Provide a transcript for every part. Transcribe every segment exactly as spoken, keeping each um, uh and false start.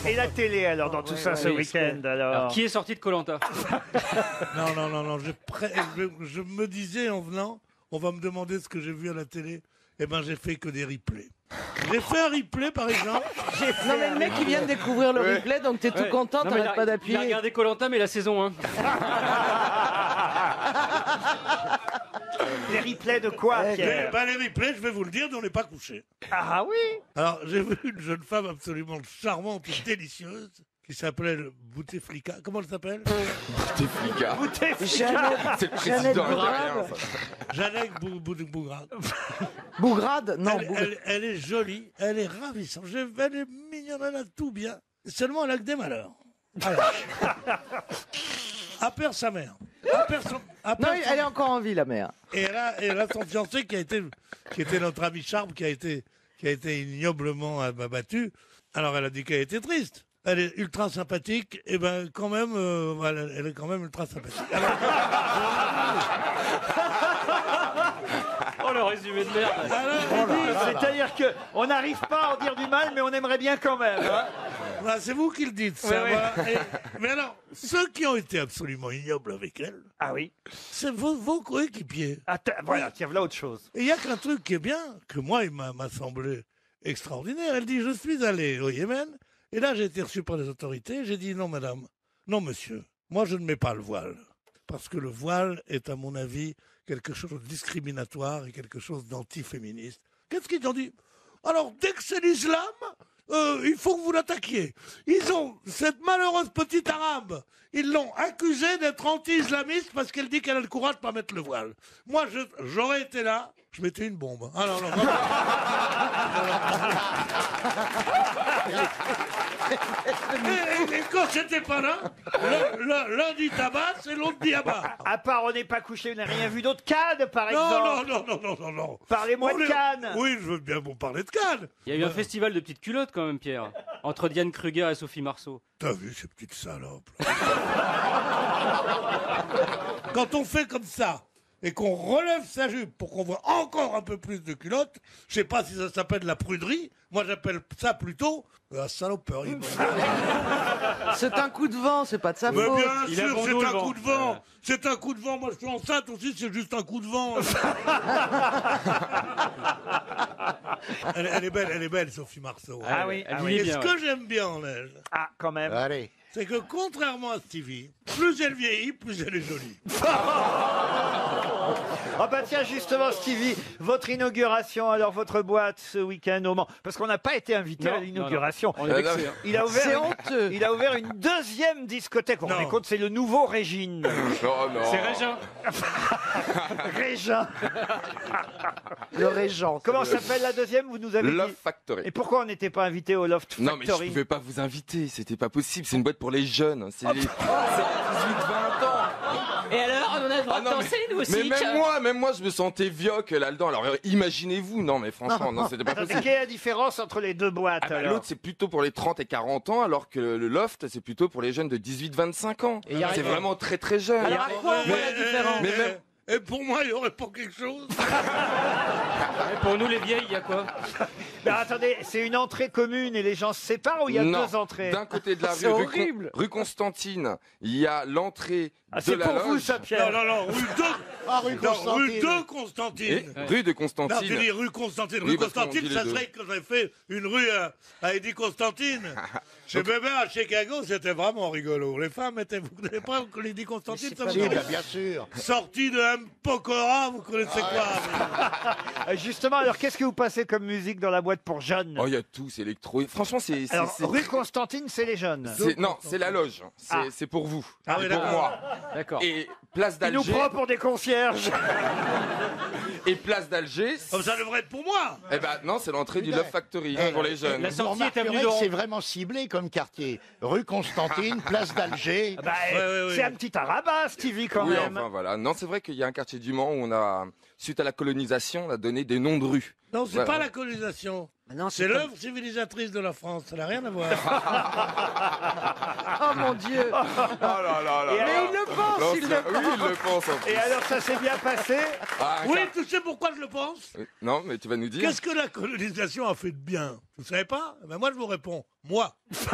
Et la télé, alors, dans tout ouais, ça, ouais, ce ouais, week-end, alors, Alors, qui est sorti de Koh-Lanta? Non, non, non, non. Je, pré- je, je me disais en venant, on va me demander ce que j'ai vu à la télé. Eh ben, j'ai fait que des replays. J'ai fait un replay, par exemple. Non mais le mec il vient de découvrir le Ouais. replay donc t'es tout Ouais. content, Non, mais il t'arrêtes a- pas Il a d'appuyer. regardé Koh-Lanta, mais la saison un. les replays de quoi, Eh, Mais, Pierre? ben, les replays, je vais vous le dire, on n'est pas couché. Ah oui. Alors, j'ai vu une jeune femme absolument charmante et délicieuse qui s'appelait Bouteflika. Comment elle s'appelle Bouteflika. Bouteflika. Jeannette, C'est le Jeannette président Bougrade. algérien, ça. Jeannette Bou- Bou- Bougrade. Bougrade. Non, Elle, Bougrade. elle- elle est jolie, elle est ravissante, je- elle est mignonne, elle a tout bien. Seulement, elle a que des malheurs. Alors, elle perd sa mère. Elle perd son- elle Non, perd son- elle est encore en vie la mère. Et elle a, et elle a son fiancé qui a été, qui était notre ami Charme, qui a été, qui a été ignoblement abattu. Alors elle a dit qu'elle était triste. Elle est ultra sympathique, et ben quand même, euh, elle, elle est quand même ultra sympathique. Alors, Oh, le résumé de merde. C'est-à-dire que on n'arrive pas à en dire du mal, mais on aimerait bien quand même. hein. voilà, c'est vous qui le dites. Ça, Ouais, ouais. voilà. Et- mais alors, ceux qui ont été absolument ignobles avec elle, Ah oui. c'est vos, vos coéquipiers. Attends, voilà, tiens, voilà autre chose. Et il y a qu'un truc qui est bien, que moi, il m'a m'a semblé extraordinaire. Elle dit, je suis allé au Yémen, et là, j'ai été reçu par les autorités. J'ai dit, non, madame, non, monsieur, moi, je ne mets pas le voile. Parce que le voile est, à mon avis, quelque chose de discriminatoire et quelque chose d'antiféministe. Qu'est-ce qu'ils ont dit? Alors, dès que c'est l'islam, euh, il faut que vous l'attaquiez. Ils ont, cette malheureuse petite arabe, ils l'ont accusée d'être anti-islamiste parce qu'elle dit qu'elle a le courage de pas mettre le voile. Moi, je- j'aurais été là, je mettais une bombe. Ah non, non, vraiment. et, et- et quand j'étais pas là, l'un- l'un l'un dit tabac et l'autre dit abat. À part on n'est pas couché, vous n'avez rien vu d'autre. Cannes, par Non, non, exemple. non, non, non, non, non. Parlez-moi On de est- Cannes. Oui, je veux bien vous parler de Cannes. Il y a eu un festival de petites culottes quand même, Pierre. Entre Diane Kruger et Sophie Marceau. T'as vu ces petites salopes là. Quand on fait comme ça et qu'on relève sa jupe pour qu'on voit encore un peu plus de culottes, je sais pas si ça s'appelle la pruderie, moi j'appelle ça plutôt la saloperie. C'est un coup de vent, c'est pas de sa Mais faute. bien Il a sûr, bon c'est dos, le un vent. coup de vent. Ouais. C'est un coup de vent. Moi, je suis enceinte aussi, c'est juste un coup de vent. elle, elle est belle, elle est belle, Sophie Marceau. Ah oui, Elle ah vieillit oui. Et bien, ce ouais. que j'aime bien en elle, Ah, quand même. Allez. c'est que contrairement à Stevie, plus elle vieillit, plus elle est jolie. Ah bah tiens, justement, Stevie, votre inauguration, alors votre boîte ce week-end au Mans, parce qu'on n'a pas été invité Non, à l'inauguration. On est Euh, vexés, hein. Il a ouvert C'est une- honteux. Il a ouvert une deuxième discothèque. Vous vous Non. rendez compte, c'est le nouveau Régine. Non, non. C'est Régin. Régin. Le régent. Comment s'appelle la deuxième? Vous nous avez Love dit. Factory. Et pourquoi on n'était pas invité au Loft Non, mais je Factory? pouvais pas vous inviter, c'était pas possible. C'est une boîte pour les jeunes. C'est les c'est dix-huit vingt ans. Et alors, on a le droit Ah de non, danser, nous mais, aussi. mais même tiens. moi, même moi, je me sentais vioque là-dedans. Alors euh, imaginez-vous, non, mais franchement, non, c'était pas Attendez, possible. quelle est la différence entre les deux boîtes Ah bah, alors? l'autre, c'est plutôt pour les trente et quarante ans, alors que le loft, c'est plutôt pour les jeunes de dix-huit vingt-cinq ans. Et y a C'est rien. vraiment très très jeune. Alors à quoi on voit la différence? mais même- Et pour moi, il n'y aurait pas quelque chose. Et pour nous, les vieilles, il y a quoi? Mais attendez, c'est une entrée commune et les gens se séparent ou il y a Non. deux entrées? D'un côté de la C'est rue, rue, Con- horrible. rue Constantine, il y a l'entrée Ah, de c'est la pour vous loge. ça, Non, Pierre. non, non, rue deux. Ah, rue Non, Constantine. rue deux Et Constantine. rue de Non, Constantine. tu dis rue Constantine. Oui, Rue parce qu'on Constantine, dit les ça deux. serait que j'avais fait une rue à, à Eddie Constantine. Chez Bébé à Chicago, c'était vraiment rigolo. Les femmes étaient, vous connaissez pas Eddie Constantine, ça vous Si, connaissez bah, bien sûr. Sorti de M. Pokora, vous connaissez quoi? Euh, Justement, alors qu'est-ce que vous passez comme musique dans la boîte pour jeunes? Oh, il y a tout, c'est électro. Franchement, c'est. c'est- Alors, c'est- rue Constantine, c'est les jeunes. c'est- Non, c'est la loge. C'est Ah. c'est pour vous. Ah oui, c'est pour d'accord. moi. D'accord. Et place Il nous d'Alger. prend pour des concierges. Et place d'Alger. Comme ça devrait être pour moi. Eh ben non, c'est l'entrée du Love Factory pour les jeunes. La Vous sortie est avenue remarquerez que d'Oran. c'est vraiment ciblé comme quartier. Rue Constantine, place d'Alger. Bah, Ouais, ouais, ouais. c'est un petit arabat, Stevie, quand Oui, même. enfin voilà. Non, c'est vrai qu'il y a un quartier du Mans où on a, suite à la colonisation, on a donné des noms de rues. Non, c'est Ouais, pas ouais. la colonisation. Non, C'est pas- l'œuvre civilisatrice de la France. Ça n'a rien à voir. Oh mon Dieu. Oh là là là Et là. Mais il le pense, Non, il c'est- le Oui, il le pense en plus. Et alors, ça s'est bien passé? Ah, un Oui, car- tu sais pourquoi je le pense? Euh, Non, mais tu vas nous dire. Qu'est-ce que la colonisation a fait de bien? Vous savez pas? Ben moi, je vous réponds. Moi.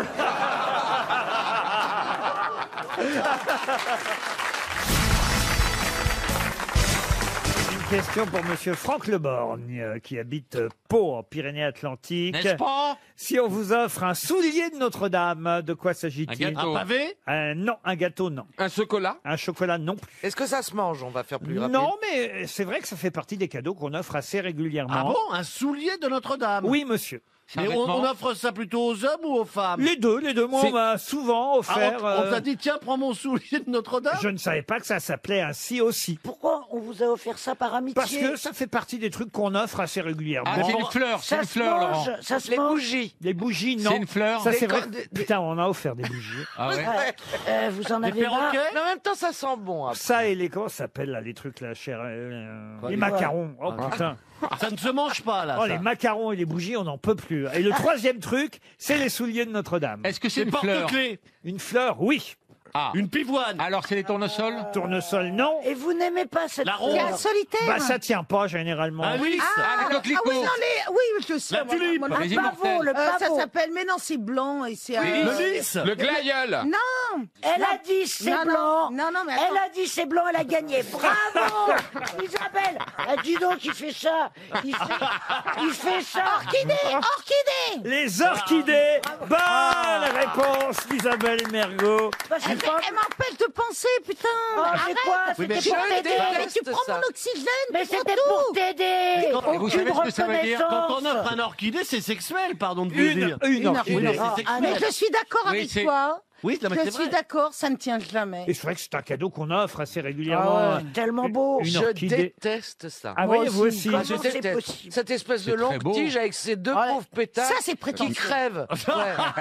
Une question pour Monsieur Franck Leborgne, euh, qui habite euh, Pau, en Pyrénées-Atlantiques. N'est-ce pas? Si on vous offre un soulier de Notre-Dame, de quoi s'agit-il? Un gâteau. Un pavé? Euh, Non, un gâteau, non. Un chocolat? Un chocolat, non plus. Est-ce que ça se mange? On va faire plus rapide. Non, mais c'est vrai que ça fait partie des cadeaux qu'on offre assez régulièrement. Ah bon? Un soulier de Notre-Dame? Oui, monsieur. Mais on, on offre ça plutôt aux hommes ou aux femmes? Les deux, les deux. Moi, C'est- on m'a souvent Ah, offert... on on euh, t'a dit, tiens, prends mon soulier de Notre-Dame? Je ne savais pas que ça s'appelait ainsi aussi. Pourquoi on vous a offert ça par amitié? Parce que ça fait partie des trucs qu'on offre assez régulièrement. Ah, c'est une fleur, c'est Ça une se fleur, Laurent. mange, ça se Les mange. bougies. Les bougies, non. C'est une fleur. Ça, Des c'est vrai. co- des- Putain, on a offert des bougies. Ah ouais? Ouais. Euh, vous en Des avez marre? perroquets? Mais en même temps, ça sent bon. après. Ça et les... Comment ça s'appelle, là, les trucs, là, cher... euh, Quoi, les les macarons. Oh, Ah. putain. Ça ne se mange pas, là. Oh, ça. les macarons et les bougies, on n'en peut plus. Et le troisième truc, c'est les souliers de Notre-Dame. Est-ce que c'est Des une fleur? porte-clés. Une fleur, oui. Ah. Une pivoine. Alors, c'est les tournesols? Tournesol, non. Et vous n'aimez pas cette La fleur? rose. solitaire. Bah, ça tient pas, généralement. Un lys. Ah, les coquelicots. Ah oui, non, les... oui, je sais. La moi, tulipe. moi, Les le immortels. pavot, le Euh, pavot. ça Ça s'appelle, mais non, c'est blanc et c'est... Le euh, lys. Le glaïeul. Non. Elle a dit c'est Non, non. blanc. Non, non, mais Elle attends. a dit c'est blanc, elle a gagné. Bravo, Isabelle. Ah, dis donc, il fait ça. Il fait, il fait ça. Orchidée, orchidée. Les orchidées. Bonne réponse d'Isabelle Mergo. Bah, c'est Elle, pas- elle m'empêche de penser, putain. Oh, c'est Arrête. quoi? Oui, mais C'était pour je t'aider. Mais déteste tu prends ça. mon oxygène. Mais tu prends c'était tout. pour t'aider. quand- et vous savez Aucune ce que ça veut dire? Quand on reconnaissance. offre un orchidée, c'est sexuel, pardon de vous le Une, dire. une orchidée. Oui, Ah, c'est ah, sexuel. Mais je suis d'accord Oui, avec c'est- toi. Oui, non, mais Je c'est suis vrai. d'accord, ça ne tient jamais. Et c'est vrai que c'est un cadeau qu'on offre assez régulièrement. Ah ouais, tellement beau. Une Je orchidée. déteste ça. Ah, Moi voyez, vous aussi. Comment Je c'est déteste. possible? Cette espèce de C'est très longue beau. tige avec ces deux Ouais. pauvres pétards Ça, c'est qui prétentieux. crèvent. Ouais.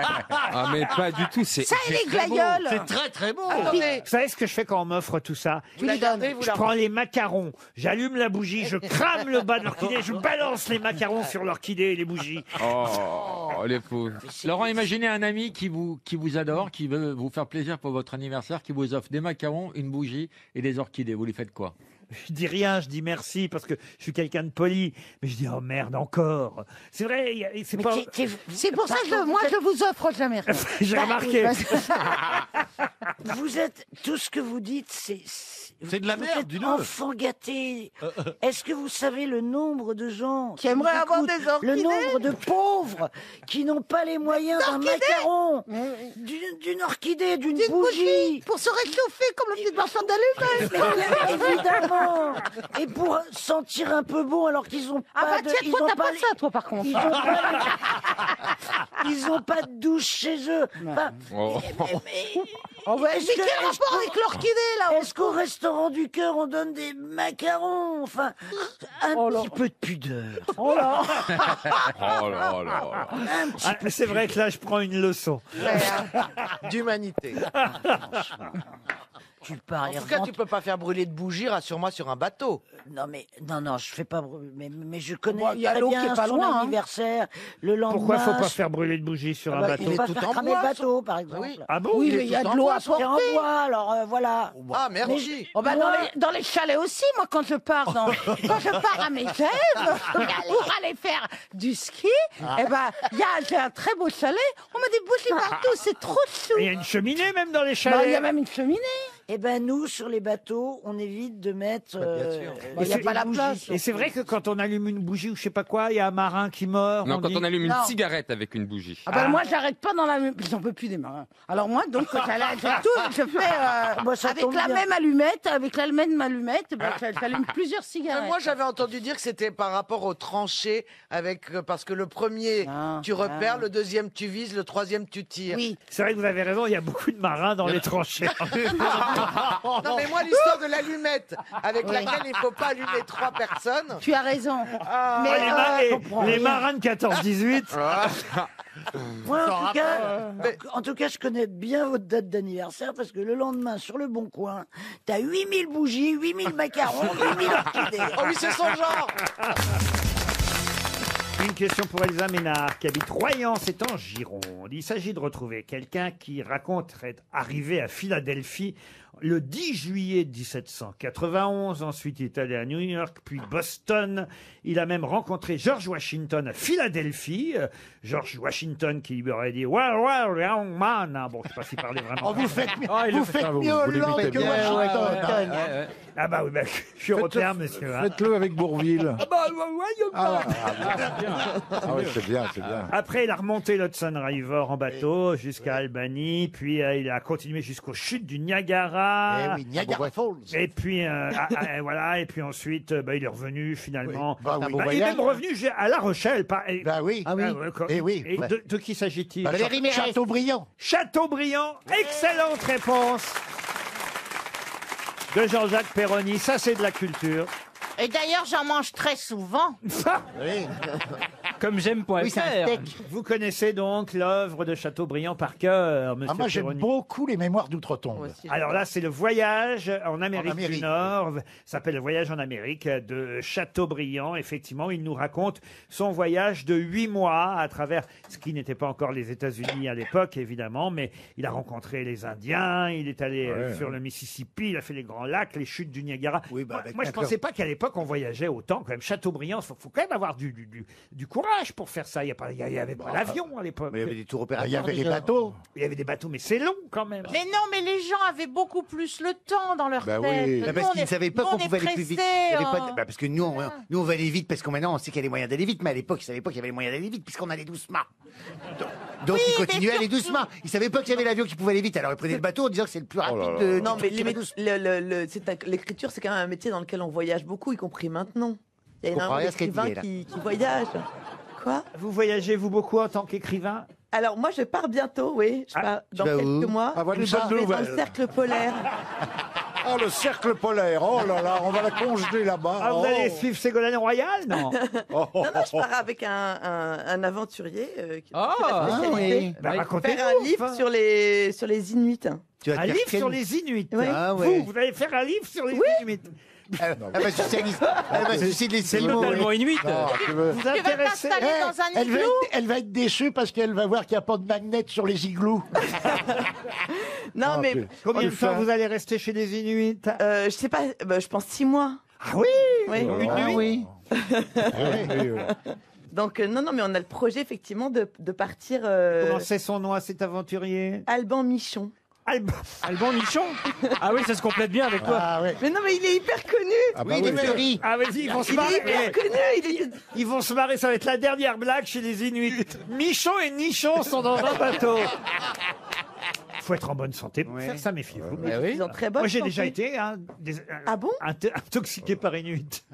Ah, mais pas du tout. C'est Ça et c'est les très beau. glaïeuls. C'est très très beau. Attendez, Vous savez ce que je fais quand on m'offre tout ça? vous la gardez, vous Je la prends les macarons, j'allume la bougie, je crame le bas de l'orchidée, je balance les macarons sur l'orchidée et les bougies. Oh, les pauvres. Laurent, imaginez un ami qui vous, qui vous adore, qui veut vous faire plaisir pour votre anniversaire, qui vous offre des macarons, une bougie et des orchidées. Vous lui faites quoi? Je dis rien, je dis merci parce que je suis quelqu'un de poli, mais je dis oh merde encore. C'est vrai, il y a- c'est Mais pas. t'es- t'es- C'est pour ça que Pardon, moi, vous je vous offre jamais rien. J'ai Bah, remarqué. oui, bah, Vous êtes tout ce que vous dites, c'est C'est de la vous merde, êtes dis-le. enfant gâté. Est-ce que vous savez le nombre de gens Qui aimeraient nous avoir écoutent, des orchidées? le nombre de pauvres qui n'ont pas les moyens d'un macaron, d'une d'une orchidée, d'une D'une bougie. Pour se réchauffer comme le petit marchand d'allumettes. Mais bien évidemment. Et pour sentir un peu bon alors qu'ils ont Ah pas bah de, tiens, ils toi, ont t'as pas pas les- ça, toi, par contre. ils ont pas, ils ont pas de douche chez eux. Enfin, Oh. mais- mais- Oh, ouais, Est-ce mais que- quel est-ce rapport que- avec l'orchidée, là? Est-ce qu'au restaurant du cœur, on donne des macarons? Enfin, un Oh là. petit peu de pudeur. Oh là. Oh là là. Un petit Ah, c'est vrai que là, je prends une leçon. d'humanité. Tu parles. En tout cas, tu peux pas faire brûler de bougies, rassure-moi, sur un bateau. Non mais non non, je fais pas. brû- Mais, mais je connais Bon, il y a très l'eau qui bien est pas son loin, hein. anniversaire, le lendemain. Pourquoi faut pas je- faire brûler de bougies sur Ah un bah, bateau il faut pas tout faire en cramer bois, le bateau, par exemple. oui. Ah bon? Oui, il est mais il y a tout de en l'eau bois, à C'est en porter. bois, alors euh, voilà. Ah, merci. Oh bah, dans, Moi- les, dans les chalets aussi, moi, quand je pars dans, quand je pars à mes rêves pour aller faire du ski, eh ben, il y a, j'ai un très beau chalet. On met des bougies partout, c'est trop chou. Il y a une cheminée même dans les Bah, chalets. il y a même une cheminée. Eh ben nous, sur les bateaux, on évite de mettre. Bah, bien euh, sûr. Bah, il y a des pas la bougies. place. Et c'est vrai que quand on allume une bougie ou je sais pas quoi, il y a un marin qui meurt. Non, quand dit. on allume une Non. cigarette avec une bougie. Ah bah, Ah. moi, j'arrête pas dans la même. J'en peux plus des marins. Alors moi, donc, j'allais- je, tout, je fais euh, Moi, ça avec tombe la bien. même allumette, avec la même allumette, bah, j'allume plusieurs cigarettes. Moi, j'avais entendu dire que c'était par rapport aux tranchées, avec, euh, parce que le premier, Ah, tu repères, ah. le deuxième, tu vises, le troisième, tu tires. Oui. C'est vrai que vous avez raison, il y a beaucoup de marins dans les tranchées. Non, mais moi, l'histoire de l'allumette, avec Oui. laquelle il faut pas allumer trois personnes. Tu as raison. Ah, les, Mais, ma- euh, les- comprends les rien. marins de quatorze dix-huit. Moi, en tout, cas, Mais- en tout cas, je connais bien votre date d'anniversaire parce que le lendemain, sur le Bon Coin, t'as huit mille bougies, huit mille macarons, huit mille orchidées. Oh oui, c'est son genre. Une question pour Elsa Ménard, qui habite Royan, c'est en Gironde. Il s'agit de retrouver quelqu'un qui raconte être arrivé à Philadelphie le dix juillet dix-sept cent quatre-vingt-onze. Ensuite, il est allé à New York, puis Boston. Il a même rencontré George Washington à Philadelphie. Euh, George Washington qui lui aurait dit « Well, well, young man ». Ah, bon, je ne sais pas s'il parlait vraiment. Oh, vous faites, Ah, il vous le fait faites pas, vous. mieux Vous Hollande l'imitez que bien. Washington. Ouais, ouais, ouais, ouais. Ah bah oui, bah, je suis européen, monsieur. hein. Faites-le avec Bourville. Ah bah, ouais, ouais, Ah, ouais. ah ouais, c'est bien, c'est bien. Après, il a remonté l'Hudson River en bateau jusqu'à Albany, puis euh, il a continué jusqu'aux chutes du Niagara. Eh oui, Niagara Falls. Et puis euh, ah, ah, voilà, et puis ensuite, euh, bah, il est revenu finalement. Oui. Bah oui. Bah, il est même revenu j'ai- à La Rochelle. Pas, et- Bah oui. Ah, ouais, quoi. Eh oui. Et de, de qui s'agit-il Valérie Mérès. Chateaubriand. Chateaubriand. Excellente réponse de Jean-Jacques Perroni. Ça, c'est de la culture. Et d'ailleurs, j'en mange très souvent. Oui. Comme j'aime point Oui, c'est un steak. Vous connaissez donc l'œuvre de Chateaubriand par cœur, monsieur Ah, moi, j'aime Perroni. beaucoup les mémoires d'outre-tombe. Alors là, c'est le voyage en Amérique, En Amérique, du Nord. Ça s'appelle le voyage en Amérique de Chateaubriand. Effectivement, il nous raconte son voyage de huit mois à travers ce qui n'était pas encore les États-Unis à l'époque, évidemment, mais il a rencontré les Indiens, il est allé euh, Ouais. sur le Mississippi, il a fait les grands lacs, les chutes du Niagara. Oui, bah, moi, avec moi, je un pensais pas qu'à l'époque on voyageait autant. Quand même, Chateaubriand, faut, faut quand même avoir du, du, du, du courage pour faire ça. Il y a pas, il y avait pas l'avion à l'époque. Mais il y avait des tours Il opérateurs. y avait des déjà. bateaux. Il y avait des bateaux, mais c'est long quand même. Mais non, mais les gens avaient beaucoup plus le temps dans leur Bah tête. oui. Nous, Bah parce on qu'ils ne est- savaient pas nous, qu'on on est pouvait aller plus vite. pressés, Il y avait pas de- hein. bah parce que nous on, nous, on va aller vite parce que maintenant on sait qu'il y a les moyens d'aller vite, mais à l'époque, ils ne savaient pas qu'il y avait les moyens d'aller vite puisqu'on allait doucement. Donc, donc Oui, ils mais continuaient à aller surtout- doucement. Ils ne savaient pas qu'il y avait l'avion qui pouvait aller vite, alors ils prenaient le bateau en disant que c'est le plus rapide. là là. de- Non, du mais truc qui les va mé- douce. le- le- le- c'est un- l'écriture, c'est quand même un métier dans lequel on voyage beaucoup, y compris maintenant. Il y a Je comprends énormément rien à ce qu'elle d'écrivains dit, là. qui, qui voyagent. Quoi Vous voyagez, vous, beaucoup en tant qu'écrivain? Alors, moi, je pars bientôt, oui. Je Ah, pars dans tu vas quelques où mois. Ah, voilà, je une bonne vais dans nouvelle. le cercle polaire. Oh, le cercle polaire. Oh là là, on va la congeler là-bas. Ah, vous Oh. allez suivre Ségolène Royal? Non. Oh, oh, Non, non, je oh. pars avec un, un, un aventurier euh, qui Ah, qui a la ah, spécialité oui. Bah, de racontez-nous, faire un livre enfin. sur les, sur les Inuits. Tu vas te Un faire livre quel- sur les Inuits. Oui. Ah, Vous, ouais. vous allez faire un livre sur les Inuits. Elle elle va sucer les- elle va sucer les C'est Simons, totalement oui. inuit. Non, tu veux- Vous Tu vas intéressez t'installer Eh, dans un elle, va igloo être, elle va être déçue parce qu'elle va voir qu'il n'y a pas de magnet sur les igloos. Non, Ah, mais puis- Combien Oh, de le temps fin. vous allez rester chez les Inuits? euh, je sais pas, bah, je pense six mois. Ah oui. Oui. Une Ah nuit. oui. Oui, oui, oui. Donc, euh, non, non, mais on a le projet, effectivement, de, de partir euh, Comment c'est son nom à cet aventurier? Alban Michon. Alban. Alban Michon. Ah oui, ça se complète bien avec toi. Ah ouais. Mais non, mais il est hyper connu. Ah bah Oui, oui. des fleuris. Ah vas-y, ils vont se Il est marrer. hyper connu. Il est... Ils vont se marrer, ça va être la dernière blague chez les Inuits. Michon et Nichon sont dans un bateau. Faut être en bonne santé pour faire ça, méfiez-vous. Ah oui. Ils ont très bonne Moi, j'ai santé. déjà été hein, des- euh, Ah bon int- intoxiqué par Inuit.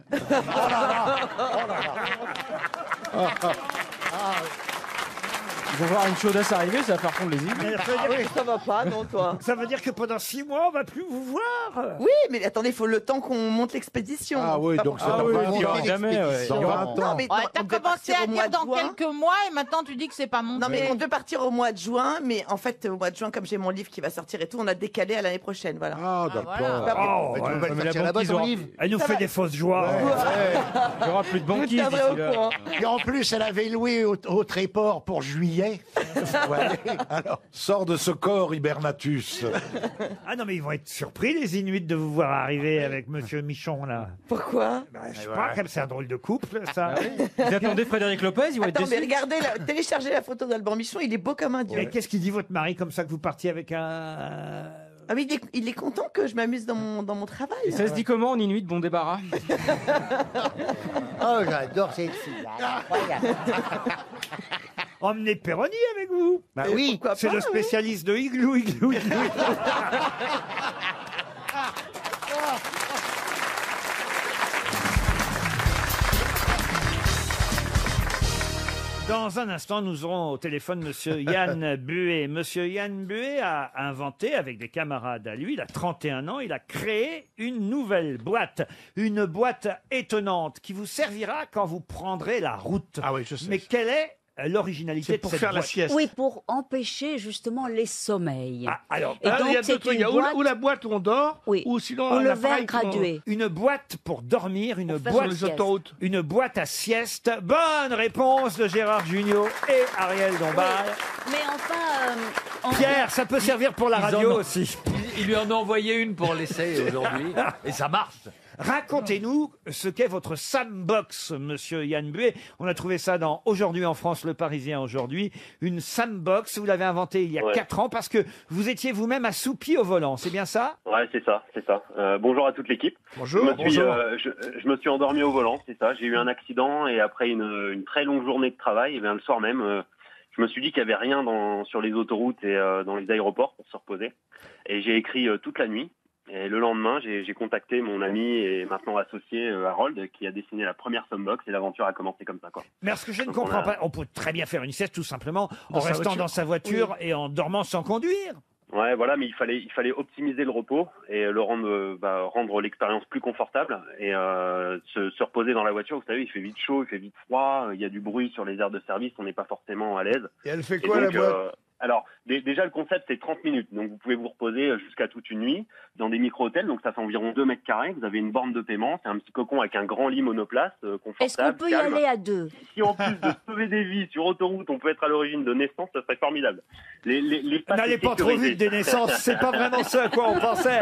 Ils vont voir une chaudasse arriver, ça va faire fondre les îles. Mais ça, veut dire, Ça va pas, non, toi. ça veut dire que pendant six mois, on va plus vous voir. Oui, mais attendez, il faut le temps qu'on monte l'expédition. Ah oui, Pas donc pour- ça Ah va oui, pas il y aura monter jamais. ouais. l'expédition. Il y aura- Dans vingt ans. Non, mais Ouais, non, t'as on devait commencé partir à au mois dire de dans juin. quelques mois et maintenant tu dis que c'est pas mon Non, mais truc. on devait partir au mois de juin, mais en fait, au mois de juin, comme j'ai mon livre qui va sortir et tout, on a décalé à l'année prochaine, voilà. Ah, voilà. d'accord. Oh, Tu ouais. peux pas le mais faire la tirer là-bas, banquise ton aura- livre. Elle nous Ça fait va. des fausses joies. Il y aura plus de Vous me banquise tiendrez d'ici au là. courant. Et en plus, elle avait loué au, au Tréport pour juillet. Ouais. Alors, Sors de ce corps, Hibernatus. Ah non, mais ils vont être surpris, les Inuits, de vous voir arriver avec Monsieur Michon, là. Pourquoi Bah, je sais pas, comme c'est un drôle de couple, ça. Vous attendez Frédéric Lopez, ils vont être Attends, mais déçus. regardez, la- téléchargez la photo d'Alban Michon, il est beau comme un dieu. Et qu'est-ce qu'il dit, votre mari, comme ça, que vous partiez avec un... Ah, mais il est, il est content que je m'amuse dans mon, dans mon travail. Et ça se dit comment en inuit, bon débarras? Oh, j'adore cette fille. Incroyable. Emmenez Perroni avec vous. Bah Et oui. pourquoi C'est pas, le oui. spécialiste de igloo, igloo, igloo. Dans un instant, nous aurons au téléphone Monsieur Yann Buet. Monsieur Yann Buet a inventé, avec des camarades à lui, il a trente et un ans, il a créé une nouvelle boîte. Une boîte étonnante qui vous servira quand vous prendrez la route. ah oui, je sais. Mais quelle est l'originalité C'est de pour cette faire la boîte? sieste. Oui, pour empêcher justement les sommeils. Ah, alors, Et Ah, donc, il y a deux c'est trucs. Il y une a ou, boîte- ou la boîte où on dort, Oui. ou sinon Ou un le appareil verre qui- gradué. une boîte pour dormir, une Pour faire sur boîte les sieste. autoroutes. Une boîte à sieste. Bonne réponse de Gérard Junior et Ariel Dombal. Mais enfin, euh, en- Pierre, ça peut servir pour la Ils en radio ont- aussi. Ils il lui en a envoyé une pour l'essai aujourd'hui, et ça marche. Racontez-nous ce qu'est votre Sambox, monsieur Yann Buet. On a trouvé ça dans Aujourd'hui en France, Le Parisien aujourd'hui. Une Sambox, vous l'avez inventée il y a Ouais. quatre ans parce que vous étiez vous-même assoupi au volant, c'est bien ça? Ouais, c'est ça, c'est ça. Euh, bonjour à toute l'équipe. Bonjour. Je me, suis, Bonjour. euh, je, je me suis endormi au volant, c'est ça. J'ai eu un accident et après une, une très longue journée de travail, et bien le soir même, euh, je me suis dit qu'il n'y avait rien dans, sur les autoroutes et euh, dans les aéroports pour se reposer. Et j'ai écrit euh, toute la nuit. Et le lendemain, j'ai j'ai contacté mon ami et maintenant associé euh, Harold, qui a dessiné la première Somebox, et l'aventure a commencé comme ça, quoi. Mais ce que je ne Donc, on comprends a- pas, on peut très bien faire une sieste tout simplement Dans en sa restant voiture. dans sa voiture et en dormant sans conduire. Ouais, voilà, mais il fallait, il fallait optimiser le repos et le rendre, euh, bah, rendre l'expérience plus confortable et euh, se, se reposer dans la voiture. Vous savez, il fait vite chaud, il fait vite froid, il y a du bruit sur les aires de service, on n'est pas forcément à l'aise. Et elle fait Et quoi, donc, la boîte euh, Alors, dé- déjà, le concept, c'est trente minutes. Donc, vous pouvez vous reposer jusqu'à toute une nuit dans des micro-hôtels. Donc, ça fait environ deux mètres carrés. Vous avez une borne de paiement. C'est un petit cocon avec un grand lit monoplace, euh, confortable. Est-ce qu'on peut y calme. aller à deux? Si en plus de sauver des vies sur autoroute, on peut être à l'origine de naissance, ça serait formidable. Les, les, l'espace N'allez est pas trop sécurisé. vite des naissances, c'est pas vraiment ce à quoi on pensait.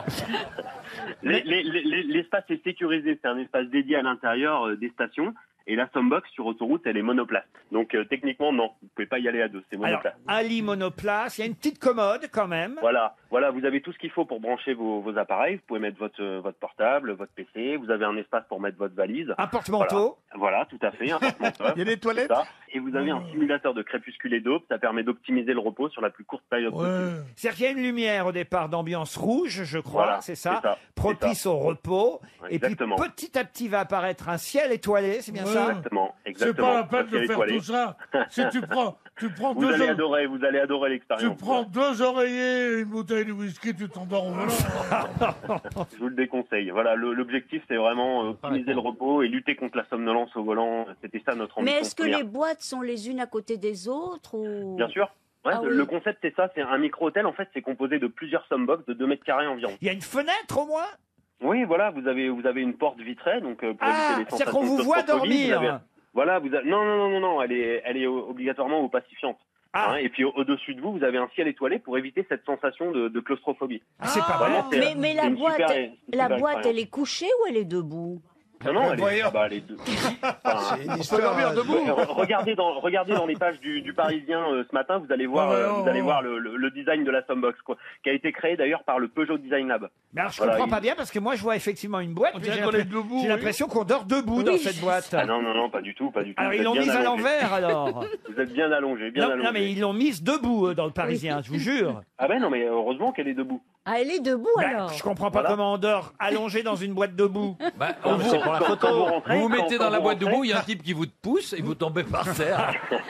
Les- les- les- L'espace est sécurisé, c'est un espace dédié à l'intérieur euh, des stations. Et la Somebox sur autoroute, elle est monoplace. Donc euh, techniquement, non, vous pouvez pas y aller à deux, c'est Alors, monoplace. un lit monoplace, il y a une petite commode quand même. Voilà, voilà, vous avez tout ce qu'il faut pour brancher vos, vos appareils. Vous pouvez mettre votre, euh, votre portable, votre P C. Vous avez un espace pour mettre votre valise. Un porte-manteau. Voilà, voilà, tout à fait, un porte-manteau. Il y a des toilettes. C'est ça. Et vous avez un simulateur de crépuscule et d'aube. Ça permet d'optimiser le repos sur la plus courte période possible. C'est-à-dire qu'il y a une lumière au départ d'ambiance rouge, je crois, Voilà, c'est ça, c'est ça, propice c'est ça. au repos. Ouais, Et puis exactement. petit à petit va apparaître un ciel étoilé, c'est bien Ouais. ça? Exactement, C'est exactement. pas la peine Un de ciel faire étoilé. tout ça. Si tu prends, tu prends Vous deux allez or- adorer, vous allez adorer tu l'expérience. prends deux oreillers et une bouteille de whisky, tu t'endors au volant. Je vous le déconseille. Voilà, le- l'objectif c'est vraiment euh, optimiser le repos et lutter contre la somnolence au volant. C'était ça notre ambition. Mais est-ce que première. les boîtes sont les unes à côté des autres ou... Bien sûr. Ouais, Ah le oui. concept c'est ça, c'est un micro-hôtel. En fait, c'est composé de plusieurs Somebox de deux mètres carrés environ. Il y a une fenêtre au moins? Oui, voilà, vous avez vous avez une porte vitrée, donc euh, pour Ah, éviter les c'est-à-dire sensations qu'on vous voit claustrophobie, dormir. vous avez- Voilà, vous avez- non non non non non, elle est elle est obligatoirement opacifiante. Ah. Hein, et puis au- au-dessus de vous, vous avez un ciel étoilé pour éviter cette sensation de, de claustrophobie. Ah, c'est pas Vraiment, vrai. c'est- Mais, mais c'est la une boîte, super- la une super boîte, expérience. elle est couchée ou elle est debout? Non, non, elle est, Voyons. bah, elle est deux. Enfin, une histoire, dormir debout. euh, regardez dans, regardez dans les pages du, du Parisien euh, ce matin, vous allez voir, Ah ouais, euh, oh, vous allez oh. voir le, le- le design de la Somebox, quoi, qui a été créé d'ailleurs par le Peugeot Design Lab. Mais alors je Voilà, comprends il- pas bien parce que moi je vois effectivement une boîte, On mais dirait j'ai qu'on est l'impression- debout, j'ai oui. l'impression qu'on dort debout dans Oui. cette boîte. Ah non, non, non, pas du tout, pas du tout. Alors Vous ils êtes l'ont bien mise à allongé. l'envers alors. Vous êtes bien allongé, bien Non, allongé. non, mais ils l'ont mise debout euh, dans le Parisien, je vous jure. Ah ben non, mais heureusement qu'elle est debout. Ah, elle est debout Bah, alors? je comprends pas Voilà. comment on dort allongé dans une boîte debout. Bah, Quand on vous, vous- quand- quand vous rentrez, vous vous mettez quand- dans la quand boîte vous de rentrez- boue, il y a un type qui vous pousse et vous tombez par terre.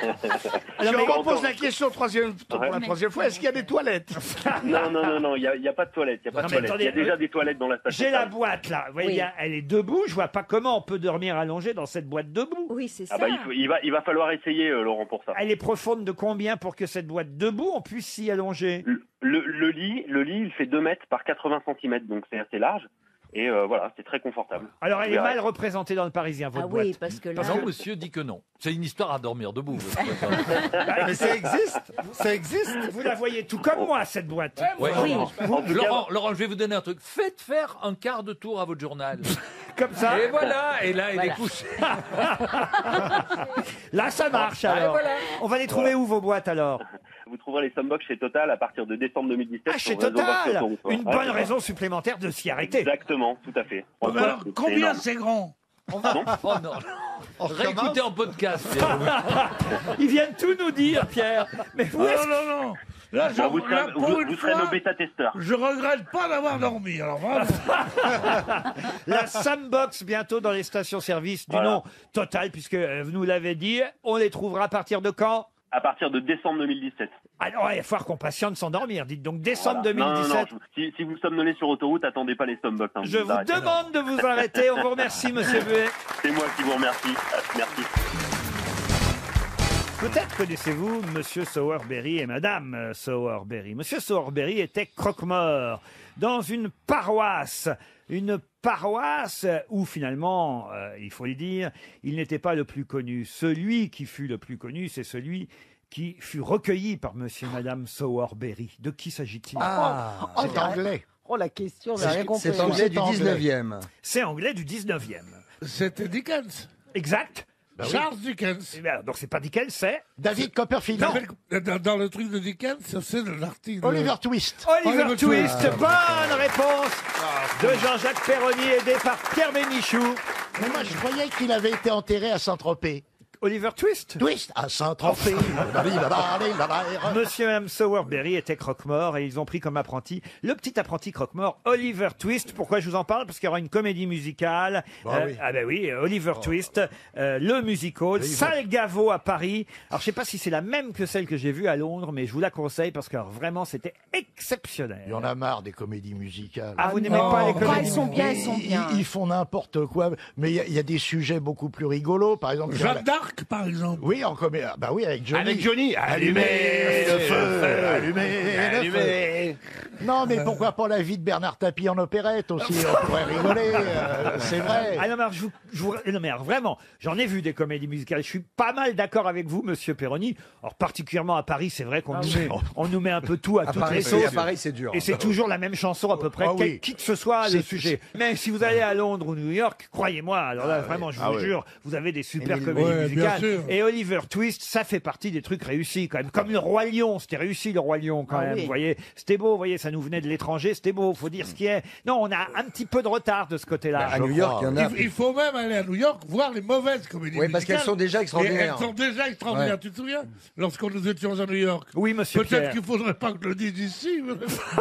Je mais- repose la question troisième, pour Ouais. la troisième fois. Est-ce qu'il y a des toilettes? Non, non, non, non, il n'y a, il y a pas de toilette. Il y a pas Non, de mais toilette. Il y a attendez, déjà euh, des toilettes dans la station. J'ai la service. boîte là, vous voyez Oui. bien, elle est debout, je vois pas comment on peut dormir allongé dans cette boîte debout. Oui, c'est Ah ça. bah, il, faut- il va, il va falloir essayer, euh, Laurent, pour ça. Elle est profonde de combien pour que cette boîte debout on puisse s'y allonger? Le, le- le lit, le lit, il fait deux mètres par quatre-vingts centimètres, donc c'est assez large. Et euh, voilà, c'est très confortable. Alors elle Vous est verrez. mal représentée dans le Parisien, votre Ah boîte. oui, parce que là... Non, monsieur dit que non. C'est une histoire à dormir debout. Mais ça existe. Ça existe. Vous la voyez tout comme moi, cette boîte. Ouais. Oui. En tout cas, Laurent, Laurent, je vais vous donner un truc. Faites faire un quart de tour à votre journal. Comme ça. Et voilà. Et là, il Voilà. est couché. Là, ça marche Ah, et alors. voilà. On va les trouver où vos boîtes alors? vous trouverez les Somebox chez Total à partir de décembre deux mille dix-sept. Ah, sur chez le réseau Box Total. Autoroute, ouais. Une Ouais, bonne c'est ça. raison supplémentaire de s'y arrêter. Exactement, tout à fait. Oh, mais alors, C'est combien énorme. c'est grand? Pardon Oh non. Réécoutez en podcast. Ils viennent tout nous dire, Pierre. Mais où Non, est-ce- non, non. Là, je, Ah, vous serez, là, vous, pour une vous serez fois, nos bêta-testeurs. je regrette pas d'avoir dormi. Alors vraiment. La Sambox bientôt dans les stations-service du Voilà. nom Total, puisque euh, vous nous l'avez dit. On les trouvera à partir de quand? À partir de décembre deux mille dix-sept. Alors, il va falloir qu'on patiente s'endormir. Dites donc décembre Voilà. Non, non, non, deux mille dix-sept. je- si, si vous somnolez sur autoroute, attendez pas les Somebox. hein, Je vous arrêtez. demande de vous arrêter. On vous remercie, monsieur Buet. C'est moi qui vous remercie. Ah, Merci. Peut-être connaissez-vous Monsieur Sowerberry et Madame euh, Sowerberry. Monsieur Sowerberry était croque-mort dans une paroisse. Une paroisse où finalement, euh, il faut le dire, il n'était pas le plus connu. Celui qui fut le plus connu, c'est celui qui fut recueilli par monsieur et madame Sowerberry. De qui s'agit-il? Ah, Oh, c'est oh, anglais. Oh, la question, j'ai rien compris. C'est anglais du dix-neuvième. C'est anglais du dix-neuvième. C'était Dickens. Exact. Bah oui. Charles Dickens. Eh bien, donc c'est pas Dickens, c'est David Copperfield. Non. Dans, dans le truc de Dickens, c'est l'article. Oliver Twist. Oliver, Oliver Twist. Twist. Bonne réponse de Jean-Jacques Perroni, aidé par Pierre Bénichou. Mais moi, je croyais qu'il avait été enterré à Saint-Tropez. Oliver Twist. Twist à Saint-Tropez. Monsieur et Mme Sowerberry étaient croque-morts et ils ont pris comme apprenti le petit apprenti croque-mort Oliver Twist. Pourquoi je vous en parle? Parce qu'il y aura une comédie musicale. Bah oui. Ah ben oui, Oliver Twist, euh, le musical, Salgavo à Paris. Alors je sais pas si c'est la même que celle que j'ai vue à Londres, mais je vous la conseille parce que alors, vraiment c'était exceptionnel. Il y en a marre des comédies musicales. Ah, vous n'aimez pas les comédies Quand elles sont bien, elles sont Ils- bien. Ils, ils font n'importe quoi, mais il y, a- il y a des sujets beaucoup plus rigolos, par exemple. Jeanne d'Arc, par exemple. Oui, en comédie. Bah oui, avec Johnny. Avec Johnny, Allumez le feu, allumez le allumez. feu. Non, mais pourquoi pas la vie de Bernard Tapie en opérette aussi? On pourrait rigoler, euh, c'est vrai. Ah non, mais alors, je vous, je vous- non, mais alors, vraiment, j'en ai vu des comédies musicales. Je suis pas mal d'accord avec vous, monsieur Perroni. Alors, particulièrement à Paris, c'est vrai qu'on Ah nous, oui. met, on nous met un peu tout à, À toutes Paris, les c'est- sauces. à Paris, c'est dur. Et c'est toujours la même chanson à peu près, Ah quel- oui. qui que ce soit le C'est- sujet. Mais si vous allez à Londres ou New York, croyez-moi, alors là, Ah vraiment, oui. je vous Ah oui. jure, vous avez des super Et les- comédies Ouais, bien musicales. sûr. Et Oliver Twist, ça fait partie des trucs réussis quand même. Comme le Roi Lion, c'était réussi le Roi Lion quand Ah même. oui. Vous voyez, c'était beau, vous voyez, ça nous venait de l'étranger, c'était beau, faut dire ce qui est. Non, on a un petit peu de retard de ce côté-là. À New York, il y en a. Il, il faut même aller à New York voir les mauvaises comédies Oui, parce qu'elles musicales. sont déjà extraordinaires. Et elles sont déjà extraordinaires. Ouais. Tu te souviens? Lorsqu'on nous étions à New York. Oui, monsieur Peut-être Pierre. qu'il faudrait pas que je le dise ici. mais-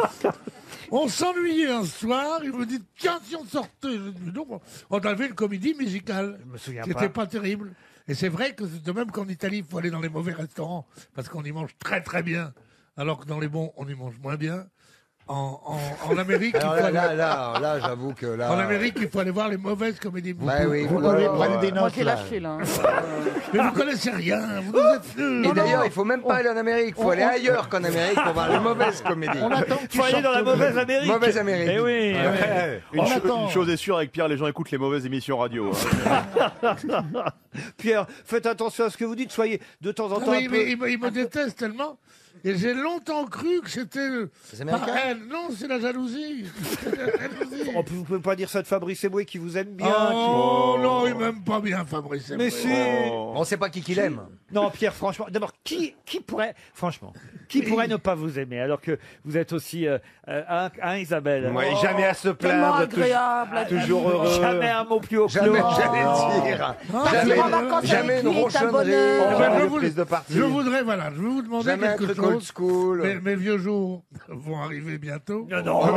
On s'ennuyait un soir, il me dit tiens, si on sortait. Je dis, non, on avait une comédie musicale. Je me souviens C'était pas. pas terrible. Et c'est vrai que c'est de même qu'en Italie, il faut aller dans les mauvais restaurants parce qu'on y mange très très bien, alors que dans les bons, on y mange moins bien. En, en, en Amérique, il faut Alors là, aller- là, là, là, j'avoue que là. en Amérique, il faut aller voir les mauvaises comédies musicales. Bah oui. Vous Oh là pouvez là, prendre ouais. des Moi, notes j'ai là. lâché, là. Mais vous connaissez rien, vous nous êtes nuls. Et d'ailleurs, il faut même pas aller en Amérique, il faut aller ailleurs qu'en Amérique pour voir les mauvaises comédies. On attend que tu Faut aller dans la sortes de- mauvaise Amérique. Mauvaise Amérique. Eh oui. Une, On cho- attend. une chose est sûre, avec Pierre, les gens écoutent les mauvaises émissions radio. hein. Pierre, faites attention à ce que vous dites, soyez de temps en temps Oui, un mais peu... il, me- il me déteste tellement. Et j'ai longtemps cru que c'était Les Américains par haine. Non, c'est la jalousie. C'est la jalousie. Oh, vous pouvez pas dire ça de Fabrice Eboué qui vous aime bien. Oh non, il m'aime pas bien, Fabrice. Mais si. On sait pas qui qu'il aime. Non, Pierre, franchement, d'abord, qui, qui pourrait, franchement, qui pourrait ne pas vous aimer alors que vous êtes aussi, euh, euh, hein, hein, Isabelle. Ouais, jamais à se Tellement plaindre, tou- agréable. à toujours vivre. heureux. Jamais un mot plus haut que Jamais, l'autre. jamais Oh. dire. Ah, Jamais, tu vas en vacances jamais avec une lui, t'as ronchonnerie. bonheur. Eh ben, je, de voulais- prise de parti. je voudrais, voilà, je vais vous demander Jamais un quelque truc old chose. school. Mes, mes vieux jours vont arriver bientôt. Non, non,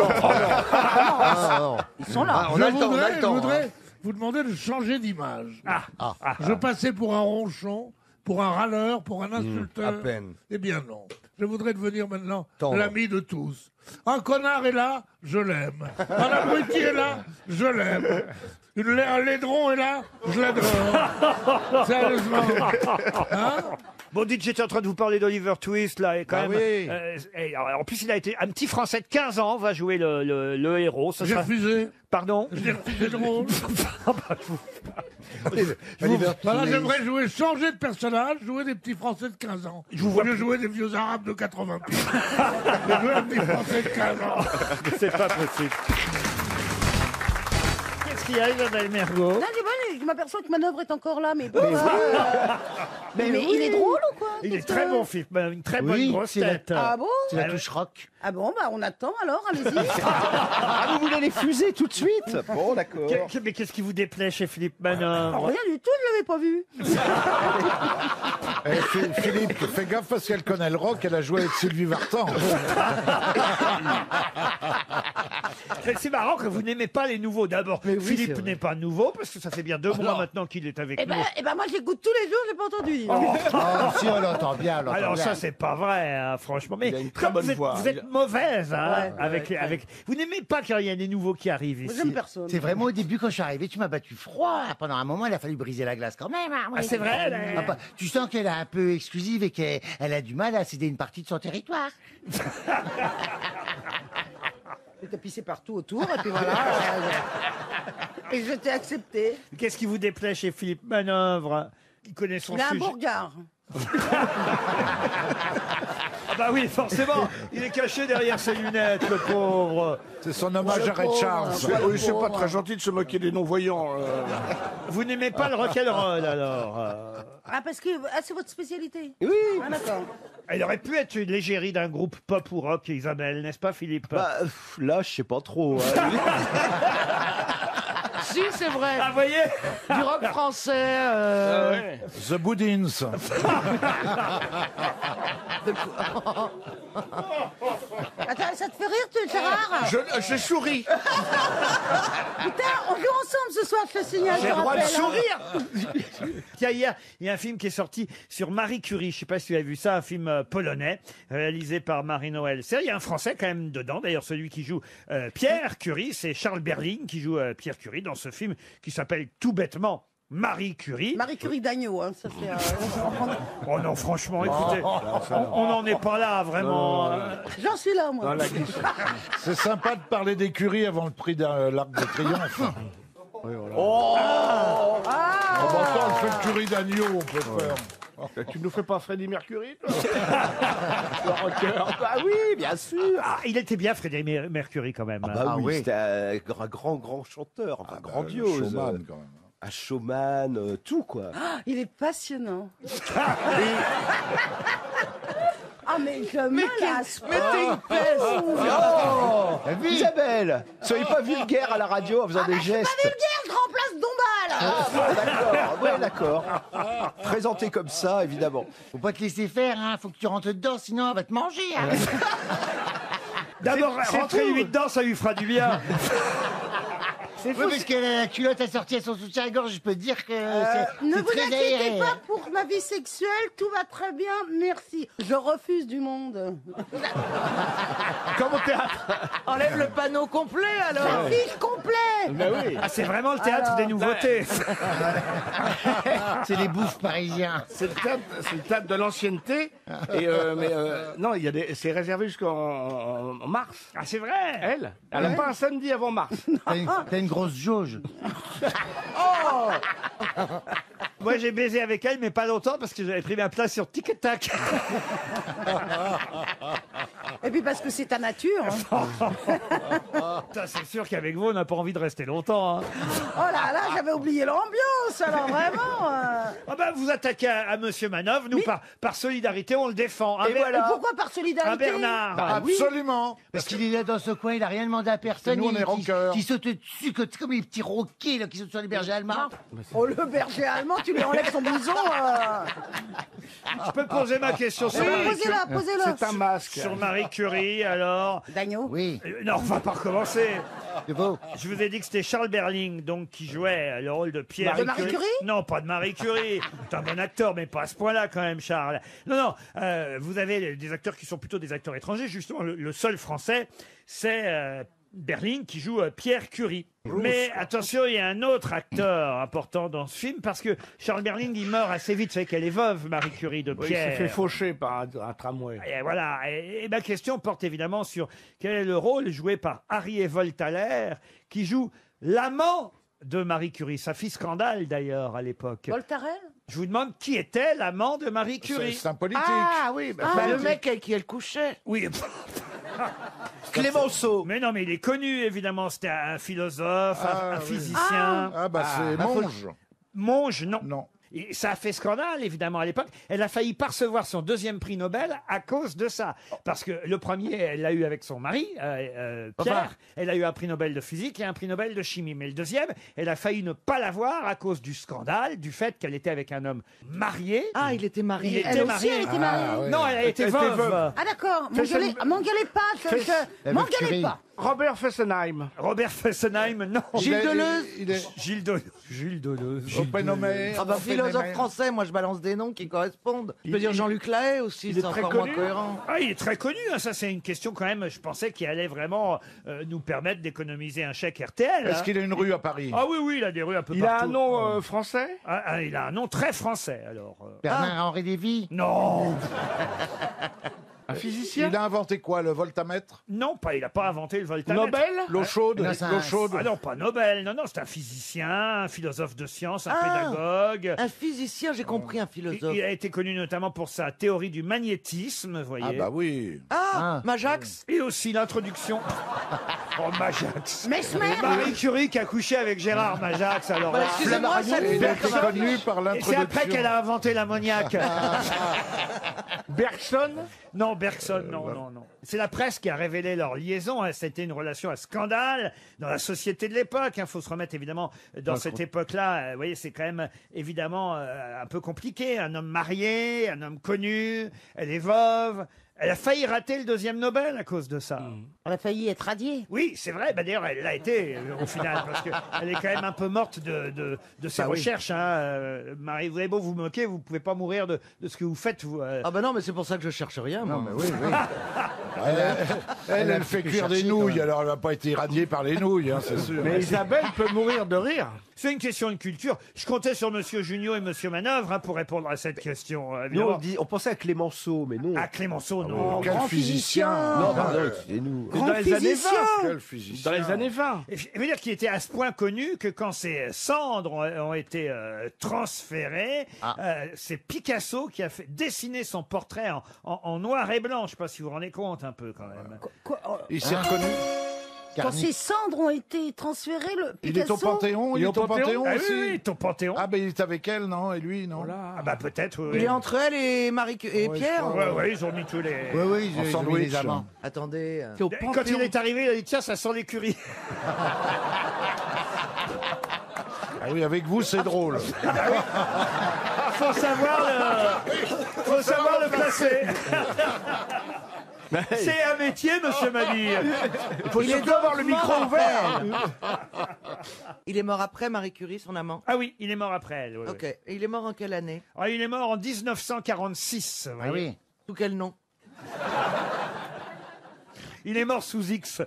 Ah, non. Ils sont là. Ah, on je a le temps, on a voudrais, le je temps. voudrais hein. vous demander de changer d'image. Ah, ah, ah. Je passais pour un ronchon, pour un râleur, pour un insulteur. à peine. Eh bien non. Je voudrais devenir maintenant Tendre. l'ami de tous. Un connard est là, je l'aime. Un abruti est là, je l'aime. Une la- un laidron est là, je l'adore. Sérieusement. Hein? Bon, dites, j'étais en train de vous parler d'Oliver Twist, là, et quand Ah même. oui. euh, et, alors, en plus, il a été un petit Français de quinze ans, va jouer le, le, le héros. Ce J'ai sera- refusé. Pardon. J'ai refusé le rôle. Oliver Voilà, Twist. j'aimerais jouer, changer de personnage, jouer des petits Français de quinze ans. Je vous vois Au lieu de jouer des vieux Arabes de quatre-vingts piges. Je veux un petit Français de quinze ans. C'est pas possible. Qu'est-ce qu'il y a, Isabelle Mergo? Non, je, je m'aperçois que Manœuvre est encore là, mais bon. euh, mais mais il est drôle ou quoi Il est Parce très que- bon film, une très Oui, bonne grosse c'est la- tête. Ah bon C'est la touche rock. Ah bon, bah on attend alors, allez-y. Ah, vous voulez les fuser tout de suite? Bon, d'accord. Que- mais qu'est-ce qui vous déplaît chez Philippe Oh, Manœuvre? rien du tout, je l'avais pas vu. Eh, Phi- Philippe, fais gaffe parce qu'elle connaît le rock, elle a joué avec Sylvie Vartan. Mais C'est marrant que vous n'aimez pas les nouveaux. D'abord, Mais oui, c'est Philippe vrai. n'est pas nouveau parce que ça fait bien deux mois maintenant qu'il est avec Eh nous. ben, eh ben moi j'écoute tous les jours, j'ai pas entendu dire. Ah, si, on l'entend bien, on l'entend Alors bien. ça c'est pas vrai, hein, franchement. Mais Il a une très comme bonne vous êtes, voix. vous êtes mauvaise, hein, Ouais, avec, ouais, avec. Vous n'aimez pas qu'il y ait des nouveaux qui arrivent Moi, ici. j'aime personne. C'est vraiment au début quand je suis arrivé, tu m'as battu froid. Pendant un moment, il a fallu briser la glace quand même. hein, oui. Ah, c'est vrai, là. Ah, pas- Tu sens qu'elle est un peu exclusive et qu'elle elle a du mal à céder une partie de son territoire. T'as pissé partout autour, et puis voilà. euh, et je t'ai accepté. Qu'est-ce qui vous déplaît chez Philippe Manœuvre? Il connaît son Il a un sujet. beau regard. Ah bah oui, forcément, il est caché derrière ses lunettes, le pauvre. C'est son hommage à Ray Charles. Oui, c'est pas très gentil de se moquer des non-voyants. euh. Vous n'aimez pas le rock'n'roll, alors euh. Ah, parce que ah, c'est votre spécialité. Oui. Ah, d'accord. Elle aurait pu être une l'égérie d'un groupe pop ou rock, Isabelle, n'est-ce pas, Philippe? Bah, pff, là, je sais pas trop. hein. Si, c'est vrai. Ah, vous voyez? Du rock français. euh, Ah ouais. The Boudins. Attends, ça te fait rire, tu Gérard? Je, je souris. Putain, on joue ensemble ce soir, je te signale. J'ai je le droit de rappelle, hein. sourire. Tiens, hier, il y a un film qui est sorti sur Marie Curie. Je sais pas si vous avez vu ça, un film euh, polonais réalisé par Marie-Noël Serre. Il y a un Français quand même dedans. D'ailleurs, celui qui joue euh, Pierre Curie, c'est Charles Berling qui joue euh, Pierre Curie dans ce film qui s'appelle tout bêtement Marie Curie. Marie Curie d'agneau, hein, ça fait. euh, Oh non, franchement, écoutez, on n'en est pas là, vraiment. Euh, J'en suis là, moi. C'est sympa de parler d'écurie avant le prix de l'Arc de Triomphe. Oh Ah bah ça, on fait le curry d'agneau, on peut faire. Tu nous fais pas Freddie Mercury, toi? Bah oui, bien sûr. Ah, il était bien, Freddie Mer- Mercury, quand même. Ah bah Ah oui, oui. c'était un grand, grand, grand chanteur, enfin, Ah bah, grandiose. le showman, euh, quand même. Un showman, euh, tout quoi. Ah, il est passionnant. Ah, mais je me lasse Mais t'es une peste. Oh, Isabelle, soyez pas vulgaire à la radio en faisant des gestes. Pas vulgaire, je remplace Dombal. Ah, d'accord, ouais, d'accord. Présenté comme ça, évidemment. Faut pas te laisser faire, hein. Faut que tu rentres dedans, sinon elle va te manger. Hein. D'abord, C'est- rentrer c'est lui tout. dedans, ça lui fera du bien. C'est fou, parce que la culotte assortie à son soutien-gorge, je peux te dire que Euh, c'est ne c'est vous très inquiétez aéré. pas pour ma vie sexuelle, tout va très bien, merci. Je refuse du monde. Comme au théâtre. Enlève le panneau complet alors. Affiche complet. Ben oui. Ah, c'est vraiment le théâtre Alors. des nouveautés. C'est les bouffes parisiens. C'est le théâtre, c'est le théâtre de l'ancienneté. Et euh, mais euh, non, il y a des, c'est réservé jusqu'en en- en mars. Ah, c'est vrai. Elle, elle n'a pas un samedi avant mars. T'as une, t'as une grosse jauge. Oh Moi, j'ai baisé avec elle, mais pas longtemps, parce que j'avais pris ma place sur Tic et Tac. Et puis parce que c'est ta nature. hein. Ça, c'est sûr qu'avec vous, on n'a pas envie de rester longtemps. hein. Oh là là, j'avais oublié l'ambiance, alors vraiment. euh. Ah bah, vous attaquez à, à Monsieur Manov, nous, par, par solidarité, on le défend. Et Ber- voilà. Pourquoi par Un solidarité? Bernard. Bah oui. Absolument. Parce qu'il est là dans ce coin, il a rien demandé à personne. Nous, on il- est qui, rockers. qui saute dessus que- comme les petits roquets là, qui sautent sur les bergers allemands. Oh, le berger allemand, tu lui enlèves son blouson. euh. Je peux poser ma question sur, Oui, Marie, posez-la, posez-la. C'est un masque. sur Marie Curie, alors. D'agneau. Oui, Euh, Non, on va pas recommencer. c'est beau. Je vous ai dit que c'était Charles Berling, donc, qui jouait le rôle de Pierre De Marie Curie? Non, pas de Marie Curie. C'est un bon acteur, mais pas à ce point-là, quand même, Charles. Non, non, euh, vous avez des acteurs qui sont plutôt des acteurs étrangers. Justement, le, le seul français, c'est euh, Berling qui joue euh, Pierre Curie. Mais attention, il y a un autre acteur important dans ce film, parce que Charles Berling, il meurt assez vite. Vous savez qu'elle est veuve, Marie Curie, de Oui, il s'est Pierre. fait faucher par un, un tramway. Et voilà. Et, et ma question porte évidemment sur quel est le rôle joué par Harry Voltaler, qui joue l'amant de Marie Curie. Ça fit scandale d'ailleurs à l'époque. Voltarel. Je vous demande qui était l'amant de Marie C'est Curie. c'est un politique. Ah oui, bah, Ah, bah, le oui. mec avec qui elle couchait. Oui. Clémenceau. Mais non, mais il est connu évidemment. C'était un philosophe, un- Ah, un, oui. physicien. Ah bah c'est bah, faut- Monge. Monge, non. Non. Et ça a fait scandale, évidemment, à l'époque. Elle a failli percevoir son deuxième prix Nobel à cause de ça. Parce que le premier, elle l'a eu avec son mari, euh, euh, Pierre. Enfin. Elle a eu un prix Nobel de physique et un prix Nobel de chimie. Mais le deuxième, elle a failli ne pas l'avoir à cause du scandale, du fait qu'elle était avec un homme marié. Ah, il était Il marié. était Elle aussi, marié. elle était mariée. Ah, ouais. Non, elle a été Elle était veuve. veuve. Ah d'accord, Fais m'engueulez ça- m'engueulez pas, je, Fais- je- La m'engueulez Curie. pas. Robert Fessenheim. Robert Fessenheim, non. Il est- Gilles Deleuze. Il est Gilles Deleuze. Gilles Deleuze. Oppenheimer. Ah bah, philosophe Oppenheimer. français, moi je balance des noms qui correspondent. Je Il- peux dire il- Jean-Luc Lahaye aussi, il est c'est très encore moins connu. cohérent. Ah, il est très connu. hein. Ça, c'est une question quand même. Je pensais qu'il allait vraiment euh, nous permettre d'économiser un chèque R T L. Est-ce hein. qu'il a une rue à Paris? Ah oui, oui, il a des rues un peu Il a partout. un nom euh, français. Ah, ah, il a un nom très français, alors. euh. Bernard-Henri Lévy. Non Un physicien. Il a inventé quoi, le voltamètre? Non, pas, il n'a pas inventé le voltamètre. Nobel. L'eau chaude. Non, c'est un- L'eau chaude. Ah non, pas Nobel. Non, non, c'est un physicien, un philosophe de science, un Ah, pédagogue. Un physicien, j'ai compris, un Il, philosophe. il a été connu notamment pour sa théorie du magnétisme, vous voyez. Ah bah oui. Ah, Majax. Et aussi l'introduction. Oh, Majax. Mesmer. Marie Curie qui a couché avec Gérard Majax, alors. Bah, là. excusez-moi, ça Il me a fait été comme un- connu par Et c'est l'introduction. après qu'elle a inventé l'ammoniac. Bergson. Non, Bergson, non, non, non. C'est la presse qui a révélé leur liaison. hein. C'était une relation à scandale dans la société de l'époque. Il faut se remettre évidemment dans cette époque-là. euh, Vous voyez, c'est quand même évidemment euh, un peu compliqué. Un homme marié, un homme connu, elle est veuve. Elle a failli rater le deuxième Nobel à cause de ça. Elle a failli être radiée. Oui, c'est vrai. Bah, d'ailleurs, elle l'a été euh, au final, parce qu'elle est quand même un peu morte de, de, de ses Bah oui. recherches. Hein. Euh, Marie, vous avez beau vous moquer, vous pouvez pas mourir de, de ce que vous faites. Vous, euh. Ah bah non, mais c'est pour ça que je cherche rien. Non, moi. mais oui, oui. Elle, elle, elle, elle fait cuire des nouilles, alors elle va pas être irradiée par les nouilles, hein, c'est sûr. Mais Isabelle peut mourir de rire. C'est une question de culture. Je comptais sur Monsieur Junio et Monsieur Manœuvre hein, pour répondre à cette question. euh, Nous, évidemment. on, dit, on pensait à Clémenceau, mais non. À Clémenceau, Ah non. oui, quel grand physicien. Non, pardon, excusez-nous. Dans les années physicien. vingt. Quel physicien. Dans les années vingt. Et Je veux dire qu'il était à ce point connu que quand ces cendres ont, ont été euh, transférées, Ah. euh, c'est Picasso qui a fait dessiner son portrait en, en- en noir et blanc. Je ne sais pas si vous vous rendez compte un peu quand même. Quoi, oh, Il s'est reconnu. quand Carni- ces cendres ont été transférées, le Il est au Picasso- Panthéon, il est au Panthéon Ah oui, aussi. oui, oui, ton Panthéon. Ah ben il est avec elle, non? Et lui, non? Ah bah peut-être, oui. Il oui. est entre elle et Marie Cu- et Ouais, je Pierre. crois, Ouais, ouais, ils ont mis tous les... Oui, oui, En j'ai j'ai mis sandwich. les amants. Attendez. euh, Quand il est arrivé, il a dit tiens, ça sent l'écurie. Ah oui, avec vous, c'est drôle. Faut savoir le, faut savoir le placer. C'est un métier, monsieur Mabille. Il faut surtout avoir le micro ouvert. Il est mort après Marie Curie, son amant. Ah oui, il est mort après elle. oui, oui. Ok. Et il est mort en quelle année? Ah, il est mort en dix-neuf cent quarante-six. vous Ah voyez. oui. Sous quel nom? Il est mort sous X.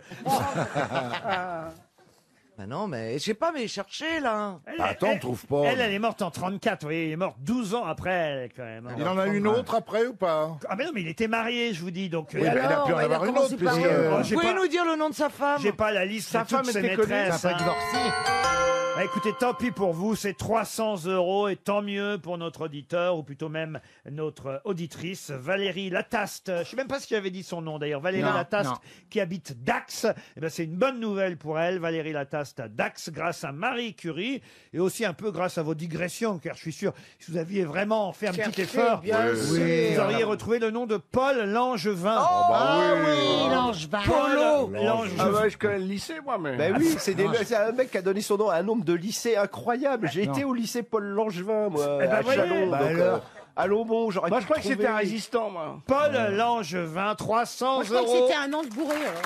Bah non, mais je sais pas, mais cherchez là. Elle, Bah, attends, on trouve pas. Elle, elle est morte en trente-quatre. Vous voyez, il est mort douze ans après elle, quand même. Il en a une autre après ou pas? Ah mais non, mais il était marié, je vous dis. Donc, Oui, euh, mais il a pu en il a avoir une commencé autre, par- puisque... euh, Vous j'ai pouvez pas- nous dire le nom de sa femme? j'ai pas la liste Sa de toutes femme ses était connue, maîtresses. Ça n'a pas hein. divorcé. Bah, écoutez, tant pis pour vous, c'est trois cents euros et tant mieux pour notre auditeur, ou plutôt même notre auditrice, Valérie Lataste. Je sais même pas si j'avais dit son nom d'ailleurs, Valérie Non, Lataste, non. qui habite Dax. Eh ben, c'est une bonne nouvelle pour elle, Valérie Lataste à Dax, grâce à Marie Curie, et aussi un peu grâce à vos digressions, car je suis sûr, si vous aviez vraiment fait un petit Cherchez, effort, bien Oui, sûr. oui. vous auriez retrouvé le nom de Paul Langevin. Ah bah oui. Langevin. Paul Langevin. Ah ouais, je connais le lycée, moi, mais. Ben oui, c'est des- c'est un mec qui a donné son nom à un nombre de lycées incroyable. J'ai Non. été au lycée Paul Langevin, moi, Eh ben, à voyez. Chalon. Bah donc, alors. euh, à Lomont, j'aurais Moi, pu je crois que trouver- c'était un résistant, moi. Paul Langevin, trois cents Moi, je crois que euros. c'était un ange bourré. alors.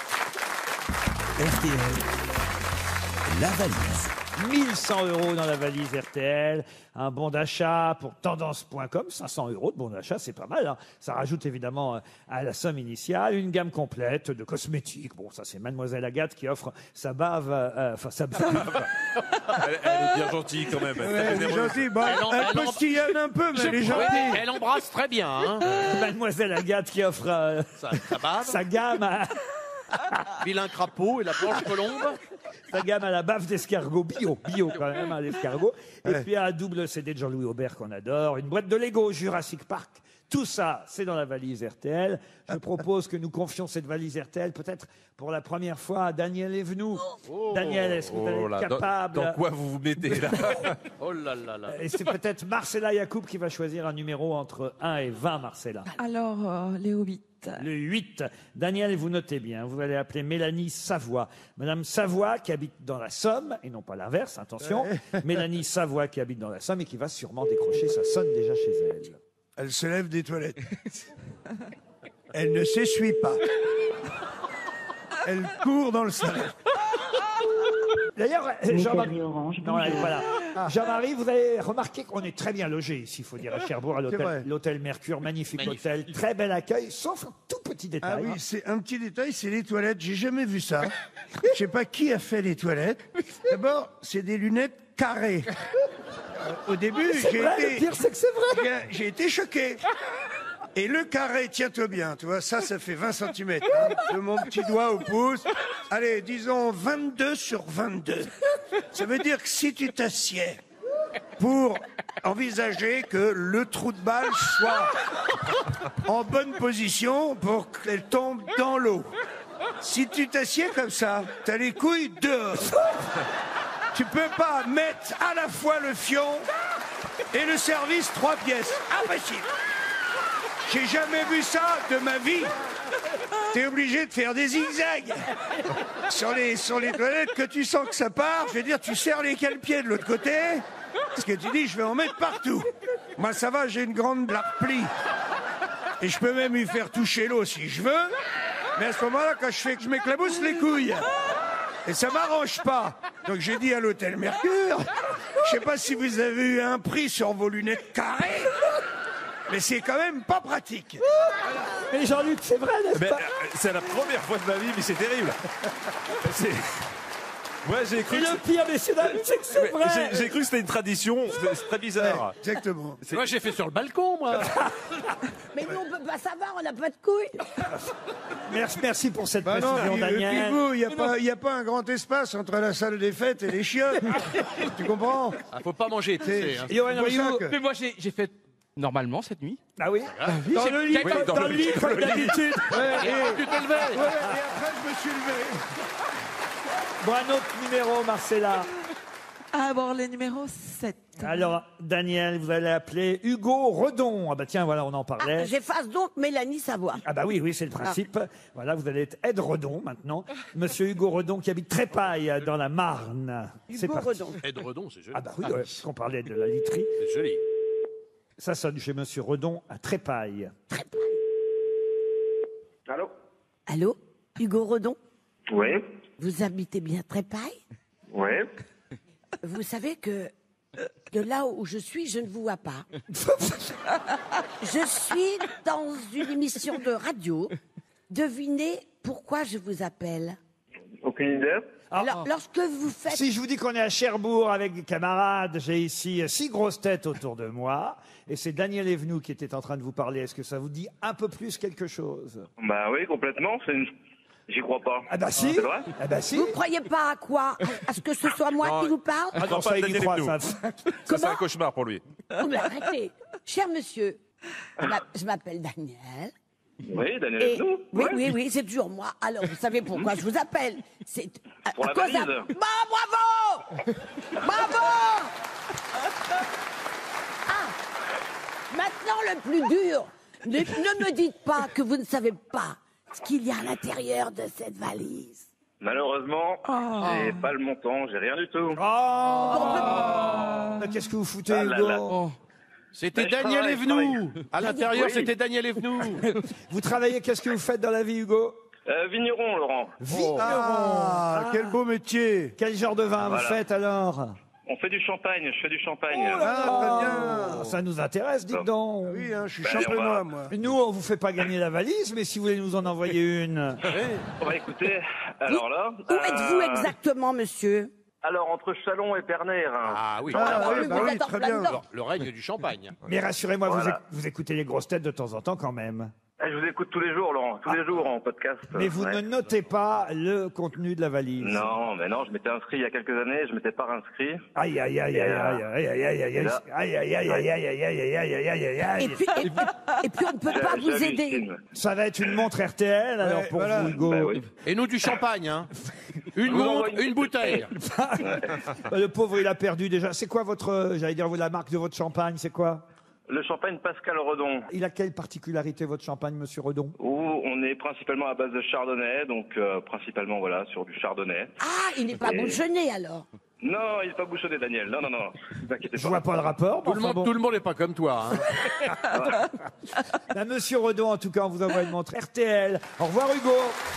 R T L, la valise. mille cent euros dans la valise R T L, un bon d'achat pour tendance point com, cinq cents euros de bon d'achat, c'est pas mal. Hein. Ça rajoute évidemment euh, à la somme initiale une gamme complète de cosmétiques. Bon, ça c'est Mademoiselle Agathe qui offre sa bave, euh, enfin sa bave. Elle, elle est bien gentille quand même. Elle est gentille, bon, Elle en- elle elle en- postillonne un peu, mais elle est Oui, gentille. elle embrasse très bien. Hein. Mademoiselle Agathe qui offre euh, Ça, ça bave. sa gamme à, Vilain crapaud et la blanche colombe. sa gamme à la baffe d'escargot bio, bio quand même, hein, l'escargot. Et puis un double C D de Jean-Louis Aubert qu'on adore, une boîte de Lego Jurassic Park. Tout ça, c'est dans la valise R T L. Je propose que nous confions cette valise R T L peut-être pour la première fois à Daniel Evenou. Daniel, est-ce que vous allez Oh là, être dans- capable Dans, quoi vous vous mettez là? Oh là là là. Et c'est peut-être Marcella Yacoub qui va choisir un numéro entre un et vingt, Marcella. Alors, euh, les huit. Le huit. Daniel, vous notez bien. Vous allez appeler Mélanie Savoie. Madame Savoie qui habite dans la Somme, et non pas l'inverse, attention. Mélanie Savoie qui habite dans la Somme et qui va sûrement décrocher. Ça sonne déjà chez elle. Elle se lève des toilettes. Elle ne s'essuie pas. Elle court dans le salon. D'ailleurs, Jean-Marie, non, là, voilà. Jean-Marie, vous avez remarqué qu'on est très bien logé ici, il faut dire, à Cherbourg, à C'est vrai. l'hôtel, l'hôtel Mercure, magnifique, Magnifique. hôtel, très bel accueil, sauf un tout petit Ah détail. oui, c'est un petit détail, c'est les toilettes. J'ai jamais vu ça. Je sais pas qui a fait les toilettes. D'abord, c'est des lunettes carrées. Euh, Au début, C'est j'ai vrai, été. le pire, c'est que c'est vrai. J'ai- J'ai été choqué. Et le carré, tiens-toi bien, tu vois, ça, ça fait vingt centimètres. Hein, de mon petit doigt au pouce. Allez, disons vingt-deux sur vingt-deux. Ça veut dire que si tu t'assieds pour envisager que le trou de balle soit en bonne position pour qu'elle tombe dans l'eau. Si tu t'assieds comme ça, t'as les couilles dehors. Tu peux pas mettre à la fois le fion et le service trois pièces. Impossible. J'ai jamais vu ça de ma vie. T'es obligé de faire des zigzags sur les, sur les toilettes, que tu sens que ça part. Je veux dire, tu serres les cale-pieds de l'autre côté, parce que tu dis, je vais en mettre partout. Moi, ça va, j'ai une grande replie. Et je peux même lui faire toucher l'eau si je veux. Mais à ce moment-là, quand je fais que je m'éclabousse les couilles, et ça m'arrange pas. Donc j'ai dit à l'hôtel Mercure, je sais pas si vous avez eu un prix sur vos lunettes carrées, mais c'est quand même pas pratique. Mais Jean-Luc, c'est vrai, n'est-ce Mais, pas euh, c'est la première fois de ma vie, mais c'est terrible. C'est... Ouais, j'ai cru. Et que le c'est- pire, messieurs, dames, c'est que c'est Mais vrai. j'ai- J'ai cru que c'était une tradition. C'est c'est très bizarre. Exactement. Moi, j'ai fait sur le balcon, moi. Mais nous, on peut pas savoir, on n'a pas de couilles. Merci, merci pour cette Bah non, précision, et- et puis Daniel. vous, il n'y a, pas- y a pas un grand espace entre la salle des fêtes et les chiottes. Tu comprends? Ah, faut pas manger, tu sais. hein. Johan C'est pour Rioux, ça que- Mais moi, j'ai j'ai fait normalement cette nuit. Ah oui, oui, dans j'ai- le lit, j'ai- comme dans dans le le lit, lit, comme dans le lit. d'habitude. Ouais, et, Tu t'es levé. ouais, et après, je me suis levé. Bon, un autre numéro, Marcella. Ah bon, le numéro sept. Alors, Daniel, vous allez appeler Hugo Redon. Ah bah tiens, voilà, on en Ah, parlait. j'efface donc Mélanie Savoie. Ah bah oui, oui, c'est le principe. Voilà, vous allez être Ed Redon maintenant. Monsieur Hugo Redon qui habite Trépaille dans la Marne. C'est Hugo parti. Redon. Ed Redon, c'est joli. Ah bah oui, ouais, parce qu'on parlait de la literie. C'est joli. Ça sonne chez Monsieur Redon à Trépaille. Allô? Allô, Hugo Redon? Oui, Vous habitez bien Trépaille? oui. Vous savez que de là où je suis, je ne vous vois pas. Je suis dans une émission de radio. Devinez pourquoi je vous appelle. Aucune idée. Alors, lorsque vous faites... Si je vous dis qu'on est à Cherbourg avec des camarades, j'ai ici six grosses têtes autour de moi. Et c'est Daniel Evenou qui était en train de vous parler. Est-ce que ça vous dit un peu plus quelque chose? Bah oui, complètement. C'est une... J'y crois pas. Ah bah si. C'est vrai? Ah bah si. Vous croyez pas à quoi? À ce que ce soit moi Non. qui vous parle? Ah non, Non, ça, pas il y Daniel croit, Evenou. ça. Ça, c'est un cauchemar pour lui. Oh, mais arrêtez. Cher monsieur, je m'a- je m'appelle Daniel. Oui, Daniel Et- Evenou. oui, Ouais. oui, oui, c'est toujours moi. Alors, vous savez pourquoi je vous appelle? C'est à, Pour à la cause d'un- valise. Bah, bravo! Bravo! Ah! Maintenant, le plus dur. Ne, ne me dites pas que vous ne savez pas ce qu'il y a à l'intérieur de cette valise. Malheureusement, j'ai pas le montant, j'ai rien du tout. Oh, mais qu'est-ce que vous foutez, Ah là Hugo? là. C'était Mais je Daniel travaille, je Evenou. À l'intérieur, Oui. c'était Daniel Evenou. Vous travaillez, qu'est-ce que vous faites dans la vie, Hugo? Euh, vigneron, Laurent. Vigneron. Ah, quel beau métier. Quel genre de vin Voilà. vous faites alors? On fait du champagne, je fais du champagne. Ah, très bien. Ça nous intéresse, dites donc. Oui, hein, je suis Ben, champenois, on va- moi. Nous, on vous fait pas gagner la valise, mais si vous voulez nous en envoyer une. Bon, bah, écoutez, alors là... Où êtes-vous euh, exactement, monsieur? Alors, entre Chalon et Pernay. hein. Ah oui. Ah, Ah, oui, oui, bah vous oui, êtes en très plein bien. dedans. Le règne du champagne. Mais rassurez-moi, vous, Voilà. éc- vous écoutez les grosses têtes de temps en temps quand même. Eh, je vous écoute tous les jours, Laurent, tous les jours en podcast. Mais vous Ouais. ne notez pas le contenu de la valise. Non, mais non, je m'étais inscrit il y a quelques années, je m'étais pas inscrit. Aïe, aïe, aïe, aïe, aïe, aïe, aïe, aïe, aïe, aïe, Là. aïe, aïe, aïe, aïe, aïe, aïe, aïe, aïe, aïe, aïe, aïe. Et puis, et, et puis on ne peut pas vous aider. J'hallucine. Ça va être une montre R T L alors Ouais, pour voilà. vous, Hugo. Bah oui. Et nous, du champagne, hein. Une Vous montre, envoyez une une bouteille. Bah, le pauvre, il a perdu déjà. C'est quoi votre, euh, j'allais dire, la marque de votre champagne, c'est quoi? Le champagne Pascal Redon, Il a quelle particularité, votre champagne, monsieur Redon? où on est principalement à base de chardonnay, donc euh, principalement voilà sur du chardonnay. Ah, il n'est pas Et- bouchonné alors. Non, il n'est pas bouchonné, Daniel. Non, non, non. Ne vous inquiétez Je pas. vois pas le rapport. Tout le monde, tout le monde n'est pas comme toi. Hein. Bah, monsieur Redon, en tout cas, on vous envoie une montre R T L. Au revoir, Hugo.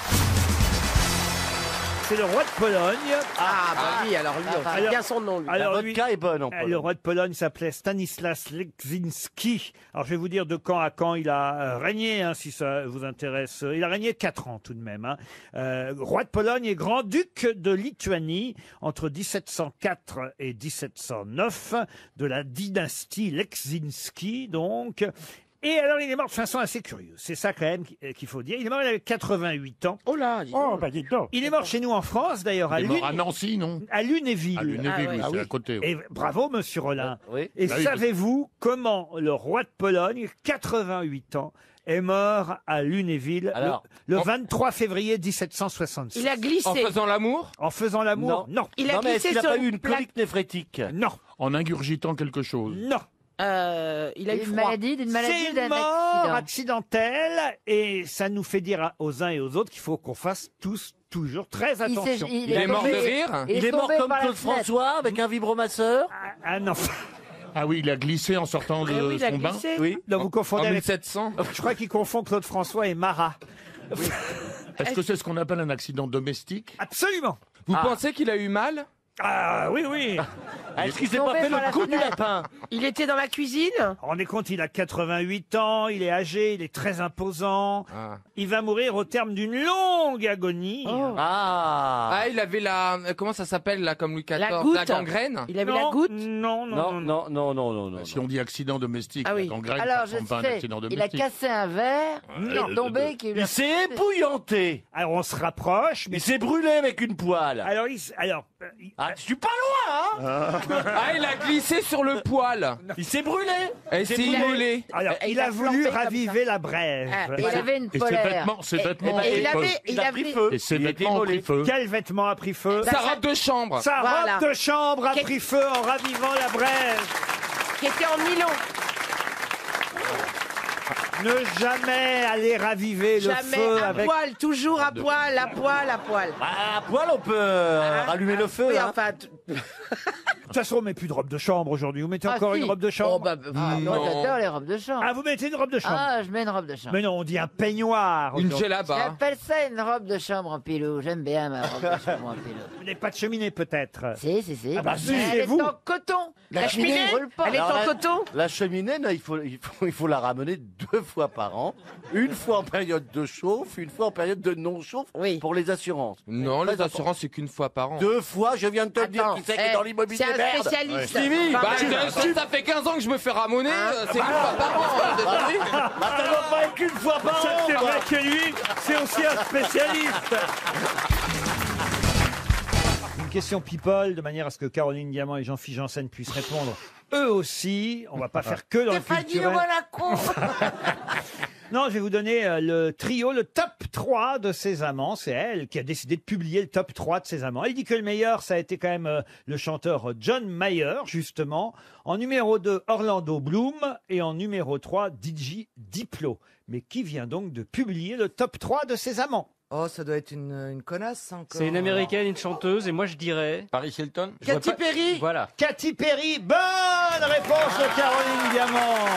C'est le roi de Pologne. Ah, bah oui, alors lui, on Alors- bien son nom. Lui. alors La lui- vodka est bonne en Euh, Pologne. Le roi de Pologne s'appelait Stanislas Leczinski. Alors je vais vous dire de quand à quand il a euh, régné, hein, si ça vous intéresse. Il a régné quatre ans tout de même. Hein. Euh, roi de Pologne et grand-duc de Lituanie entre dix-sept cent quatre et dix-sept cent neuf de la dynastie Leczinski donc. Et alors, il est mort de façon assez curieuse. C'est ça, quand même, qu'il faut dire. Il est mort, il avait quatre-vingt-huit ans. Oh là, Oh, bah, dites donc. Il est mort chez nous en France, d'ailleurs, à Il est mort Lune- à Nancy, non à Lunéville. À Lunéville, oui, Ah c'est à côté. oui. Et bravo, monsieur Rollin. oui. Et Bah oui, savez-vous comment le roi de Pologne, quatre-vingt-huit ans, est mort à Lunéville le- Alors, le, en- vingt-trois février mille sept cent soixante-six? Il a glissé. En faisant l'amour En faisant l'amour? Non. Il a Non, mais est-ce glissé qu'il n'a sur pas une eu une plaque. colique néphrétique Non. En ingurgitant quelque chose. Non. Euh, il a eu Une froid. maladie, d'une maladie C'est ou d'un une mort accident. accidentelle et ça nous fait dire à- aux uns et aux autres qu'il faut qu'on fasse tous toujours très Il s'est- attention. il Il est mort de tombé- rire il Il est mort tombé comme par la Claude fenêtre. François avec un vibromasseur Ah non. Ah oui, il a glissé en sortant de Eh oui, il a son bain. glissé. Oui. Non, vous confondez En avec... mille sept cents Je crois qu'il confond Claude François et Marat. Est-ce que c'est ce qu'on appelle un accident domestique Absolument. Vous pensez qu'il a eu mal Ah oui, oui. Est-ce qu'il s'est tombé pas fait par le la coup du fenêtre. lapin Il était dans la cuisine. On est compte, il a quatre-vingt-huit ans, il est âgé, il est très imposant. Ah. Il va mourir au terme d'une longue agonie. Ah Ah, il avait la. Comment ça s'appelle, là, comme Louis quatorze? La goutte. La gangrène Il avait non, la goutte. Non, non, non, Non, non. non, non, non, non, non. Si on dit accident domestique, Ah oui. la gangrène, Alors, ça je ressemble pas à un sais, accident il a domestique. cassé un verre, il Non. est tombé, qu'il lui a- Il s'est épouillanté Alors on se rapproche, mais Il s'est brûlé avec une poêle alors, il, s- alors, euh, il- Ah, je suis pas loin, hein Ah, il a glissé sur le poil. Il s'est brûlé Et c'est brûlé. immolé. alors, Et il, il a, a voulu flambé comme raviver la brève. Ah, Et il avait une Et ses polaire. vêtements, ses vêtements et ont il pris avait- feu. il Il a avait- pris feu Et ses Il a été vêtements ont immolé. pris feu. Quel vêtement a pris feu? Sa robe de chambre. Sa Voilà. robe de chambre a Quel- pris feu en ravivant la brève. Qui était en nylon. Ne jamais aller raviver le Jamais feu à avec... poil, toujours à poil, à poil, à poil. Ah, à poil, on peut euh, rallumer le feu, Oui, hein. enfin, t- De toute façon, on met plus de robe de chambre aujourd'hui. Vous mettez Ah, encore si. une robe de chambre? Oh, bah, ah, moi, j'adore les robes de chambre. Ah, vous mettez une robe de chambre? Ah, je mets une robe de chambre. Mais non, on dit un peignoir. Une aujourd'hui. djellaba. J'appelle ça une robe de chambre en pilou. J'aime bien ma robe de chambre en pilou. Vous n'avez pas de cheminée, peut-être? Si, si, si. Ah bah si, Mais chez elle est vous. en coton. La La cheminée cheminée roule pas. elle est Alors, en la- coton. La cheminée, là, il faut, il, faut, il faut la ramener deux fois par an. Une fois en période de chauffe, une fois en période de non-chauffe Oui. pour les assurances. Non, Très les assurances, c'est qu'une fois par an. Deux fois, je viens de te le dire, Attends, qui c'est qui eh, est dans l'immobilier c'est un merde. spécialiste. Stevie, Enfin, Bah, tu- ça, ça- ça fait quinze ans que je me fais ramoner, euh, c'est une fois par an. hein, désolé. bah, ça doit pas être qu'une fois par Ça, an. c'est quoi. vrai que lui, c'est aussi un spécialiste. Une question people, de manière à ce que Caroline Diamant et Jean-Philippe Janssen puissent répondre eux aussi. On va pas faire que dans le Stéphanie, culturel. voilà con. Non, je vais vous donner euh, le trio, le top trois de ses amants. C'est elle qui a décidé de publier le top trois de ses amants. Elle dit que le meilleur, ça a été quand même euh, le chanteur John Mayer, justement. En numéro deux, Orlando Bloom. Et en numéro trois, D J Diplo. Mais qui vient donc de publier le top trois de ses amants? Oh, ça doit être une, une connasse encore. C'est une américaine, une chanteuse, et moi je dirais. Paris Hilton. je vois Katy pas- Perry. Voilà. Katy Perry, bonne réponse de Caroline Diamant.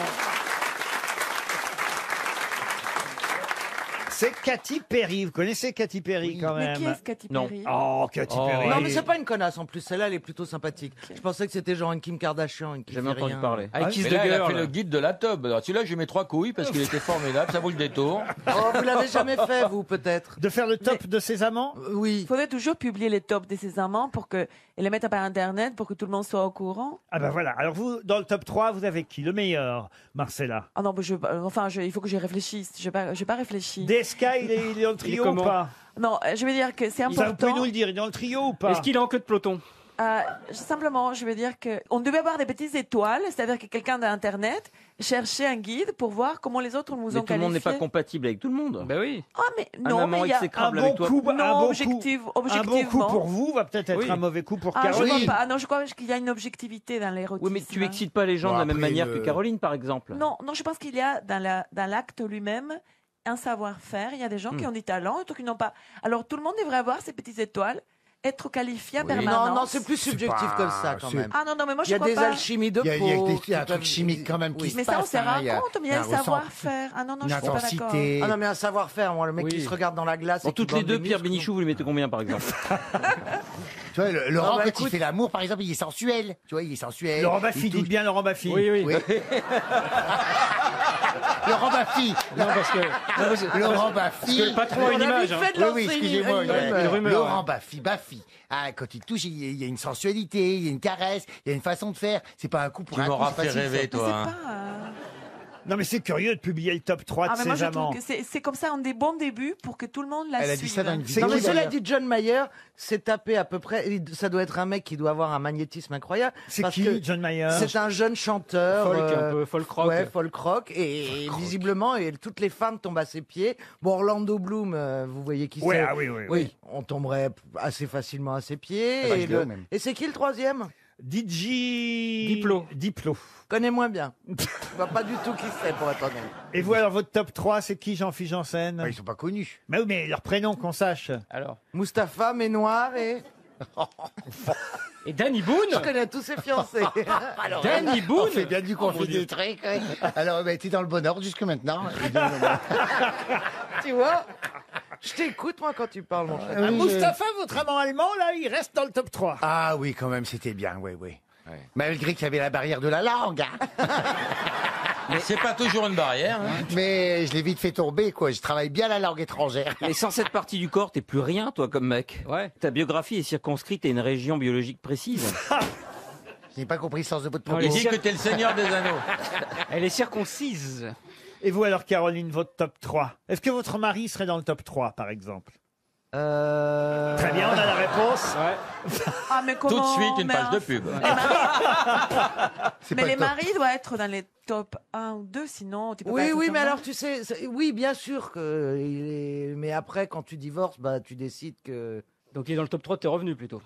C'est Katy Perry. Vous connaissez Katy Perry quand même? Mais qui est-ce Katy Non. Perry Oh, Katy Oh. Perry. Non, mais c'est pas une connasse en plus. Celle-là, elle est plutôt sympathique. Je pensais que c'était genre une Kim Kardashian. Une qui Jamais fait entendu rien. parler. I Kiss Mais the là, elle a Girl. fait le guide de la tub. Alors, celui-là, je lui mets trois couilles parce qu'il était formidable. Ça vaut le détour. Oh, vous l'avez jamais fait, vous, peut-être? De faire le top de ses amants? Oui. Il faudrait toujours publier les tops de ses amants pour que, et les mettre par Internet pour que tout le monde soit au courant. Ah ben voilà. Alors vous, dans le top trois, vous avez qui? Le meilleur, Marcella? Ah non, mais je, enfin, je, il faut que j'y réfléchisse. Je n'ai pas, j'ai pas réfléchi. D S K, il est, il est dans le trio ou comment pas? Non, euh, je veux dire que c'est Ça, vous pouvez important. nous le dire, il est dans le trio ou pas? Est-ce qu'il est en queue de peloton? Euh, simplement, je veux dire que on devait avoir des petites étoiles, c'est-à-dire que quelqu'un d'Internet cherchait un guide pour voir comment les autres nous Mais ont tout le qualifiés. monde n'est pas compatible avec tout le monde. Ben oui. Ah mais Un non, amant mais il y a un exécrable bon avec toi. coup, un non, bon objectif, coup, un bon coup objectivement. pour vous va peut-être être Oui. un mauvais coup pour Ah, je Caroline. vois pas. Ah non, je crois qu'il y a une objectivité dans l'érotisme. Oui, mais tu excites pas les gens Bon, de la même après, manière le- que Caroline, par exemple. Non, non, je pense qu'il y a dans la dans l'acte lui-même un savoir-faire. Il y a des gens qui Hmm. ont du talent, d'autres qui n'ont pas. Alors tout le monde devrait avoir ces petites étoiles, être qualifié en Oui. permanence. Non, non, c'est plus subjectif pas- comme ça, quand c'est- même. Ah non, non, mais moi Il je y a crois des pas. alchimies de Il y a, il y a peau. des- il y a qui un truc peuvent- chimique quand même qui Oui. se Mais ça, on passe. s'en hein, rend il y a- compte, mais il y il a y un a un ressenti- savoir-faire. Ah non, non, une je suis pas d'accord. intensité. Ah non, mais un savoir-faire, moi, le mec Oui. qui se regarde dans la glace. Bon, et qui toutes les bande deux, des Pierre muscles. Bénichou, vous lui mettez combien, par exemple? Tu vois, le- Laurent, Ah bah, quand écoute. il fait l'amour, par exemple, il est sensuel. Tu vois, il est sensuel. Laurent Il Baffy, touche- dites bien Laurent Baffy. Oui, oui. Oui. Laurent Baffy. Non, parce que. non, parce que- Laurent Parce Baffy. que le patron a une On a image. vite hein. fait de Oui, oui, lancer une- excusez-moi. une il y a- rumeur. Une rumeur, Laurent ouais. Baffy, Baffy. Ah, quand il touche, il y, a, il y a une sensualité, il y a une caresse, il y a une façon de faire. C'est pas un coup pour Tu un coup. m'auras c'est fait facile, rêver, ça. toi. C'est hein. pas. euh, Non, mais c'est curieux de publier le top trois de Ah, mais moi, ses je trouve amants. que c'est c'est comme ça un des bons débuts pour que tout le monde la suive. Non, mais cela dit, John Mayer s'est tapé à peu près. il- Ça doit être un mec qui doit avoir un magnétisme incroyable. C'est parce qui, que John Mayer? C'est un jeune chanteur. Folk, un euh, peu folk rock. Ouais, folk rock. Et, visiblement, et toutes les femmes tombent à ses pieds. Bon, Orlando Bloom, euh, vous voyez qui Ouais, c'est. ah oui, oui, oui. on tomberait assez facilement à ses pieds. Ah bah, et je l'ai le- même. et c'est qui le troisième? D J... Diplo. Diplo. Connais moins bien. Je vois pas du tout qui c'est, pour être honnête. Et vous, alors, votre top trois, c'est qui, Jean-Philippe Janssen? Ils sont pas connus. Mais oui, mais leur prénom, qu'on sache. Alors. Mustapha, Ménoir et. Et Danny Boone. Je connais tous ses fiancés. Alors, Danny on Boone. fait bien du conflit des trucs. ouais. Alors, bah, t'es dans le bon ordre jusque maintenant. Tu vois? Je t'écoute, moi, quand tu parles, mon cher. Ah, Mustapha, votre amant allemand, là, il reste dans le top trois. Ah oui, quand même, c'était bien, oui, oui. Malgré qu'il y avait la barrière de la langue. hein. Mais c'est pas toujours une barrière. hein. Mais je l'ai vite fait tomber, quoi. Je travaille bien la langue étrangère. Mais sans cette partie du corps, t'es plus rien, toi, comme mec. Ouais. Ta biographie est circonscrite à une région biologique précise. Je n'ai pas compris le sens de votre Non, Il propos. dit que t'es le seigneur des anneaux. Elle est circoncise. Et vous, alors, Caroline, votre top trois? Est-ce que votre mari serait dans le top trois, par exemple? Euh... Très bien, on a la réponse. Ah, mais Tout comment de suite, une mais page un- de pub. C'est Mais pas les le top. maris doivent être dans les top un ou deux, sinon tu peux pas Oui, être oui, top mais un. alors tu sais, c'est- oui, bien sûr que il est. Mais après, quand tu divorces, bah, tu décides que. Donc il est dans le top trois de tes revenus plutôt.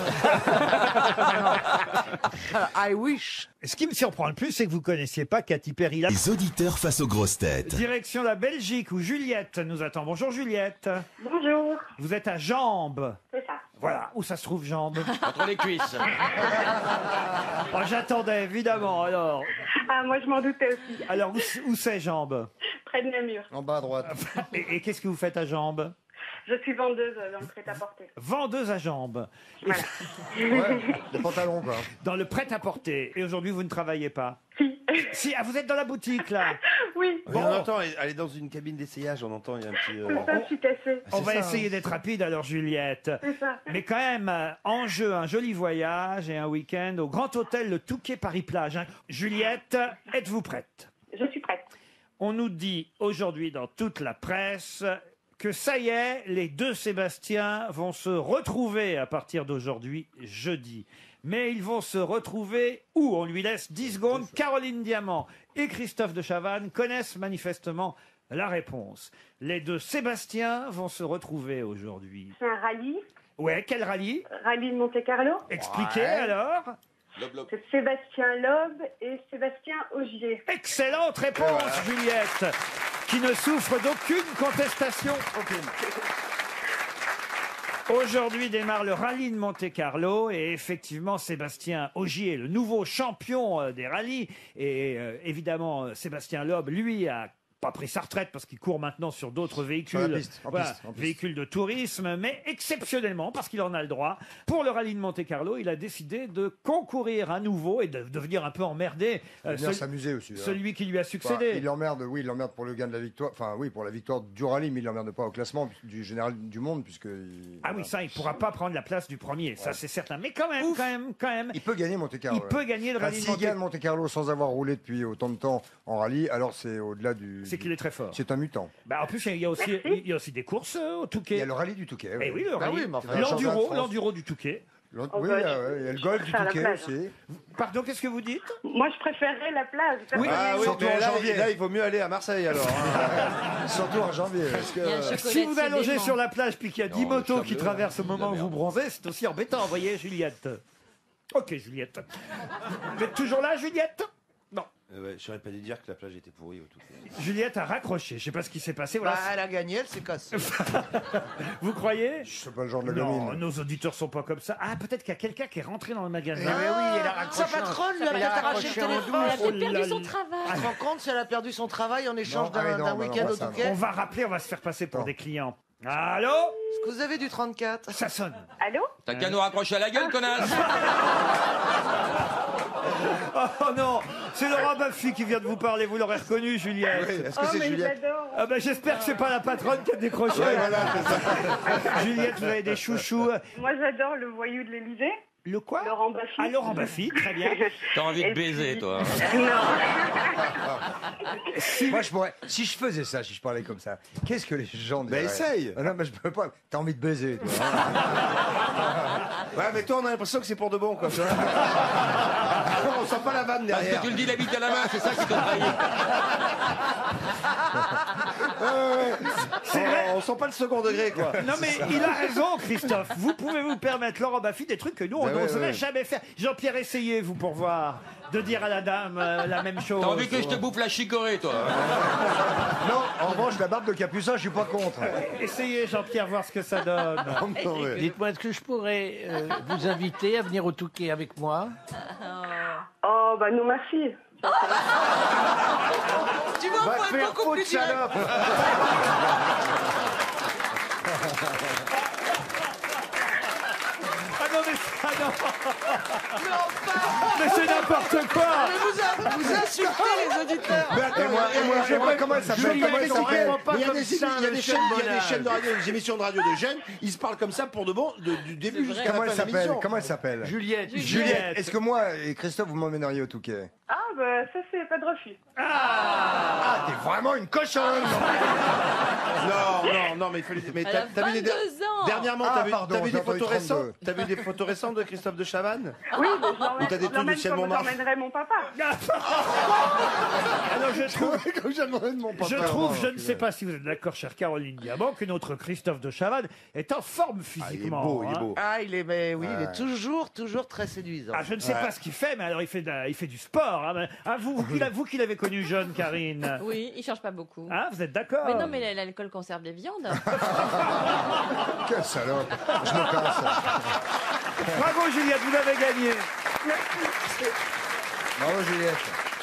I wish. Ce qui me surprend le plus, c'est que vous connaissiez pas Katy Perry. La... Les auditeurs face aux grosses têtes. Direction la Belgique, où Juliette nous attend. Bonjour Juliette. Bonjour, Vous êtes à Jambes. c'est ça. Voilà, où ça se trouve Jambes? Entre les cuisses. Oh, j'attendais, évidemment, alors. Ah, moi je m'en doutais aussi. Alors, où, c- où c'est Jambes? Près de Namur. En bas à droite. Et, et qu'est-ce que vous faites à Jambes? Je suis vendeuse dans le prêt-à-porter. Vendeuse à Jambes. Et- Voilà. Des pantalons, quoi. Dans le prêt-à-porter. Et aujourd'hui, vous ne travaillez pas? Si, ah, vous êtes dans la boutique, là. Oui, Bon. On entend, elle est dans une cabine d'essayage, on entend, il y a un petit... euh, c'est ça, je suis cassée. On va ça, essayer hein. d'être rapide alors, Juliette. C'est ça. Mais quand même, euh, en jeu, un joli voyage et un week-end au Grand Hôtel Le Touquet Paris-Plage. hein. Juliette, êtes-vous prête? Je suis prête. On nous dit aujourd'hui dans toute la presse que ça y est, les deux Sébastien vont se retrouver à partir d'aujourd'hui, jeudi. Mais ils vont se retrouver où? On lui laisse dix secondes. Caroline Diamant et Christophe de Chavannes connaissent manifestement la réponse. Les deux Sébastien vont se retrouver aujourd'hui. C'est un rallye, Ouais, quel rallye? rallye de Monte-Carlo. Expliquez alors. C'est Sébastien Loeb et Sébastien Ogier. Excellente réponse, Juliette, qui ne souffre d'aucune contestation. Aujourd'hui démarre le rallye de Monte-Carlo et effectivement Sébastien Ogier, le nouveau champion euh, des rallyes, et euh, évidemment euh, Sébastien Loeb, lui, a pas pris sa retraite parce qu'il court maintenant sur d'autres véhicules, Sur la piste, en Voilà, piste, en piste. véhicules de tourisme, mais exceptionnellement, parce qu'il en a le droit, pour le rallye de Monte-Carlo, il a décidé de concourir à nouveau et de devenir un peu emmerdé Il euh, vient celui- s'amuser aussi. hein. celui qui lui a Enfin, succédé. il l'emmerde, oui, il l'emmerde pour le gain de la victoire. Enfin, oui, pour la victoire du rallye, mais il l'emmerde pas au classement du général du monde, puisque. il- Ah oui, ça, il pourra pas prendre la place du premier, ça c'est certain. Mais quand même, quand même, quand même. Il peut gagner Monte-Carlo. Il peut gagner le Enfin, rallye de S'il Monte- gagne Monte-Carlo sans avoir roulé depuis autant de temps en rallye, alors c'est au-delà du. C'est qu'il est très fort. C'est un mutant. Bah, en plus, il y a aussi, il y a aussi des courses euh, au Touquet. Il y a le rallye du Touquet. Eh oui, le Bah rallye. oui, mais enfin, le championnat de L'enduro, France. l'enduro du Touquet. L'en- Oh, oui, bah, il y a il y a le golf du faire la Touquet plage. aussi. Pardon, qu'est-ce que vous dites? Moi, je préférerais la plage. Oui. Ah oui, Surtout mais en là, janvier. là, il vaut mieux aller à Marseille alors. hein. Surtout en janvier. Parce que, Il y a un euh, chocolat Si vous de allongez Sédément. sur la plage puis qu'il y a dix Non, motos ferme-le, qui traversent au hein, moment où de la vous bronzez, c'est aussi embêtant. Vous voyez, Juliette. Ok, Juliette. Vous êtes toujours là, Juliette? Non. Euh, ouais, j'aurais pas dû dire que la plage était pourrie au tout. Juliette a raccroché. Je sais pas ce qui s'est passé. Voilà. Bah, elle a gagné, elle s'est cassée. Vous croyez? c'est pas le genre de la Non, gamine. nos auditeurs sont pas comme ça. Ah, peut-être qu'il y a quelqu'un qui est rentré dans le magasin. Ah, oui, elle a sa raccroché un- patronne lui a elle a peut-être arraché raccroché le en téléphone. douce. Elle a Oh peut-être perdu là son là. travail. Tu te rends compte si elle a perdu son travail en échange Non, ah oui, d'un non, d'un bah non, week-end pas au ça, Touquet? On va rappeler, on va se faire passer pour Non. des clients. Allô? Est-ce que vous avez du trente-quatre? Ça sonne. Allô? T'as qu'à nous raccrocher à la gueule, connasse. Oh non, c'est Laurent Baffy qui vient de vous parler, vous l'aurez reconnu, Juliette. Oui, est-ce Oh, que c'est mais Juliette j'adore. Ah ben, j'espère que c'est pas la patronne qui a décroché. Ouais, voilà, c'est ça. Juliette, vous avez des chouchous. Moi, j'adore le voyou de l'Élysée. Le quoi? Laurent Baffy. Ah, Laurent Baffy, très bien. T'as envie de Et baiser, puis- toi. Moi, je pourrais, si je faisais ça, si je parlais comme ça, qu'est-ce que les gens diraient? essaye. Ah non, mais je peux pas. T'as envie de baiser, toi. Ouais, mais toi, on a l'impression que c'est pour de bon, quoi. tu vois. On sent pas la vanne Parce derrière. que tu le dis la bite à la main, c'est ça qui te trahit. C'est on, vrai. on sent pas le second degré, quoi. Non mais il a raison, Christophe. Vous pouvez vous permettre, Laurent Baffy, des trucs que nous, on Ben ouais, n'oserait ouais. jamais faire. Jean-Pierre, essayez, vous, pour voir, de dire à la dame euh, la même chose. T'as envie que je te bouffe la chicorée, toi. Non, en revanche, la barbe de Capucin, je suis pas contre. Essayez, Jean-Pierre, voir ce que ça donne. Non, mais- Dites-moi, est-ce que je pourrais euh, vous inviter à venir au Touquet avec moi? Oh, bah non, merci. Tu vois, Va faut être faire beaucoup foutre, plus direct. salope. Ah non, mais ça, non. Mais enfin Mais c'est n'importe quoi. Mais vous, a- vous insultez les auditeurs. Mais attends, et moi, et moi, et moi, comment elle s'appelle? Julien, Comment elle ils sont s'appelle? vraiment pas Mais il y a comme des, ça, émi- il y a des monsieur chaînes, il y a des Bonal. chaînes de radio, des émissions de radio de jeunes, ils se parlent comme ça pour de bon, de- du début jusqu'à Comment la elle fin de s'appelle? l'émission. Comment elle s'appelle? Juliette. Juliette. Est-ce que moi et Christophe, vous m'emmèneriez au Touquet? Ah, bah ça, c'est pas de refus. Ah, t'es vraiment une cochonne! Non, non, non, mais il fallait. Mais Elle t'as a t'as vu des der- vingt-deux ans. Dernièrement, Ah, t'as vu, pardon, t'as vu j'ai des entendu photos récentes? trente-deux. T'as vu des photos récentes de Christophe de Chavannes? Oui, mais je Ou t'as l'emmène des je trucs de l'emmène Michel comme Montmartre? j'emmènerais mon papa. Alors je trouve, Comme j'aimerais de mon papa. je trouve, Oh, je ne sais pas si vous êtes d'accord, chère Caroline Diamant, que notre Christophe de Chavannes est en forme physiquement. beau, il est hein. beau. Ah, il est, mais oui, il Ouais. est toujours, toujours très séduisant. Ah, je ne sais pas ce qu'il fait, mais alors il fait, de- il fait du sport. Hein. Ah, vous, vous, qui l'a- vous qui l'avez connu jeune, Karine. Oui, il change pas beaucoup. Ah, vous êtes d'accord? Mais non, mais l'alcool conserve les viandes. Quelle salope! Je me casse. Bravo Juliette, vous avez gagné. Bravo, Juliette.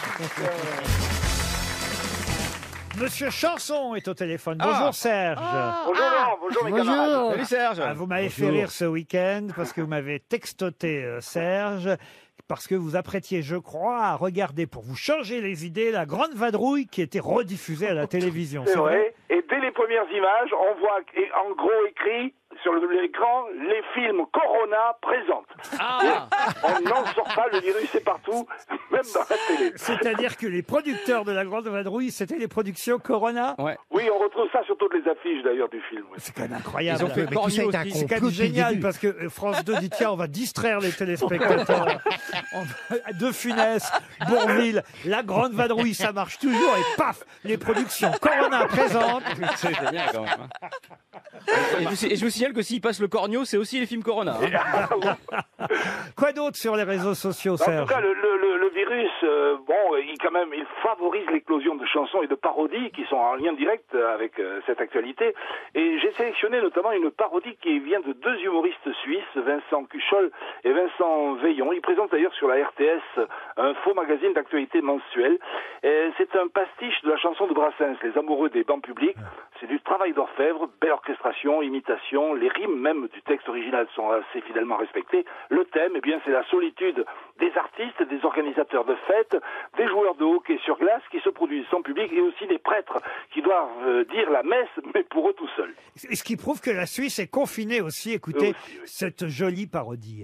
Monsieur Chanson est au téléphone. Bonjour Serge. Bonjour Laurent, bonjour mes camarades. Salut Serge. Ah, vous m'avez fait rire ce week-end parce que vous m'avez textoté, euh, Serge, parce que vous apprêtiez, je crois, à regarder pour vous changer les idées la grande vadrouille qui était rediffusée à la télévision. C'est vrai. Et dès les premières images, on voit et en gros écrit sur le- l'écran les films Corona présentent. Ah. On n'en sort pas, le virus est partout, même dans la télé. C'est-à-dire que les producteurs de la grande vadrouille, c'était les productions Corona. Ouais. Oui, on retrouve ça sur toutes les affiches d'ailleurs du film. oui. C'est quand même incroyable. Ils ont fait Mais tout Cornio ça est un aussi. C'est quand même génial parce que euh, France deux dit tiens, on va distraire les téléspectateurs. On va- De Funès, Bourville, la grande vadrouille, ça marche toujours et paf, les productions Corona présentes. C'est génial quand même. hein. Et je, vous- et je vous signale que s'il passe le cornio, c'est aussi les films Corona. hein. Quoi d'autre sur les réseaux sociaux, En tout Serge? cas, le, le- le- le virus, euh, bon, il quand même, il favorise l'éclosion de chansons et de parodies qui sont en lien direct avec euh, cette actualité. Et j'ai sélectionné notamment une parodie qui vient de deux humoristes suisses, Vincent Cuchol et Vincent Veillon. Ils présentent d'ailleurs sur la R T S un faux magazine d'actualité mensuel. Et c'est un pastiche de la chanson de Brassens, Les Amoureux des bancs publics. C'est du travail d'orfèvre, belle orchestration, imitation, les rimes même du texte original sont assez fidèlement respectées. Le thème, eh bien, c'est la solitude des artistes, des organisateurs de fêtes, des joueurs de hockey sur glace qui se produisent sans public et aussi des prêtres qui doivent euh, dire la messe, mais pour eux tout seuls. Et ce qui prouve que la Suisse est confinée aussi. Écoutez cette jolie parodie.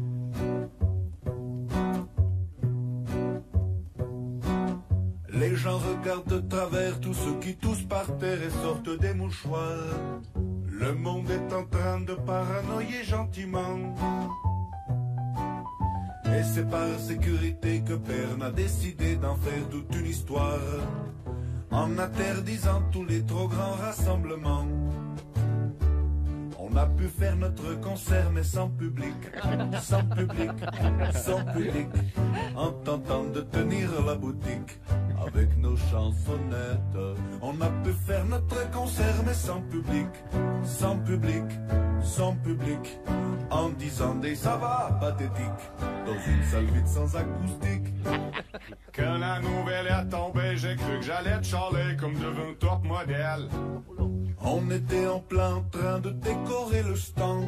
Les gens regardent de travers tous ceux qui toussent par terre et sortent des mouchoirs. Le monde est en train de paranoïer gentiment. Et c'est par sécurité que Berne a décidé d'en faire toute une histoire, en interdisant tous les trop grands rassemblements. On a pu faire notre concert mais sans public, sans public, sans public, en tentant de tenir la boutique avec nos chansonnettes. On a pu faire notre concert mais sans public, sans public, sans public, en disant des ça va pathétiques, dans une salle vide sans acoustique. Quand la nouvelle est tombée, j'ai cru que j'allais te chialer comme devant un top modèle. On était en plein train de décorer le stand.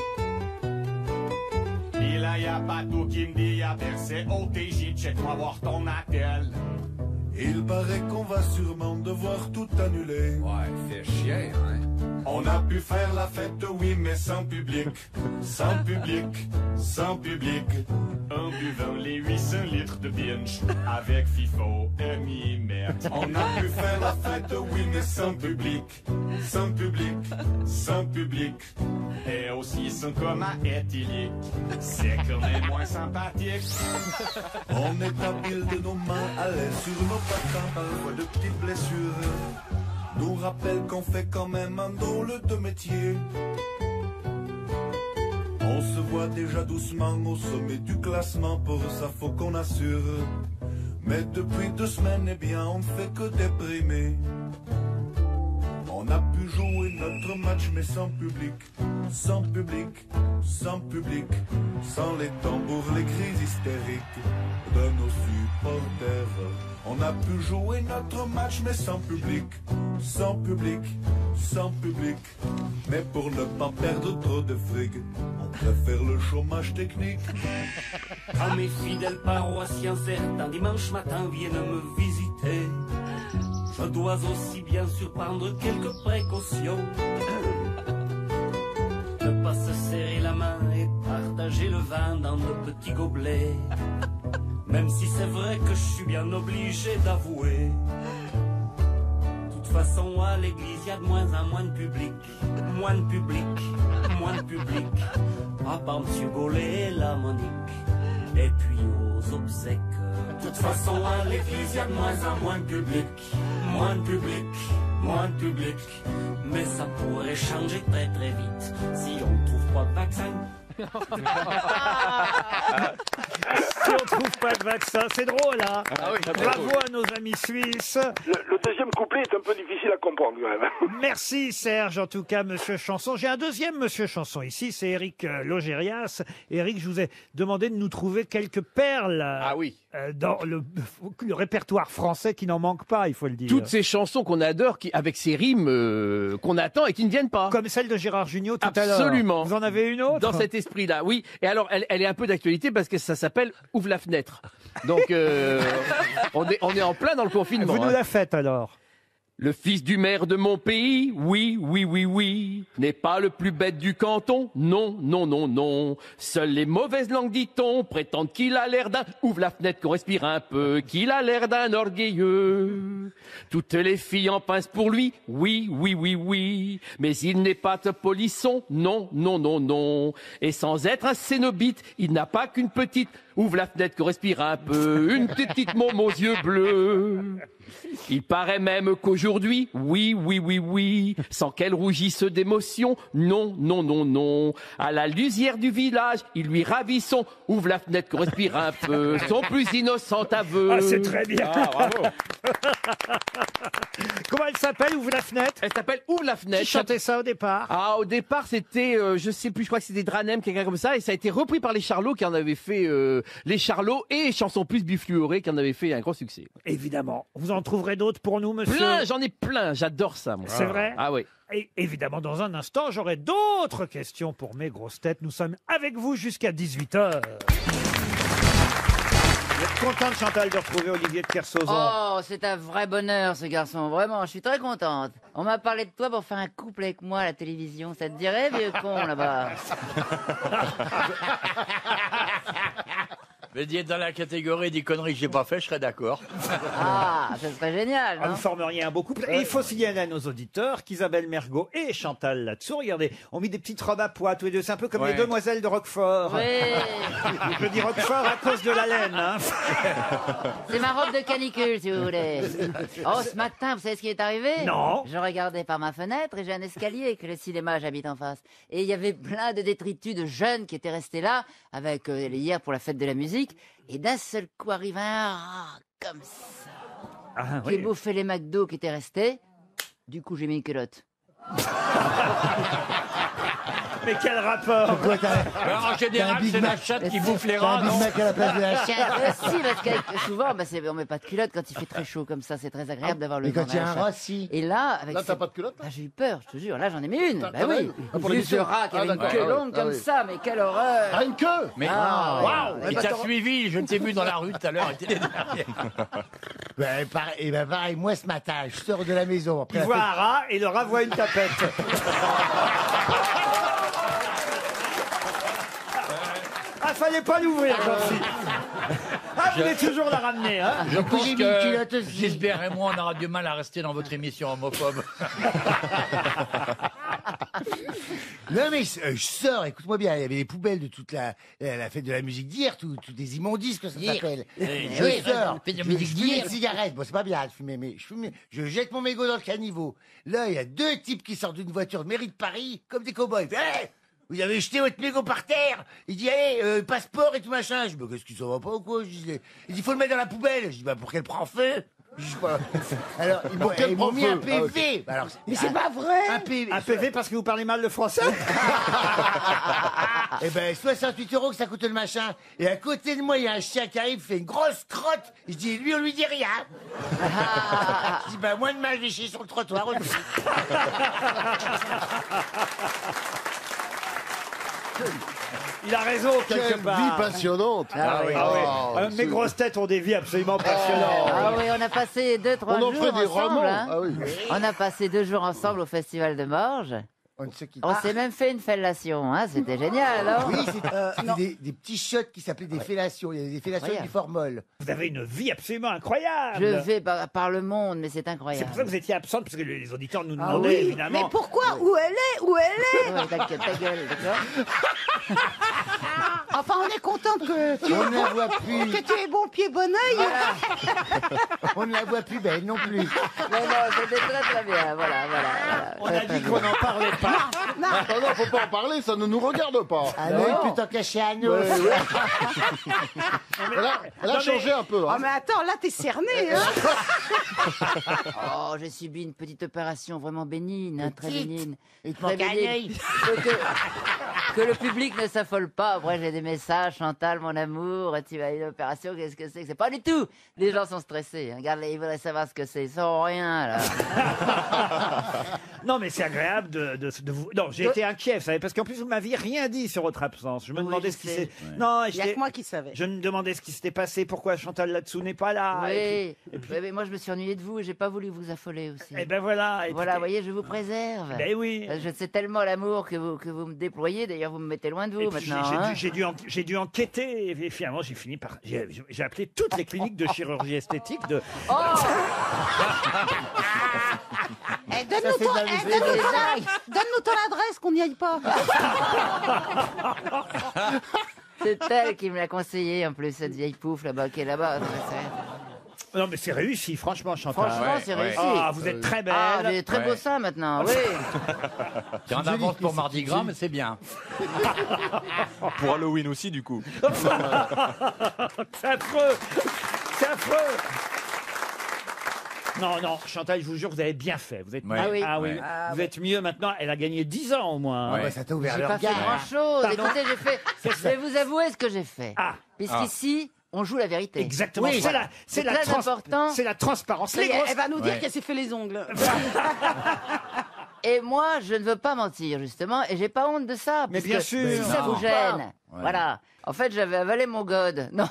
Et là, y'a Pato qui me dit, y'a versé O T J, check-moi voir ton attel. Il paraît qu'on va sûrement devoir tout annuler. Ouais, fait chier, hein. On a pu faire la fête, oui, mais sans public, sans public, sans public. En buvant les huit cents litres de binge avec FIFO, M I, merde. On a pu faire la fête, oui, mais sans public, sans public, sans public. Et aussi son coma éthylique, c'est quand même moins sympathique. On est habile de nos mains à l'aise sur nos patins, parfois de petites blessures nous rappelle qu'on fait quand même un drôle de métier. On se voit déjà doucement au sommet du classement, pour ça faut qu'on assure. Mais depuis deux semaines, eh bien, on ne fait que déprimer. On a pu jouer notre match, mais sans public, sans public, sans public, sans les tambours, les cris hystériques de nos supporters. On a pu jouer notre match, mais sans public, sans public, sans public. Mais pour ne pas perdre trop de fric, on préfère le chômage technique. Quand mes fidèles paroissiens, certains dimanche matin viennent me visiter, je dois aussi bien sûr prendre quelques précautions. Ne pas se serrer la main et partager le vin dans de petits gobelets. Même si c'est vrai que je suis bien obligé d'avouer. De toute façon, à l'église, il y a de moins en moins de public. Moins de public, moins de public. À part Monsieur Gollet et la Monique. Et puis aux obsèques. De toute façon, à l'église, il y a de moins en moins de public. Moins de public, moins de public. Mais ça pourrait changer très très vite si on ne trouve pas de vaccin. Si on trouve pas de vaccin, c'est drôle, hein. Ah oui, c'est Bravo drôle. à nos amis suisses. Le, le deuxième couplet est un peu difficile à comprendre quand même. Merci Serge, en tout cas, Monsieur Chanson. J'ai un deuxième Monsieur Chanson ici, c'est Éric euh, Logérias. Éric, je vous ai demandé de nous trouver quelques perles ah oui. dans le, le répertoire français qui n'en manque pas, il faut le dire. Toutes ces chansons qu'on adore, qui, avec ces rimes euh, qu'on attend et qui ne viennent pas. Comme celle de Gérard Jugnot tout à l'heure. Absolument. Vous en avez une autre? Dans cet esprit-là, oui. Et alors, elle, elle est un peu d'actualité parce que ça s'appelle Ouvre la fenêtre. Donc, euh, on, est, on est en plein dans le confinement. Vous nous hein. la faites alors. Le fils du maire de mon pays, oui, oui, oui, oui, n'est pas le plus bête du canton, non, non, non, non. Seules les mauvaises langues, dit-on, prétendent qu'il a l'air d'un... Ouvre la fenêtre qu'on respire un peu, qu'il a l'air d'un orgueilleux. Toutes les filles en pincent pour lui, oui, oui, oui, oui. Mais il n'est pas de polisson, non, non, non, non. Et sans être un cénobite, il n'a pas qu'une petite... Ouvre la fenêtre qu'on respire un peu, une petite môme aux yeux bleus. Il paraît même qu'aujourd'hui, oui, oui, oui, oui, sans qu'elle rougisse d'émotion, non, non, non, non. À la lusière du village, il lui ravit son ouvre la fenêtre qu'on respire un peu, son plus innocent aveu. Ah, c'est très bien. Ah, bravo. Comment elle s'appelle, Ouvre la fenêtre? Elle s'appelle Ouvre la fenêtre. Qui chantait ça au départ? Ah, au départ, c'était, euh, je sais plus, je crois que c'était Dranem, quelqu'un comme ça, et ça a été repris par les Charlots qui en avaient fait, euh, les Charlots et Chansons Plus Bifluorées qui en avaient fait un grand succès. Évidemment. Vous en trouverez d'autres pour nous, monsieur? Plein, j'en ai plein, j'adore ça, moi. C'est vrai? Ah oui. Et évidemment, dans un instant, j'aurai d'autres questions pour mes grosses têtes. Nous sommes avec vous jusqu'à dix-huit heures. Vous êtes contente, Chantal, de retrouver Olivier de Kersauzon? Oh, c'est un vrai bonheur, ce garçon. Vraiment, je suis très contente. On m'a parlé de toi pour faire un couple avec moi à la télévision. Ça te dirait, vieux con, là-bas? Mais d'être dans la catégorie des conneries que j'ai pas fait, je serais d'accord. Ah, ça serait génial, Ah, non? vous formeriez un beau couple. Et il faut signaler à nos auditeurs qu'Isabelle Mergo et Chantal là-dessous, regardez, ont mis des petites robes à pois tous les deux. C'est un peu comme Ouais. les demoiselles de Roquefort. Oui. Je dis Roquefort à cause de la laine. Hein. C'est ma robe de canicule, si vous voulez. Oh, ce matin, vous savez ce qui est arrivé? Non. Je regardais par ma fenêtre et j'ai un escalier avec le cinéma, j'habite en face. Et il y avait plein de détritus de jeunes qui étaient restés là, avec euh, hier pour la fête de la musique. Et d'un seul coup arrive un rat comme ça, Ah, qui oui. bouffait les McDo qui étaient restés. Du coup, j'ai mis une culotte. Mais quel rapport? Quoi, t'as- Alors, en t'as un général, Big c'est la Mac- chatte qui bouffe les t'as rats, un Big non? Mac à la place de la Euh, chatte. si, parce que souvent, bah, c'est- on met pas de culotte quand il fait très chaud comme ça. C'est très agréable d'avoir le Mais quand vent il y a dans la un chatte. rat, si. Et là, avec Là, ces- t'as pas de culotte, Ah, j'ai eu peur, je te jure. Là, j'en ai mis une. T'as- Bah t'en as oui. eu Ah, pour Vu l'émission. ce rat qui Ah, avait une d'accord. queue Ah, oui. longue Ah, comme oui. ça, mais quelle horreur. Ah, une queue Mais Ah, waouh, ouais. il Bah, t'a t'as- suivi, je t'ai vu dans la rue tout à l'heure. et t'es derrière. Ben, pareil, et ben, pareil, moi ce matin, je sors de la maison. Après Il la voit fête- un rat et le rat voit une tapette. Ah, fallait pas l'ouvrir, Jean-Philippe. Ah, vous voulez toujours la ramener, hein? Je coup, pense j'ai mis une culotte que aussi. Gisbert et moi, on aura du mal à rester dans votre émission homophobe. Non mais euh, je sors, écoute-moi bien, il y avait les poubelles de toute la, la, la fête de la musique d'hier, tous tous des immondices que ça Hier. s'appelle. Eh, Je oui, sors, fête de je, musique je fume d'hier. une cigarette, bon c'est pas bien de fumer, mais je fume, je jette mon mégot dans le caniveau. Là il y a deux types qui sortent d'une voiture de mairie de Paris, comme des cow-boys. Hey, vous avez jeté votre mégot par terre. Il dit allez, euh, passeport et tout machin. Je dis bah, qu'est-ce qu'il s'en va pas ou quoi? Je dis, il dit faut le mettre dans la poubelle. Je dis bah pour qu'elle prend feu. Je sais pas. Alors ils m'ont Pour qu'elle ils m'ont prend mis un feu. P V. Ah, ok. Alors, Mais c'est un- pas vrai. Un P V. Un P V parce que vous parlez mal le français? Eh ben, soixante-huit euros que ça coûte le machin. Et à côté de moi, il y a un chien qui arrive, fait une grosse crotte. Je dis, lui, on lui dit rien. Je dis, ben, moi de mal, je vais chier sur le trottoir aussi. Il a raison, quelque Quelle part. vie passionnante. Ah oui. Ah oui. Ah, Euh, mes c'est- grosses têtes ont des vies absolument passionnantes. Ah oui, on a passé deux, trois On en jours ferait des ensemble. romans. hein. Ah oui. On a passé deux jours ensemble au Festival de Morges. On ne sait qui. On s'est même fait une fellation, hein. C'était génial, non Oui, c'est euh, c'était des, des petits shots qui s'appelaient des fellations. Il y avait des fellations Incroyable. du formol. Vous avez une vie absolument incroyable. Je vais par, par le monde, mais c'est C'est incroyable. pour ça que vous étiez absente, parce que les auditeurs nous Ah demandaient, oui. évidemment. Mais pourquoi? Où elle est? Où elle est? Ouais, ta, ta gueule, d'accord. Enfin, on est contente que tu, On ne la voit plus. que tu aies bon pied, bon oeil. On ne la voit plus belle non plus. Non, non, c'était très très bien. Voilà, voilà. voilà. On Très, a très dit bien. qu'on n'en parlait pas. Non, Ah non, faut pas en parler, ça ne nous regarde pas. Un œil peut en cacher un Ouais, autre. ouais. Elle a, elle a Non, mais- changé un peu. oh, Hein. mais attends, là, t'es cerné, hein. Oh, j'ai subi une petite opération vraiment bénigne, hein, très Petite. bénigne. Il te Très manque un bénigne. œil. Que, que le public ne s'affole pas. Après, j'ai des messages, Chantal, mon amour, tu vas à une opération, qu'est-ce que c'est que c'est? Pas du tout. Les gens sont stressés. hein. Regarde, ils voudraient savoir ce que c'est. Ils sauront rien, là. Non, mais c'est agréable de, de, de vous. Non, j'ai été inquiet, vous savez, parce qu'en plus, vous m'aviez rien dit sur votre absence. Je me Oui, demandais je ce qui sais. s'est. Non, Il y a j'étais- que moi qui savais. je me demandais ce qui s'était passé, pourquoi Chantal là-dessous n'est pas là. Oui. Et puis- Oui, mais moi, je me suis ennuyé de vous et j'ai pas voulu vous affoler aussi. Et ben voilà. et Voilà, puis- vous voyez, je vous préserve. Ben oui. Je sais tellement l'amour que vous, que vous me déployez. D'ailleurs, vous me mettez loin de Et vous puis, j'ai- maintenant. j'ai hein. dû- j'ai dû, en- j'ai dû enquêter et finalement j'ai fini par j'ai j'ai appelé toutes les cliniques de chirurgie esthétique de Oh Eh, donne-nous Ça, c'est ton, de la eh, musique. donne-nous ton- donne-nous ton adresse, qu'on n'y aille pas. C'est elle qui me l'a conseillé en plus, cette vieille pouffe là-bas qui est là-bas. C'est- non mais c'est réussi franchement Chantal. Franchement, c'est réussi. Ah vous êtes très belle. Ah, j'ai très beau Ouais. sein maintenant, oui. C'est en avance pour Mardi Gras, mais c'est bien. Pour Halloween aussi, du coup. C'est affreux. C'est affreux. Non, non, Chantal, je vous jure, vous avez bien fait. Vous êtes Ouais. mieux. Ah oui. Ah oui. Ouais. Vous êtes mieux maintenant. Elle a gagné dix ans au moins. hein. Ouais. Ouais, ça t'a ouvert J'ai le pas fait regard. grand-chose. Pardon. Écoutez, j'ai fait. Je vais vous avouer ce que j'ai fait. Ah. Puisqu'ici, on joue la vérité. Exactement. Oui, c'est voilà. la, c'est C'est la, très trans- important. c'est la transparence. Ça y Les est, grosses- elle va nous dire Ouais. qu'elle s'est fait les ongles. Et moi, je ne veux pas mentir, justement, et j'ai pas honte de ça. Mais puisque bien sûr. Si ça Non. vous gêne. Voilà. En fait, j'avais avalé mon god. Non.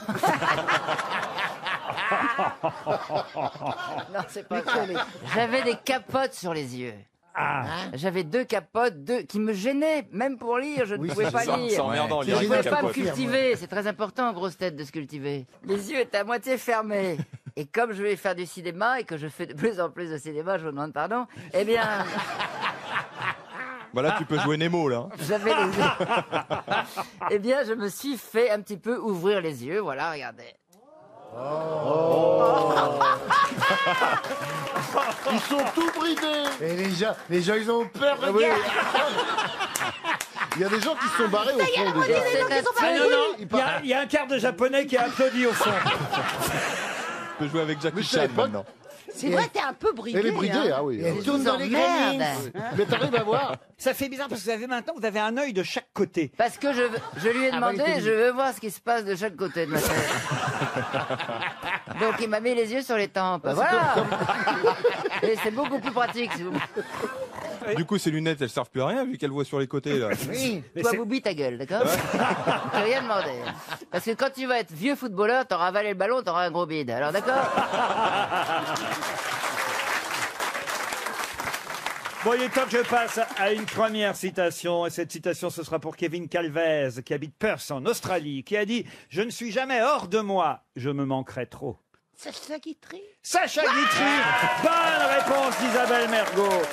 non, c'est pas ça. J'avais des capotes sur les yeux. Ah. J'avais deux capotes, deux qui me gênaient, même pour lire, je ne Oui, pouvais c'est pas ça. lire. C'est emmerdant, Je lire ne avec pouvais des pas me capotes. cultiver, c'est très important, grosse tête, de se cultiver. Les yeux étaient à moitié fermés. Et comme je vais faire du cinéma et que je fais de plus en plus de cinéma, je vous demande pardon, eh bien, Voilà, tu peux jouer Nemo, là. j'avais les yeux. Eh bien, je me suis fait un petit peu ouvrir les yeux, voilà, regardez. Ils sont tout bridés. Et les gens, les gens, ils ont peur, Ah oui. regarde. Il y a des gens qui se sont barrés au fond Et déjà. c'est Ah non, non, Il il y, a- il y a un quart de japonais qui a applaudi au fond. Tu peux jouer avec Mais Jackie je Chan savais pas, maintenant. C'est vrai, t'es un peu bridé. Elle est bridée, hein. ah oui. Elle Vous tourne dans les emmerde. gremlins. Mais t'arrives à voir. Ça fait bizarre parce que vous avez maintenant, vous avez un œil de chaque côté. Parce que je, je lui ai Ah, bah, demandé, il était je veux voir ce qui se passe de chaque côté de ma tête. Donc il m'a mis les yeux sur les tempes. Voilà. Et c'est beaucoup plus pratique. Si vous... Du coup, ces lunettes, elles servent plus à rien vu qu'elles voient sur les côtés là. Oui, Mais toi c'est- Boubi ta gueule, d'accord? J'ai rien demandé. Parce que quand tu vas être vieux footballeur, t'auras avalé le ballon, t'auras un gros bide. Alors d'accord? Bon, il est temps que je passe à une première citation. Et cette citation, ce sera pour Kevin Calvez, qui habite Perth, en Australie, qui a dit « Je ne suis jamais hors de moi, je me manquerai trop ». Sacha Guitry. Sacha Guitry. Bonne réponse d'Isabelle Mergot.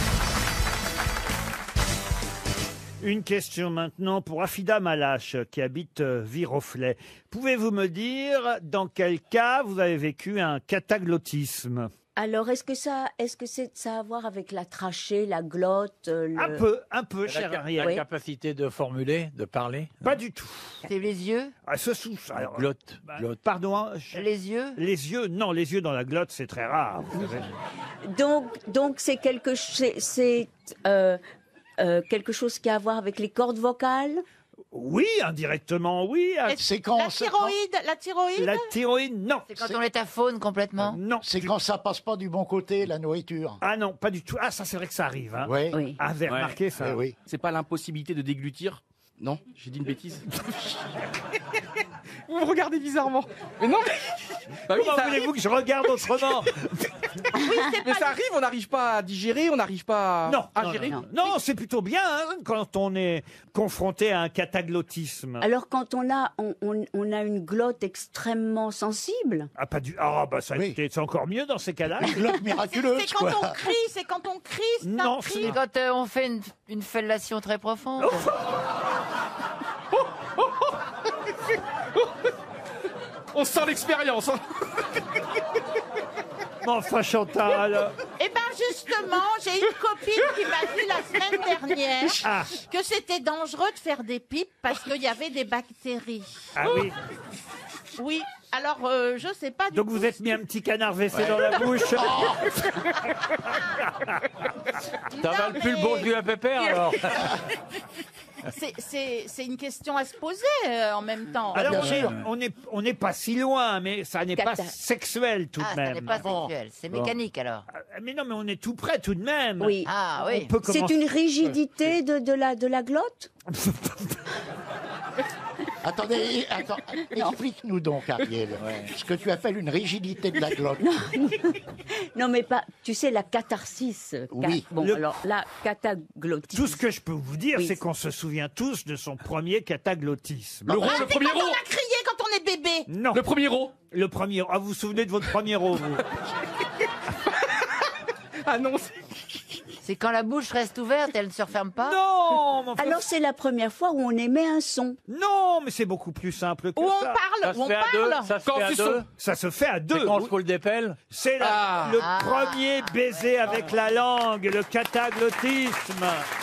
Une question maintenant pour Afida Malache, qui habite euh, Viroflay. Pouvez-vous me dire dans quel cas vous avez vécu un cataglottisme? Alors, est-ce que ça, est-ce que c'est ça a à voir avec la trachée, la glotte, euh, le... Un peu, un peu, La, cher ca- Ariel. la Oui. capacité de formuler, de parler. Pas du tout. C'est les yeux? Ah, ce sous. Alors, Glotte, bah, glotte. pardon. hein, je- Les yeux? Les yeux, non, les yeux dans la glotte, c'est très rare. vous savez. Donc, donc c'est quelque, ch- c'est, c'est, euh, euh, quelque chose qui a à voir avec les cordes vocales. Oui, indirectement, oui. Ah, C'est quand la thyroïde, la thyroïde. La thyroïde, non. C'est quand on est à faune complètement? Non. C'est quand ça passe pas du bon côté, la nourriture. Ah non, pas du tout. Ah, ça, c'est vrai que ça arrive. Hein. Oui. Oui. Ah, vous avez remarqué ça? Eh oui. C'est pas l'impossibilité de déglutir? Non, j'ai dit une bêtise. Vous me regardez bizarrement. Mais non, mais... Bah oui, Comment ça voulez-vous que je regarde autrement? mais ça arrive, on n'arrive pas à digérer, on n'arrive pas à, Non, à non, gérer. non, non. Non, c'est plutôt bien hein, quand on est confronté à un cataglottisme. Alors, quand on a, on, on, on a une glotte extrêmement sensible. Ah, pas du. Ah, bah ça, Oui. écoutez, c'est encore mieux dans ces cas-là. Glotte miraculeuse, C'est quand quoi. on crie, c'est quand on crie, c'est Non, un ce cri. n'est C'est quand euh, on fait une, une fellation très profonde. On sent l'expérience. Hein. Mais enfin, Chantal. Eh ben justement, j'ai une copine qui m'a dit la semaine dernière Ah. que c'était dangereux de faire des pipes parce qu'il y avait des bactéries. Ah oui. Oui. Alors euh, je sais pas du Donc tout. vous êtes mis un petit canard W C dans la bouche. T'avales plus le bon vieux à pépère, alors. C'est- C'est c'est une question à se poser euh, en même temps. Alors bien on est- sûr. on n'est on n'est pas si loin, mais ça n'est pas Cata. sexuel tout Ah, de ça même. n'est pas sexuel, c'est mécanique alors. Ah, Mais non, mais on est tout près tout de même. Oui. Ah On oui. peut C'est commencer- une rigidité de, de la, de la glotte. Attendez, attends, explique-nous donc, Ariel, ce que tu appelles une rigidité de la glotte. Non, mais pas. Tu sais, la catharsis. Ca- Oui. Bon, Le- alors la cataglottisme. Tout ce que je peux vous dire, Oui. c'est qu'on se souvient tous de son premier cataglottisme. Le rot, Ah, le c'est premier quand rot. on a crié quand on est bébé. Non. Le premier rot. Le premier. Ah, vous vous souvenez de votre premier rot, vous? Ah non, c'est- C'est quand la bouche reste ouverte, elle ne se referme pas. Non, mais enfin- Alors, c'est la première fois où on émet un son. non, mais c'est beaucoup plus simple que Où on ça. parle, où on parle. Ça se Quand fait à tu deux. sens- Ça se fait à deux. C'est quand on se fout des pelles. C'est la- Ah. le Ah. premier baiser avec la langue, le cataglottisme.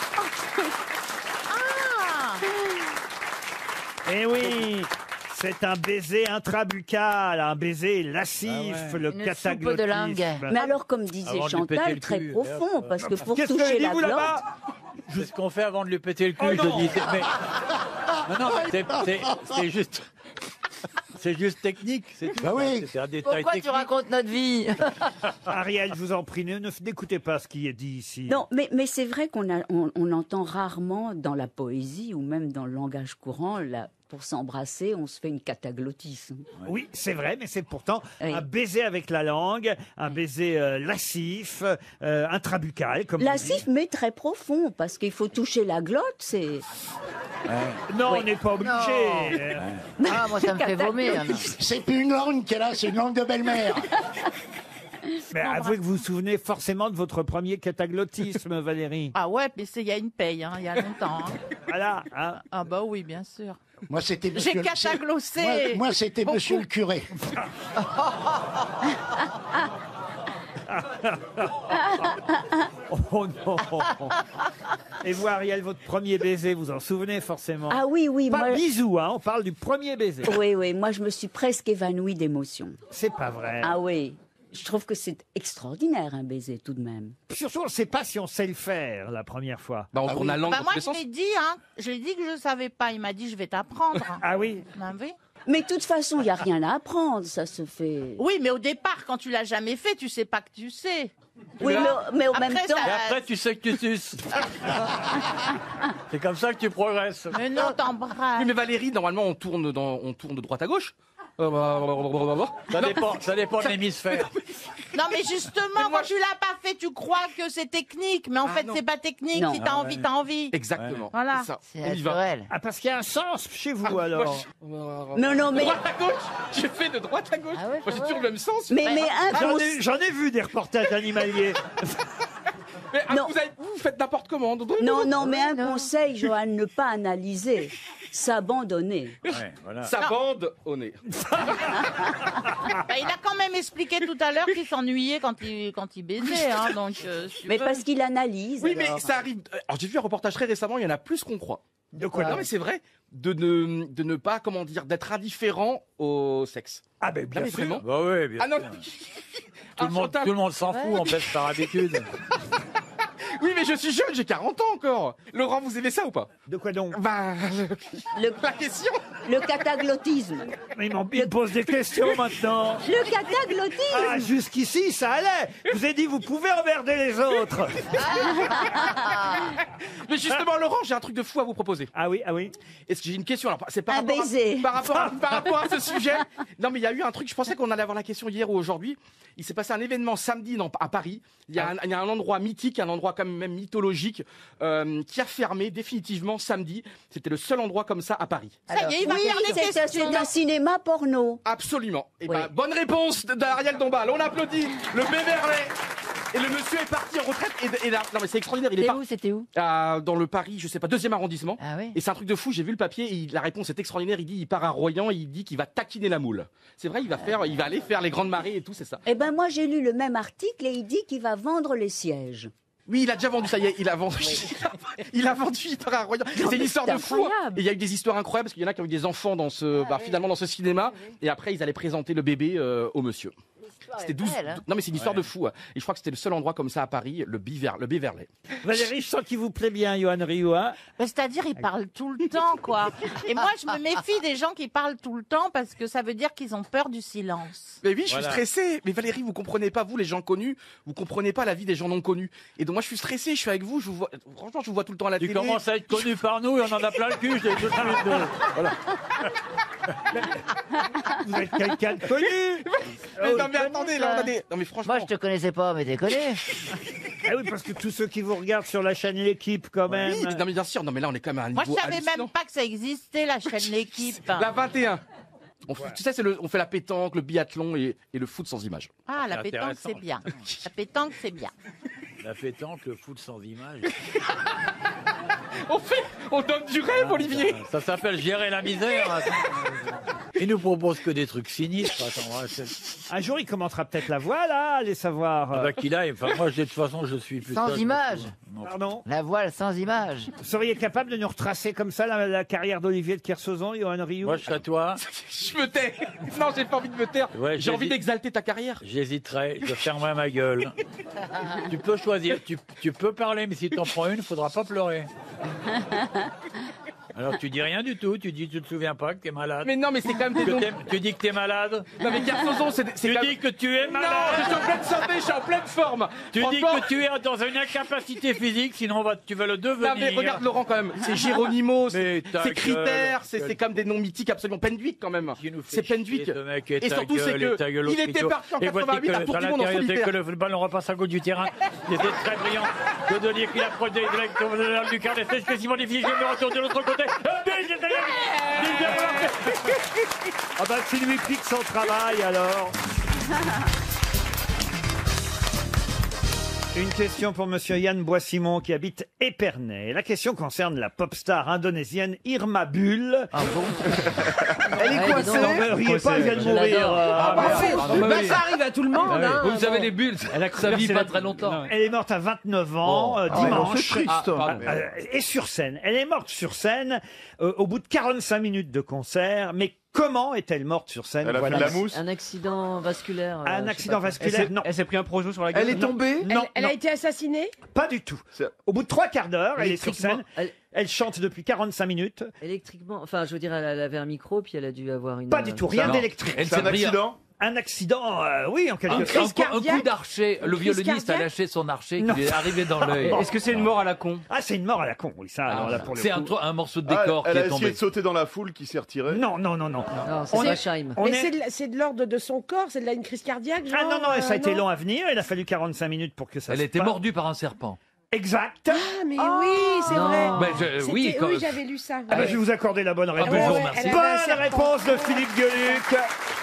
Ah. Eh oui, c'est un baiser intrabuccal, un baiser lascif, Ah ouais. le Une soupe de cataglottisme. langue. Mais alors, comme disait Avant de lui péter Chantal, le très cul, profond, hop. parce que pour Qu'est-ce que toucher la dites-vous glotte. là-bas? C'est ce qu'on fait avant de lui péter le cul, Oh je non. dis. Mais... Non, non, mais c'est- c'est- c'est juste... C'est juste technique, c'est tout. Bah oui. C'est un détail Pourquoi tu technique. racontes notre vie? Ariel, je vous en prie, ne ne- n'écoutez pas ce qui est dit ici. Non, mais, mais c'est vrai qu'on a, on, on entend rarement dans la poésie ou même dans le langage courant, la, pour s'embrasser, on se fait une cataglottisme. Oui, c'est vrai, mais c'est pourtant Oui. un baiser avec la langue, un baiser euh, lascif, euh, intrabucal, comme vous Lascif, mais très profond, parce qu'il faut toucher la glotte, c'est... dites. Non, Oui. on n'est pas obligé. Euh, Ah, moi ça me fait vomir. non. C'est plus une langue qu'elle a, c'est une langue de belle-mère. Mais avouez que vous vous souvenez forcément de votre premier cataglottisme, Valérie. Ah ouais, mais c'est il y a une paye, hein, il y a longtemps. hein. Voilà. hein. Ah bah oui, bien sûr. Moi, c'était J'ai monsieur... cataglossé. Moi, moi, c'était beaucoup. monsieur le curé. Oh non. Et vous, Ariel, votre premier baiser, vous en souvenez forcément. Ah oui, oui, Pas moi... bisous, hein, on parle du premier baiser. Oui, oui, moi je me suis presque évanouie d'émotion. C'est pas vrai. Ah oui. Je trouve que c'est extraordinaire un baiser tout de même. Surtout, on ne sait pas si on sait le faire la première fois. Bah, on tourne la langue Bah dans moi, tous les je sens. l'ai dit, hein. Je lui ai dit que je savais pas. Il m'a dit, je vais t'apprendre. Ah oui Ben oui. Mais de toute façon, il n'y a rien à apprendre, ça se fait. Oui, mais au départ, quand tu l'as jamais fait, tu sais pas que tu sais. Oui, mais, mais au Après, même ça- temps. Et après, tu sais que tu suces. C'est comme ça que tu progresses. Mais non, t'embrasses. Oui, mais Valérie, normalement, on tourne, dans, on tourne de droite à gauche. Euh, Ça non. dépend, ça dépend de Ça- l'hémisphère. Non, mais justement, quand tu l'as pas fait, tu crois que c'est technique, mais en Ah, fait, non. c'est pas technique. Non. Si t'as Ah, envie, ouais. t'as envie. Exactement. Voilà. C'est ça. C'est On y va. naturel. Ah, parce qu'il y a un sens chez vous, Ah, alors. moi, je- Non, non, mais. Droite à gauche. J'ai fait de droite à gauche. Ah ouais, Moi, c'est j'ai vrai. toujours le même sens. Mais, mais un J'en conse- ai, j'en ai vu des reportages animaliers. Mais ah, Non. vous, avez- vous faites n'importe comment. Non, non, mais un non. conseil, Johan, ne pas analyser, s'abandonner. Ouais, voilà. Sa bande au nez. Bah, il a quand même expliqué tout à l'heure qu'il s'ennuyait quand il, quand il baisait. Hein, donc, euh, si tu Mais veux. parce qu'il analyse. Oui, mais alors. ça arrive. Alors, j'ai vu un reportage très récemment, il y en a plus qu'on croit. De quoi Non, mais c'est vrai, de ne, de ne pas, comment dire, d'être indifférent au sexe. Ah, ben bien Non, mais sûr. vraiment. Bah oui, bien Ah non, sûr. Tout le monde, tout le monde s'en fout, en fait, par habitude. oui, mais je suis jeune, j'ai quarante ans encore. Laurent, vous aimez ça ou pas? De quoi donc? Bah, Le, la question. le cataglottisme. Mais il m'en- il me pose des questions maintenant. Le cataglottisme. Ah, jusqu'ici, ça allait. Je vous ai dit, vous pouvez emmerder les autres. Mais justement, Laurent, j'ai un truc de fou à vous proposer. Ah oui, ah oui. Est-ce que j'ai une question? Alors, c'est par Un rapport, baiser. À, par, rapport à, par rapport à ce sujet. Non, mais il y a eu un truc, je pensais qu'on allait avoir la question hier ou aujourd'hui. Il s'est passé un événement samedi dans- à Paris. Il y, a un, il y a un endroit mythique, un endroit quand même mythologique, euh, qui a fermé définitivement samedi. C'était le seul endroit comme ça à Paris. Ça y est, il va Oui, faire des c'est questions. c'est un cinéma porno. Absolument. Et Oui. ben, bonne réponse d'Ariel Dombal. On applaudit le Béverlet. Et le monsieur est parti en retraite. Et, et là, non mais c'est extraordinaire. Il est C'était par- où C'était où à- dans le Paris, je sais pas, deuxième arrondissement. Ah oui. Et c'est un truc de fou. J'ai vu le papier. Et il- la réponse est extraordinaire. Il dit, il part à Royan. Et il dit qu'il va taquiner la moule. C'est vrai. Il va faire, il va aller faire les grandes marées et tout. C'est ça. Eh ben moi j'ai lu le même article et il dit qu'il va vendre les sièges. Oui, il a déjà vendu, ça y est, il a vendu. il a vendu, il part à Royan. Non, C'est une mais histoire c'est de fou. incroyable. Et il y a eu des histoires incroyables parce qu'il y en a qui ont eu des enfants dans ce, bah, finalement dans ce cinéma. Et après, ils allaient présenter le bébé euh, au monsieur. C'était douze. belle, hein. Non, mais c'est une histoire de fou. hein. Et je crois que c'était le seul endroit comme ça à Paris, le, Biver, le Béverlet. Valérie, je sens qu'il vous plaît bien, Johan Rioux. Hein. Mais c'est-à-dire, il parle tout le temps, quoi. Et moi, je me méfie des gens qui parlent tout le temps parce que ça veut dire qu'ils ont peur du silence. Mais oui, je Voilà. suis stressé. Mais Valérie, vous comprenez pas, vous, les gens connus, vous comprenez pas la vie des gens non connus. Et donc moi, je suis stressé, je suis avec vous, je vous vois, franchement, je vous vois tout le temps à la Tu télé. commences à être connu par nous et on en a plein le cul. J'ai tout de suite de- Voilà. Vous êtes quelqu'un de connu. Mais non, mais attendez, là, on a des... Non, mais franchement... Moi, je te connaissais pas, mais t'es connu. Ah oui, parce que tous ceux qui vous regardent sur la chaîne L'équipe, quand même. Oui, non, mais bien sûr, non, mais là, on est quand même à un Moi, je niveau savais hallucinant. même pas que ça existait, la chaîne L'équipe. La vingt et un. On fait- Tu sais, c'est le, on fait la pétanque, le biathlon et, et le foot sans image. Ah, la C'est pétanque, intéressant. c'est bien. La pétanque, c'est bien. La pétanque, le foot sans image. On fait, on donne du rêve, Olivier. Ça s'appelle gérer la misère. Il nous propose que des trucs sinistres. Attends, ouais, c'est- Un jour, il commentera peut-être la voile, là, allez savoir. Ah bah, qu'il aille. Enfin, moi, de toute façon, je suis plutôt. Sans image. Pardon. La voile sans image. Vous seriez capable de nous retracer comme ça la, la carrière d'Olivier de Kersauzon, Johan Rioux? Moi, je serais toi. Je me tais. Non, j'ai pas envie de me taire. Ouais, j'ai envie j'hésite. d'exalter ta carrière. J'hésiterais. Je fermerai ma gueule. Tu peux choisir. Tu, tu peux parler, mais si t'en prends une, faudra pas pleurer. Alors, tu dis rien du tout. Tu dis, tu te souviens pas que t'es malade. Mais non, mais c'est quand même des Que noms- t'es- Tu dis que t'es malade. Non, mais Kersozon, c'est c'est Tu quand dis même- que tu es Non, malade. je suis en pleine santé, je suis en pleine forme. Tu dis Franchement- que tu es dans une incapacité physique, sinon on va, tu vas le devenir. Non, mais regarde Laurent quand même, c'est Géronimo, Mais c'est ta c'est Critères, gueule, c'est gueule. c'est comme des noms mythiques absolument. Pendwick quand même. Qui nous fait C'est chier, Pendwick. ce mec, et Et ta surtout, c'est gueule, et ta que gueule au il était frigo. parti en Et voici quatre-vingt-huit que à Tour dans du Monde en l'intérieur, c'est que solitaire. le ballon repasse à gauche du terrain. C'était très brillant. Que de dire qu'il a produit de du quart d'essai, quasiment difficile de retour de l'autre côté. Ah bah, s'il lui pique son travail, alors. Une question pour monsieur Yann Boissimon qui habite Épernay. La question concerne la pop star indonésienne Irma Bull. Ah bon? Elle est Ouais, dis coincée. donc. Non, mais riez pas, elle vient de Je mourir. l'adore. euh, Ah, bah, merde. oui. Bah, ça arrive à tout le monde. hein. Vous avez les bulles, Elle a ça vit c'est pas la- très longtemps. Elle est morte à vingt-neuf ans, euh, Ah ouais, dimanche. c'est triste. Ah, pardon. Euh, et sur scène. Elle est morte sur scène euh, au bout de quarante-cinq minutes de concert. Mais Comment est-elle morte sur scène? Elle a Voilà. fait de la mousse. Un accident vasculaire. euh, Un je sais accident pas. vasculaire, non. Elle s'est pris un projo sur la gueule. Non. Non, Elle, non. elle a été assassinée? Pas du tout. Au bout de trois quarts d'heure, elle est sur Électriquement, scène. elle- Elle chante depuis quarante-cinq minutes. Électriquement, enfin, je veux dire, elle, elle avait un micro, puis elle a dû avoir une. Pas du tout, rien Non. d'électrique. Elle s'est pris un- Un accident, euh, oui, en quelque Un, sorte. un coup- un coup d'archer. Le violoniste a lâché son archer Non. qui est arrivé dans l'œil. Est-ce que c'est une mort à la con? Ah, c'est une mort à la con, oui, ça, alors là, pour le C'est un, coup. tro- un morceau de Ah, décor elle qui a est essayé tombé. de sauter dans la foule qui s'est retirée. Non, non, non, non. Non, c'est On pas est- Scheim. on Mais est- c'est de la- c'est de l'ordre de son corps, c'est de la, une crise cardiaque, genre, Ah non, non, ça a euh, été non long à venir. Il a fallu quarante-cinq minutes pour que ça Elle se était passe. mordue par un serpent. Exact. Ah, mais oui, c'est Non. vrai. Ben, je- C'était- oui, quand- oui, j'avais lu ça. Ah ben, je vais vous accorder la bonne réponse. ben, je vous ouais, remercie. elle avait un Bonne serpent. réponse de Philippe Gueluc.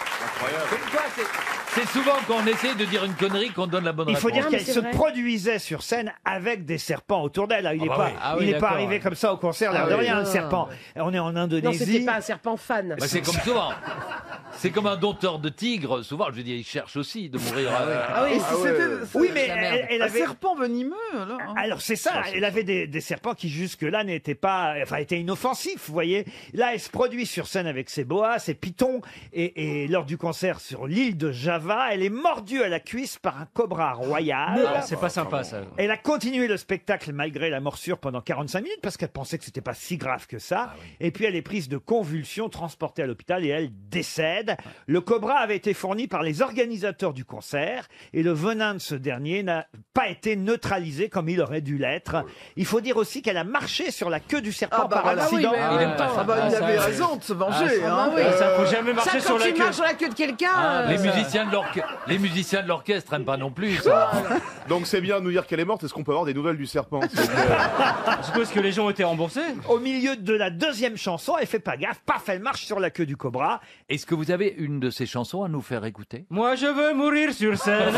Comme quoi, c'est- C'est souvent quand on essaie de dire une connerie qu'on donne la bonne Il réponse. faut dire Ah, mais qu'elle c'est se vrai. produisait sur scène avec des serpents autour d'elle. Il n'est bah pas, oui. Ah il oui, est pas d'accord, arrivé ouais. comme ça au concert, l'air Ah de oui. rien, Non. le serpent. On est en Non, Indonésie. c'était pas un serpent fan. Bah, c'est comme souvent. C'est comme un dompteur de tigre. Souvent, je veux dire, il cherche aussi de mourir. euh, Ah oui, Ah ouais. c'était- Oui, mais la merde. elle, elle Un avait. serpent venimeux, alors. hein. Alors c'est ça, elle avait des, des serpents qui jusque-là n'étaient pas, enfin étaient inoffensifs, vous voyez. Là, elle se produit sur scène avec ses boas, ses pitons, et, et lors du concert sur l'île de Java, elle est mordue à la cuisse par un cobra royal. Ah, c'est pas sympa ça. Elle a continué le spectacle malgré la morsure pendant quarante-cinq minutes parce qu'elle pensait que c'était pas si grave que ça. Et puis elle est prise de convulsions, transportée à l'hôpital et elle décède. Le cobra avait été fourni par les organisateurs du concert et le venin de ce dernier n'a pas été neutralisé comme il aurait dû l'être. Il faut dire aussi qu'elle a marché sur la queue du serpent Ah bah par voilà, oui, accident. mais en même temps, ah bah, il ça, avait ouais. raison de se venger. Ah, hein. bah oui. Ça, faut Euh, jamais marcher Ça, sur quand la tu queue. marches sur la queue de quelqu'un. Ah, euh, Les ça- musiciens de l'orchestre, les musiciens de l'orchestre aiment pas non plus ça. Donc c'est bien de nous dire qu'elle est morte. Est-ce qu'on peut avoir des nouvelles du serpent? C'est que- Je suppose que les gens ont été remboursés. Au milieu de la deuxième chanson, elle fait pas gaffe, paf, elle marche sur la queue du cobra. Est-ce que vous avez une de ces chansons à nous faire écouter? Moi, je veux mourir sur scène.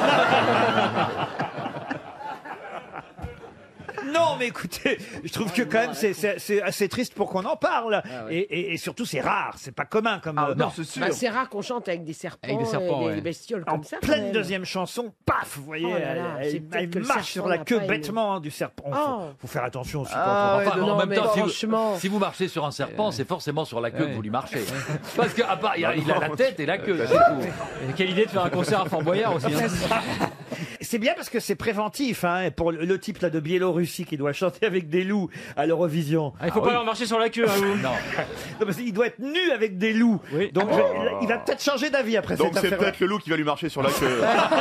Non, mais écoutez, je trouve que quand même c'est- c'est c'est assez triste pour qu'on en parle. Et, et- et surtout, c'est rare, c'est pas commun comme. euh, non, c'est sûr. Bah, c'est rare qu'on chante avec des serpents, Avec des serpents, et des, ouais. des bestioles En comme ça. quand pleine même. deuxième chanson, paf, vous voyez, Oh là là, elle, c'est elle- peut-être elle que le marche serpent sur la n'a queue pas aimé. bêtement du serpent. Faut, Oh. faut faire attention aussi. Ah, quand on- Enfin, ouais, en non, même mais temps, si vous, franchement. si vous marchez sur un serpent, c'est forcément sur la queue Ouais. que vous lui marchez. Parce qu'à part, il a, il a la tête et la queue. c'est tout. Et quelle idée de faire un concert à Fort Boyard aussi. hein. C'est bien parce que c'est préventif, hein, pour le, le type là de Biélorussie qui doit chanter avec des loups à l'Eurovision. Ah, il faut Ah pas oui. leur marcher sur la queue, hein, vous. Non. Non, parce qu'il doit être nu avec des loups. Oui. Donc Oh. je- il va peut-être changer d'avis après Donc cette c'est affaire. peut-être le loup qui va lui marcher sur la queue.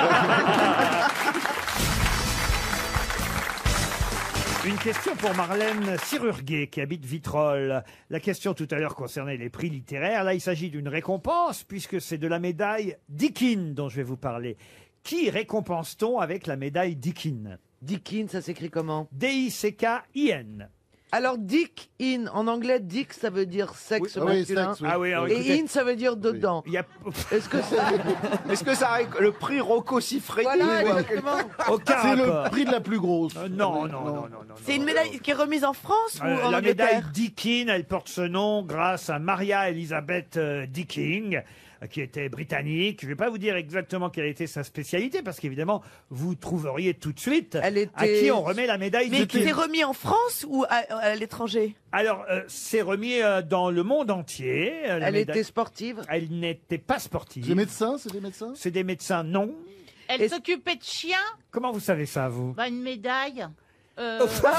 Une question pour Marlène Sirurguet qui habite Vitrolles. La question tout à l'heure concernait les prix littéraires. Là, il s'agit d'une récompense puisque c'est de la médaille Dickin dont je vais vous parler. Qui récompense-t-on avec la médaille Dickin? Dickin, ça s'écrit comment? D I C K I N. Alors, Dick in, en anglais, Dick, ça veut dire sexe Oui, ah oui, masculin. sexe, oui. Ah oui, alors Et écoutez, in, ça veut dire dedans. il y a Est-ce que c'est... Est-ce que ça a le prix Rocco Siffredi? Voilà, exactement. aucun C'est rapport. le prix de la plus grosse. Euh, non, non, non, non, non. C'est une médaille qui est remise en France ou Euh, en la médaille Angleterre? Dickin, elle porte ce nom grâce à Maria Elizabeth euh, Dicking, euh, qui était britannique. Je ne vais pas vous dire exactement quelle était sa spécialité, parce qu'évidemment, vous trouveriez tout de suite Elle était- à qui on remet la médaille Mais Dickin. c'est remis en France ou à, à l'étranger? Alors, euh, c'est remis euh, dans le monde entier. euh, la Elle médaille- était sportive. Elle n'était pas sportive. C'est des médecins, c'est des médecins C'est des médecins, non. Elle s'occupait de chiens. Comment vous savez ça, vous Bah, une médaille. Euh,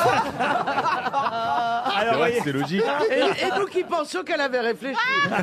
Alors, voyez- C'est logique. Et, et nous qui pensions qu'elle avait réfléchi.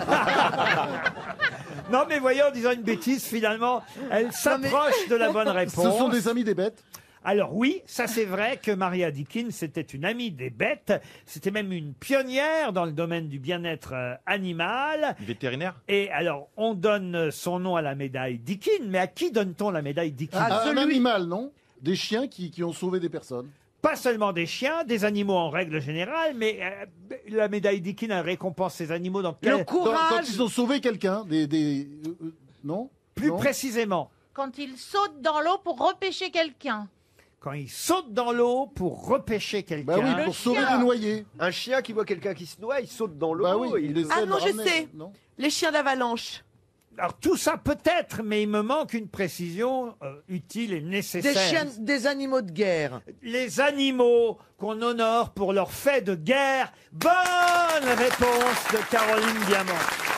Non, mais voyez, en disant une bêtise, finalement, elle s'approche de la bonne réponse. Ce sont des amis des bêtes. Alors oui, ça c'est vrai que Maria Dickin, c'était une amie des bêtes. C'était même une pionnière dans le domaine du bien-être euh, animal. Vétérinaire. Et alors, on donne son nom à la médaille Dickin, mais à qui donne-t-on la médaille Dickin? Ah, un animal, non? Des chiens qui, qui ont sauvé des personnes. Pas seulement des chiens, des animaux en règle générale, mais euh, la médaille Dickin elle récompense ces animaux dans quel... Dans- quand ils ont sauvé quelqu'un, des, des euh, euh, non? Plus Non précisément, quand il saute dans l'eau pour repêcher quelqu'un. quand ils sautent dans l'eau pour repêcher quelqu'un. Bah oui, pour sauver des noyés. Un chien qui voit quelqu'un qui se noie, il saute dans l'eau. Bah oui, il il essaie Ah de non, le je ramener, sais. non? Les chiens d'avalanche. Alors tout ça peut-être, mais il me manque une précision euh, utile et nécessaire. Des chiens, des animaux de guerre. Les animaux qu'on honore pour leurs faits de guerre. Bonne réponse de Caroline Diamant.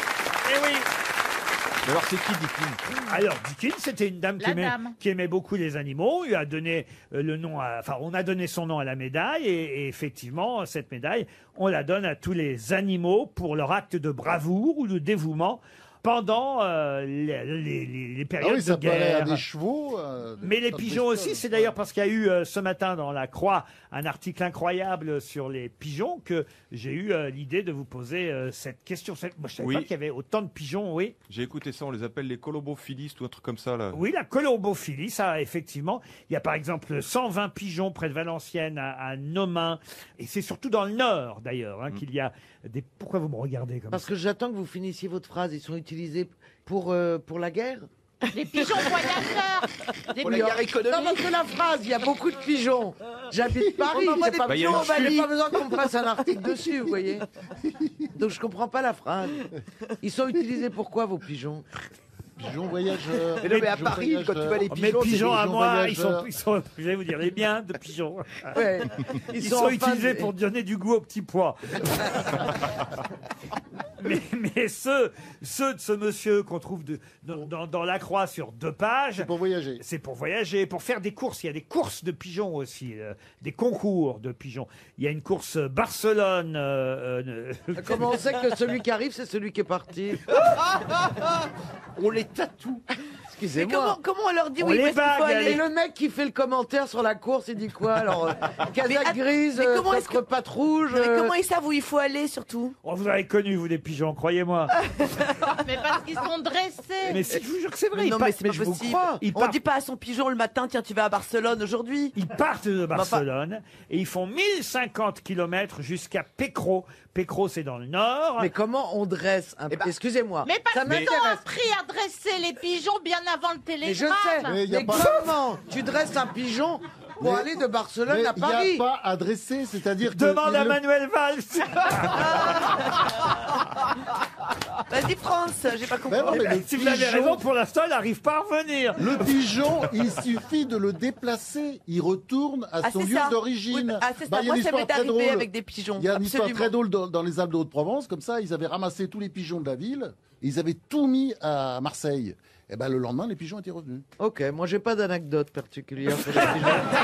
Eh oui. Mais alors, c'est qui Dickens? Alors, Dickens, c'était une dame qui La aimait, dame. qui aimait beaucoup les animaux. On lui a donné euh, le nom, à- enfin, on a donné son nom à la médaille. Et, et effectivement, cette médaille, on la donne à tous les animaux pour leur acte de bravoure ou de dévouement pendant euh, les, les- les- les Ah périodes oui, ça de peut aller à guerre. des chevaux. euh, des Mais les tas de pigeons bestioles. aussi, c'est d'ailleurs parce qu'il y a eu euh, ce matin dans la Croix un article incroyable sur les pigeons que j'ai eu euh, l'idée de vous poser euh, cette question. C'est- Moi, je savais Oui. pas qu'il y avait autant de pigeons, oui. J'ai écouté ça, on les appelle les colobophilistes ou un truc comme ça, là. Oui, la colombophilie, ça, effectivement. Il y a par exemple cent vingt pigeons près de Valenciennes, à, à Nomain. Et c'est surtout dans le Nord, d'ailleurs, Mm. hein, qu'il y a des... Pourquoi vous me regardez comme Parce ça que j'attends que vous finissiez votre phrase. Ils sont utilisés pour, euh, pour la guerre. Les pigeons voyageurs. Des Pour pigeons- la guerre économique. Non, parce que la phrase, il y a beaucoup de pigeons. J'habite Paris, On envoie j'ai des pas, Bah, il y a besoin- une chute. j'ai pas besoin qu'on me fasse un article dessus, vous voyez. Donc je comprends pas la phrase. Ils sont utilisés pour quoi, vos pigeons? Pigeons voyageurs. Mais non, mais à pigeons Paris, quand tu vois les Oh, pigeons, Mes c'est pigeons des à pigeons moi, ils sont, voyageurs. ils sont, je vais vous dire, les biens de pigeons. Ouais. Ils, Ils sont, sont en utilisés phase- pour donner du goût aux petits pois. mais, mais ceux, ceux de ce monsieur qu'on trouve de- dans, dans- dans la Croix sur deux pages, C'est pour voyager. c'est pour voyager, pour faire des courses. Il y a des courses de pigeons aussi, euh, des concours de pigeons. Il y a une course Barcelone. euh, euh, Comment on sait que celui qui arrive, c'est celui qui est parti? On les tatoue. Mais Excusez-moi. comment, comment on leur dit On oui, les parce qu'il faut bague, aller- Et le mec qui fait le commentaire sur la course, il dit quoi alors euh, Mais Casaque att- grise, mais euh, comment est-ce contre patte rouge. Mais euh, comment ils savent où il faut aller surtout Oh, vous avez connu, vous, des pigeons, croyez-moi. Mais parce qu'ils sont dressés. Mais si, je vous jure que c'est vrai. Mais ils non, pa- mais c'est pas je vous possible. crois. Ils On partent- dit pas à son pigeon le matin, tiens, tu vas à Barcelone aujourd'hui. Ils partent de enfin- Barcelone et ils font mille cinquante kilomètres jusqu'à Pécro. Pécro, c'est dans le nord. Mais comment on dresse un... Excusez-moi. Mais parce ça qu'ils ont m'intéresse. appris à dresser les pigeons bien avant le Mais je télégraphe. sais. Mais Mais, y a pas- comment tu dresses un pigeon pour Mais- aller de Barcelone Mais à il n'y Paris? a pas à dresser, c'est-à-dire que. Demande il à le- Manuel Valls. Vas-y France, j'ai pas compris. Mais non, mais le Si vous avez pigeon- raison, pour l'instant, il n'arrive pas à revenir. Le pigeon, il suffit de le déplacer. Il retourne à Ah, son c'est lieu ça. d'origine. Oui, bah, ah, c'est ça. Bah, il y a Moi, une ça histoire m'est très arrivé drôle. avec des pigeons, Il y a une histoire absolument. très drôle dans, dans les Alpes de Haute-Provence. Comme ça, ils avaient ramassé tous les pigeons de la ville. Et ils avaient tout mis à Marseille. Et ben le lendemain, les pigeons étaient revenus. Ok, moi j'ai pas d'anecdote particulière sur les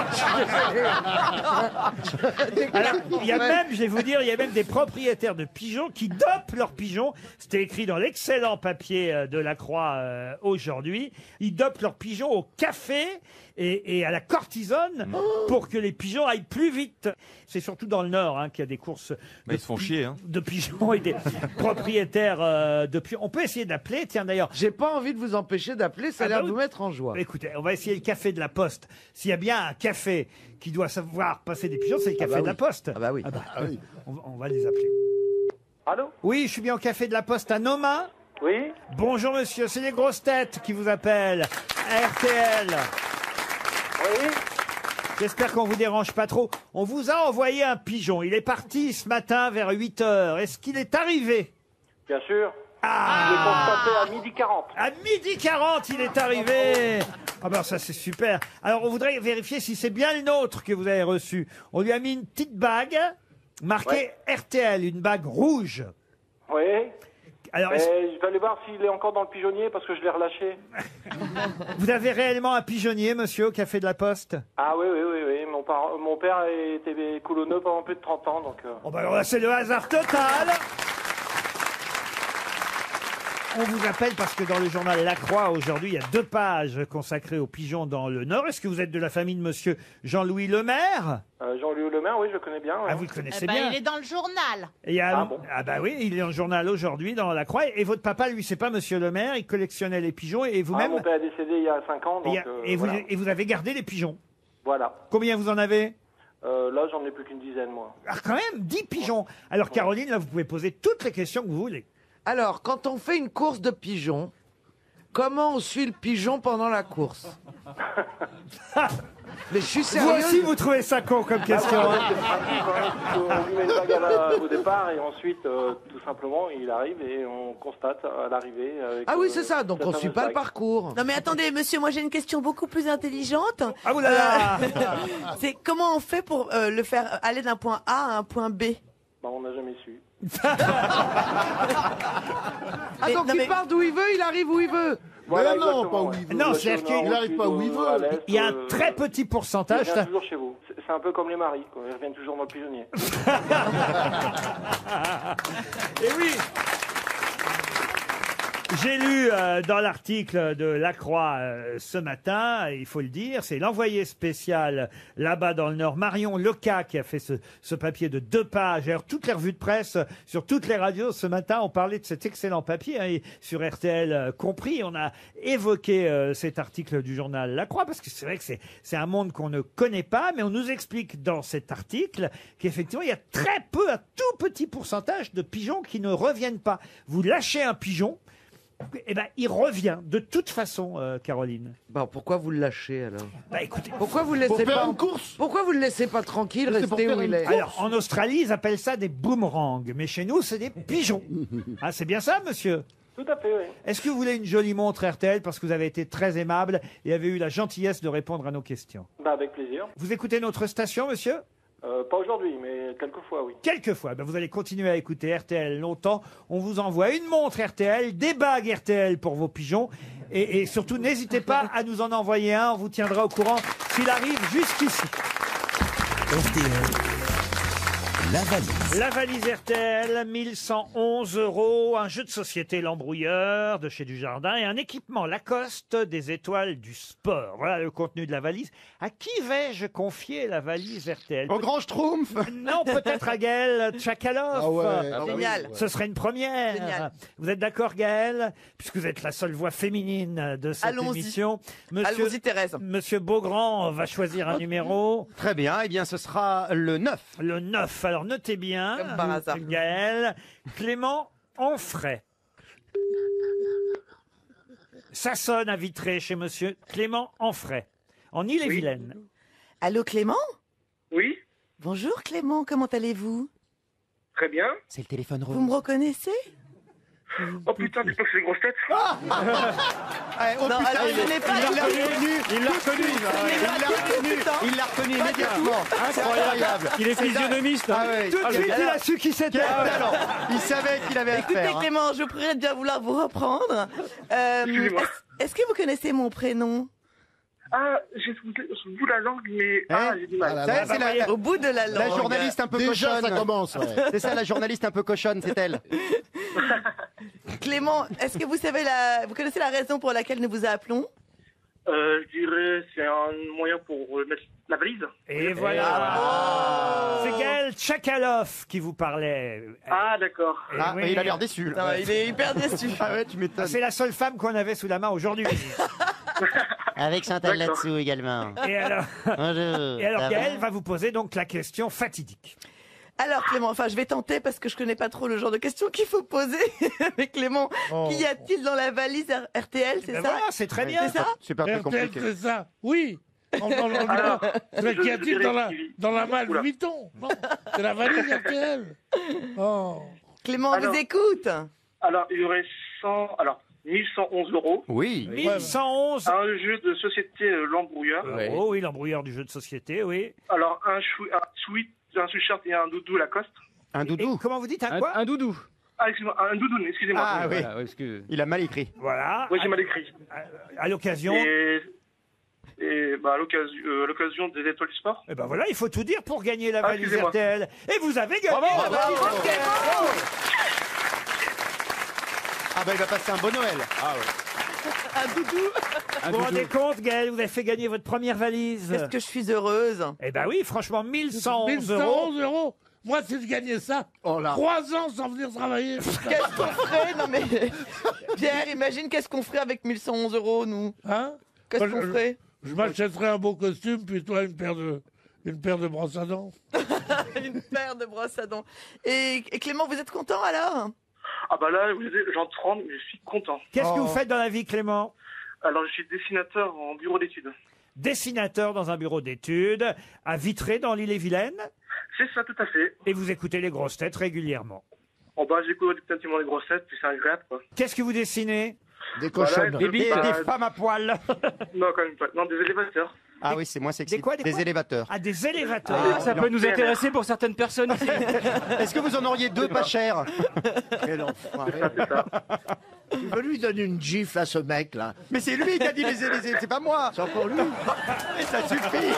pigeons. Alors, il y a même, je vais vous dire, il y a même des propriétaires de pigeons qui dopent leurs pigeons. C'était écrit dans l'excellent papier euh, de la Croix euh, aujourd'hui. Ils dopent leurs pigeons au café et, et à la cortisone pour que les pigeons aillent plus vite. C'est surtout dans le Nord hein, qu'il y a des courses Mais ils se font chier, hein. de pigeons et des propriétaires euh, de pigeons. On peut essayer d'appeler, tiens d'ailleurs. J'ai pas envie de vous empêcher d'appeler, ça a Ah l'air bah de oui. vous mettre en joie. Écoutez, on va essayer le café de la Poste. S'il y a bien un café qui doit savoir passer des pigeons, c'est le Ah café bah de la oui. Poste. Ah bah oui. Ah bah, Ah oui. on, va- on va les appeler. Allô? Oui, je suis bien au café de la Poste à Nomain. Oui? Bonjour monsieur, c'est les grosses têtes qui vous appellent. R T L. Oui? J'espère qu'on vous dérange pas trop. On vous a envoyé un pigeon. Il est parti ce matin vers huit heures. Est-ce qu'il est arrivé? Bien sûr. Ah! Je l'ai constaté à midi quarante. À midi quarante, il est arrivé. Ah ben ça c'est super. Alors on voudrait vérifier si c'est bien le nôtre que vous avez reçu. On lui a mis une petite bague marquée R T L, une bague rouge. Oui. Alors Mais est-ce- je vais aller voir s'il est encore dans le pigeonnier parce que je l'ai relâché. vous avez réellement un pigeonnier, monsieur, au café de la Poste? Ah oui, oui, oui, oui. Mon, par- mon père était coulonneux pendant plus de trente ans, donc... euh, Oh bah alors là, c'est le hasard total. On vous appelle parce que dans le journal La Croix, aujourd'hui, il y a deux pages consacrées aux pigeons dans le Nord. Est-ce que vous êtes de la famille de monsieur Jean-Louis Lemaire? euh, Jean-Louis Le Maire, oui, je le connais bien. ouais. Ah, vous le connaissez Eh ben, bien. il est dans le journal. Et il y a- Ah bon ah bah oui, il est en journal aujourd'hui dans La Croix. Et votre papa, lui, c'est pas monsieur Lemaire, il collectionnait les pigeons et Ah, vous-même. mon père est décédé il y a cinq ans, et, il donc... y a- euh, et vous, voilà. et vous avez gardé les pigeons. Voilà. Combien vous en avez? Euh, là, j'en ai plus qu'une dizaine, moi. Ah, quand même, dix pigeons. Alors, Caroline, là, vous pouvez poser toutes les questions que vous voulez. Alors, quand on fait une course de pigeons, comment on suit le pigeon pendant la course? Mais je suis Vous sérieux. aussi, vous trouvez ça con comme question. hein. On lui met une bague à la- au départ et ensuite, euh, tout simplement, il arrive et on constate à l'arrivée. avec, Ah oui, euh, c'est ça, donc la on suit fameuse pas le bague. parcours. Non mais attendez, monsieur, moi j'ai une question beaucoup plus intelligente. Ah oulala. Euh, C'est comment on fait pour euh, le faire aller d'un point A à un point B? Bah, on n'a jamais su. Ah, donc il part d'où il veut, il arrive où il veut. Voilà, Mais non, exactement, pas où ouais. il veut. Non, Au c'est-à-dire nord, qu'il au n'arrive sud, pas où il au- veut. à l'est, Il y a un euh, très petit Il pourcentage. revient toujours chez vous. C'est c'est un peu comme les maris, quoi. Ils reviennent toujours dans le pigeonnier. Et oui. J'ai lu euh, dans l'article de La Croix euh, ce matin, il faut le dire, c'est l'envoyé spécial là-bas dans le Nord, Marion Leca, qui a fait ce, ce papier de deux pages. Alors, toutes les revues de presse, sur toutes les radios ce matin, on parlait de cet excellent papier, hein, et sur R T L euh, compris. On a évoqué euh, cet article du journal La Croix, parce que c'est vrai que c'est c'est un monde qu'on ne connaît pas, mais on nous explique dans cet article qu'effectivement, il y a très peu, un tout petit pourcentage de pigeons qui ne reviennent pas. Vous lâchez un pigeon, eh ben, il revient de toute façon, euh, Caroline. Bah, pourquoi vous le lâchez alors? Bah écoutez, pourquoi vous le Pour laissez faire pas une course. Pourquoi vous le laissez pas tranquille, Mais c'est pour rester faire où il une est? course. Alors, en Australie, ils appellent ça des boomerangs, mais chez nous, c'est des pigeons. Ah, c'est bien ça, monsieur? Tout à fait, oui. Est-ce que vous voulez une jolie montre R T L parce que vous avez été très aimable et avez eu la gentillesse de répondre à nos questions? Bah, avec plaisir. Vous écoutez notre station, monsieur? Euh, pas aujourd'hui, mais quelquefois, oui. Quelquefois. Ben, vous allez continuer à écouter R T L longtemps. On vous envoie une montre R T L, des bagues R T L pour vos pigeons. Et, et surtout, n'hésitez pas à nous en envoyer un. On vous tiendra au courant s'il arrive jusqu'ici. R T L, la valise. La valise R T L, mille cent onze euros, un jeu de société L'Embrouilleur de chez Dujardin et un équipement Lacoste des étoiles du sport. Voilà le contenu de la valise. À qui vais-je confier la valise R T L? Au grand Schtroumpf. Non, peut-être à Gaël Tchakaloff. Ah ouais, ah bah oui, Génial. ouais. Ce serait une première. Génial. Vous êtes d'accord, Gaël? Puisque vous êtes la seule voix féminine de cette Allons-y. émission. Allons-y, Thérèse. Monsieur Beaugrand va choisir un numéro. Très bien, eh bien ce sera le neuf. Le neuf. Alors notez bien, Comme par hasard. Gaël, Clément Enfray. Ça sonne à Vitré chez monsieur Clément Enfray, en Ille-et-Vilaine. Allô, Clément? Oui, Bonjour, Clément, comment allez-vous? très bien. C'est le téléphone Vous me reconnaissez? Oh putain, dis pas que c'est les grosses têtes. Ah oh Non, putain, alors, il je n'ai pas- il l'a il- reconnu, il l'a reconnu, il l'a reconnu, il l'a reconnu immédiatement. Incroyable. Il est physionomiste. Ah ouais. Tout de Ah, suite, mais il a alors, su qui c'était. quel talent. Il savait qu'il avait Écoutez, affaire. hein. Clément, je vous prierai de bien vouloir vous reprendre. Euh, Excusez-moi. est-ce- Est-ce que vous connaissez mon prénom? Ah, j'ai sous sous le bout de la langue, mais ah, j'ai du mal. Ah là Ça, là. c'est la, Au bout de la langue. la journaliste un peu Déjà, cochonne. ça commence. Ouais. C'est ça, la journaliste un peu cochonne, c'est elle. Clément, est-ce que vous savez la... Vous connaissez la raison pour laquelle nous vous appelons? Euh, je dirais c'est un moyen pour euh, mettre la valise. Et voilà. C'est Gaël Tchakaloff qui vous parlait. Ah, d'accord. Et Ah, oui. mais il a l'air déçu. Non, il est hyper déçu. Ah ouais, tu m'étonnes. C'est la seule femme qu'on avait sous la main aujourd'hui. Avec Chantal D'accord. là-dessous également. Et alors, Bonjour. et alors ça va Gaël va vous poser donc la question fatidique. Alors Clément, enfin je vais tenter parce que je connais pas trop le genre de questions qu'il faut poser. Mais Clément, Oh. qu'y a-t-il dans la valise R- RTL, c'est Ben ça? voilà, c'est très bien. C'est ça? C'est pas très R T L, compliqué. c'est ça. Oui. On, on, on, Alors, mais je- qu'y je a-t-il dans la, dirais- dans la malle Oula. Vuitton? Non, c'est la valise R T L. Oh. Clément, on Alors- vous écoute. Alors, il y aurait cent, alors, mille cent onze euros. Oui. mille cent onze. Un jeu de société euh, L'Embrouilleur. Oh oui, l'embrouilleur du jeu de société, oui. Alors, un, chou, un sweat, un sweatshirt et un doudou Lacoste. Un doudou. Et comment vous dites, un Un, quoi? un doudou. Ah, excusez-moi, un doudou, excusez-moi. Ah oui. Voilà, excuse. Il a mal écrit. Voilà. Oui, j'ai mal écrit. À, à l'occasion. Et, et bah, à l'occasion euh, à l'occasion des étoiles du sport. Et ben voilà, il faut tout dire pour gagner la Ah, valise excusez-moi. R T L. Et vous avez gagné Bravo, la bravo, valise bravo. R T L. Ah bah il va passer un bon Noël. Ah ouais. Un doudou. Vous vous rendez compte, Gaël, vous avez fait gagner votre première valise. Est-ce que je suis heureuse? Eh ben oui, franchement, mille cent onze mille cent euros. onze euros. Moi, si je gagnais ça, Oh là. trois ans sans venir travailler. Qu'est-ce qu'on ferait? Non mais Pierre, imagine qu'est-ce qu'on ferait avec mille cent onze euros, nous? Hein? Qu'est-ce Moi, qu'on je- ferait? Je m'achèterais un beau costume, puis toi une paire de, une paire de brosses à dents. Une paire de brosses à dents. Et, et Clément, vous êtes content alors? Ah bah là, vous êtes- j'entre trente, mais je suis content. Qu'est-ce que Oh. vous faites dans la vie, Clément? Alors, je suis dessinateur en bureau d'études. Dessinateur dans un bureau d'études, à Vitré, dans l'Ille-et-Vilaine. C'est ça, tout à fait. Et vous écoutez les grosses têtes régulièrement. En bas, j'écoute petit peu les grossettes, puis c'est agréable, quoi. Qu'est-ce que vous dessinez? Des Voilà, cochonnes. je- Des bites, bah, des femmes à poil. Non, quand même pas. Non, des élévateurs. Ah oui, c'est moins sexy. Des quoi, des quoi élévateurs. Ah, des élévateurs. Ah, ça peut nous intéresser pour certaines personnes ici. Est-ce que vous en auriez deux pas chers? Quel enfoiré. Tu veux lui donner une gifle à ce mec là? Mais c'est lui qui a dit les élévateurs, c'est pas moi. C'est encore lui. Mais ça suffit.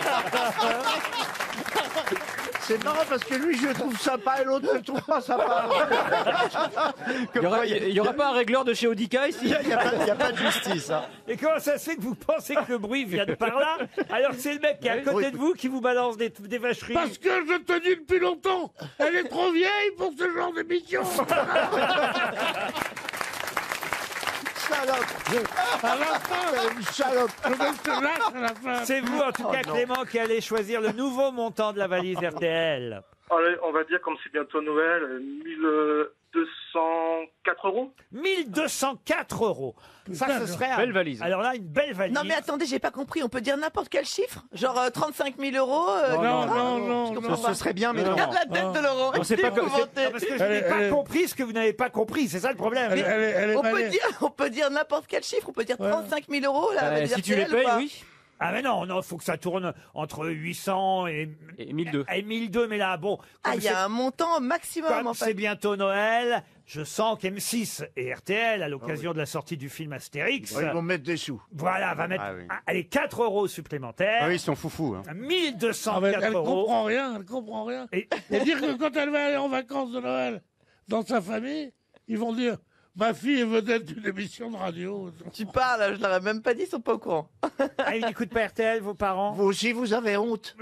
C'est marrant parce que lui je le trouve sympa et l'autre ne le trouve pas sympa. Il y aura, il y aura pas un régleur de chez Audica ici? Il n'y a, a pas de justice. Hein. Et comment ça se fait que vous pensez que le bruit vient de par là, alors que c'est le mec qui est à côté de vous qui vous balance des, des vacheries? Parce que je te dis depuis longtemps, elle est trop vieille pour ce genre d'émission. Salope. À la fin, une salope. je te lâche à la fin. C'est vous, en tout cas, Oh non. Clément, qui allez choisir le nouveau montant de la valise R T L. Allez, on va dire, comme c'est bientôt Noël, mille deux cent quatre euros. mille deux cent quatre euros. Ça, Putain, ce serait un- belle valise. Alors là, une belle valise. Non mais attendez, j'ai pas compris. On peut dire n'importe quel chiffre? Genre euh, trente-cinq mille euros euh, Non, ah, non, non, je non. comprends Ce, pas. ce serait bien, mais non. Regarde la tête de Laurent. On sait pas comme- Épouvanté. Non, parce que je Elle n'ai est- pas elle est- compris ce que vous n'avez pas compris. C'est ça le problème. Elle, elle est- elle est On peut malade. dire, on peut dire n'importe quel chiffre. On peut dire Ouais. trente-cinq mille euros là. Euh, avec si des tu les R T L ou payes, pas? oui. Ah mais non, non, faut que ça tourne entre huit cents et, Et mille deux. et mille deux. Mais là, bon, Ah, comme il y a un montant maximum Comme en c'est fait. bientôt Noël, je sens qu'M six et R T L, à l'occasion de la sortie du film Astérix, Ils vont mettre des sous. voilà, va mettre Ah oui. ah, allez, quatre euros supplémentaires. Ah oui, ils sont foufous. Hein. mille deux cent Ah, mais quatre elle euros. comprend rien, elle comprend rien. Et- Et dire que quand elle va aller en vacances de Noël dans sa famille, ils vont dire ma fille est vedette d'une émission de radio. Tu parles, je leur ai même pas dit, ils sont pas au courant. Ah, ils n'écoutent pas R T L, vos parents? Vous aussi, vous avez honte.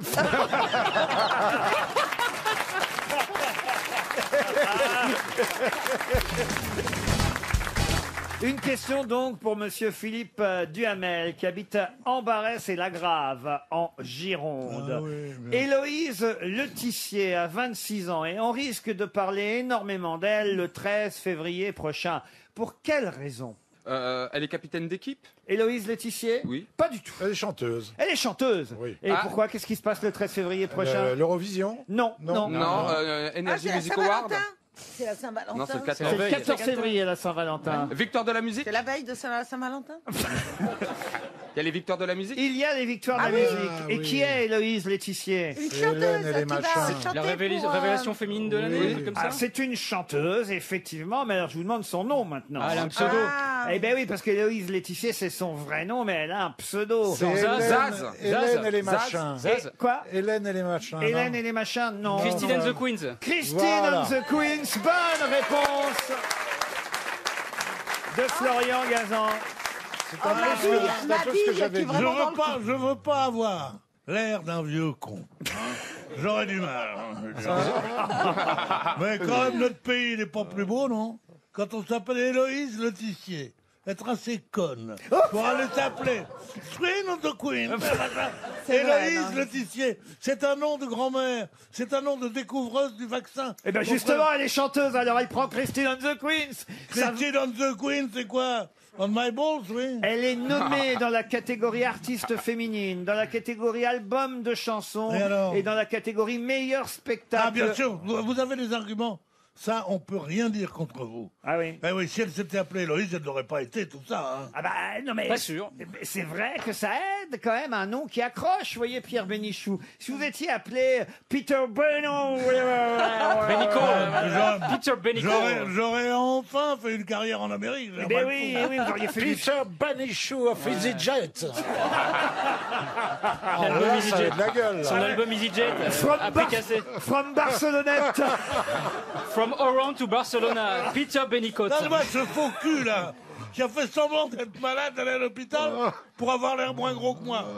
Une question donc pour Monsieur Philippe euh, Duhamel qui habite Ambarès et Lagrave en Gironde. Ah oui, mais- Héloïse Letissier a vingt-six ans et on risque de parler énormément d'elle le treize février prochain. Pour quelle raison? Euh, elle est capitaine d'équipe? Héloïse Letissier? Oui. Pas du tout. Elle est chanteuse. Elle est chanteuse. Oui. Et Ah. pourquoi? Qu'est-ce qui se passe le treize février prochain? Le- L'Eurovision? Non, non. Non. Non, euh, Energy Ah, c'est la Music Award? Saint-Valentin. C'est la Saint-Valentin. Non, c'est le C'est quatorze. le quatorze février la Saint-Valentin. Victoire de la musique? C'est la veille de Saint- Saint-Valentin. Il y a les victoires de la musique? Il y a les victoires de Ah la oui. musique. Ah Et oui. qui est Héloïse Laetissier? Une C'est Hélène chanteuse et les qui va machins. chanter La révéli- pour, euh, révélation féminine de l'année, oui. un truc comme ça. Ah, c'est une chanteuse, effectivement, mais alors je vous demande son nom maintenant. Ah, elle a un pseudo. Ah. Eh bien oui, parce qu'Héloïse Laetitia, c'est son vrai nom, mais elle a un pseudo. C'est Zaz. Hélène, Zaz. Hélène Zaz. et les Zaz. machins. Zaz. Quoi? Hélène et les machins. Hélène non et les machins? Non. Christine and the Queens. Christine Voilà. and the Queens, bonne réponse de Florian Gazan. C'est Oh, un ma peu ce fille, que- c'est un ma peu ce fille, que qui j'avais dit. Je vraiment dans veux le pas, je veux pas avoir l'air d'un vieux con. hein. J'aurais du mal. hein, je veux dire. Mais quand même, notre pays n'est pas plus beau, non? Quand on s'appelle Héloïse Letissier, être assez conne pour aller s'appeler Queen of the Queen. C'est vrai, Héloïse non. Letissier, c'est un nom de grand-mère, c'est un nom de découvreuse du vaccin. Eh bien Donc, justement, elle est chanteuse, alors elle prend Christine and the Queens. Ça- Christine on the Queen, c'est quoi? On my balls, oui. Elle est nommée dans la catégorie artiste féminine, dans la catégorie album de chansons Et alors et dans la catégorie meilleur spectacle. Ah, bien sûr, vous vous avez des arguments. Ça, on peut rien dire contre vous. Ah oui. Eh oui, si elle s'était appelée Héloïse, elle n'aurait pas été tout ça. Hein. Ah bah non mais Pas sûr. c'est vrai que ça aide quand même un nom qui accroche, vous voyez Pierre Bénichou. Si vous étiez appelé Peter Beno, Benico. J'aurais- Peter Benico. J'aurais, j'aurais enfin fait une carrière en Amérique. Eh j'aimerais ben le oui, coup. eh oui, vous auriez fait du- Peter Benichou of EasyJet. L'album là, ça a EasyJet. de la gueule, Son là. album EasyJet. From, Après Bar- cassé. from Barcelonnette. From Oran to Barcelona. Peter Benicotte. Regarde-moi ce faux cul là, qui a fait semblant d'être malade, d'aller à l'hôpital pour avoir l'air moins gros que moi.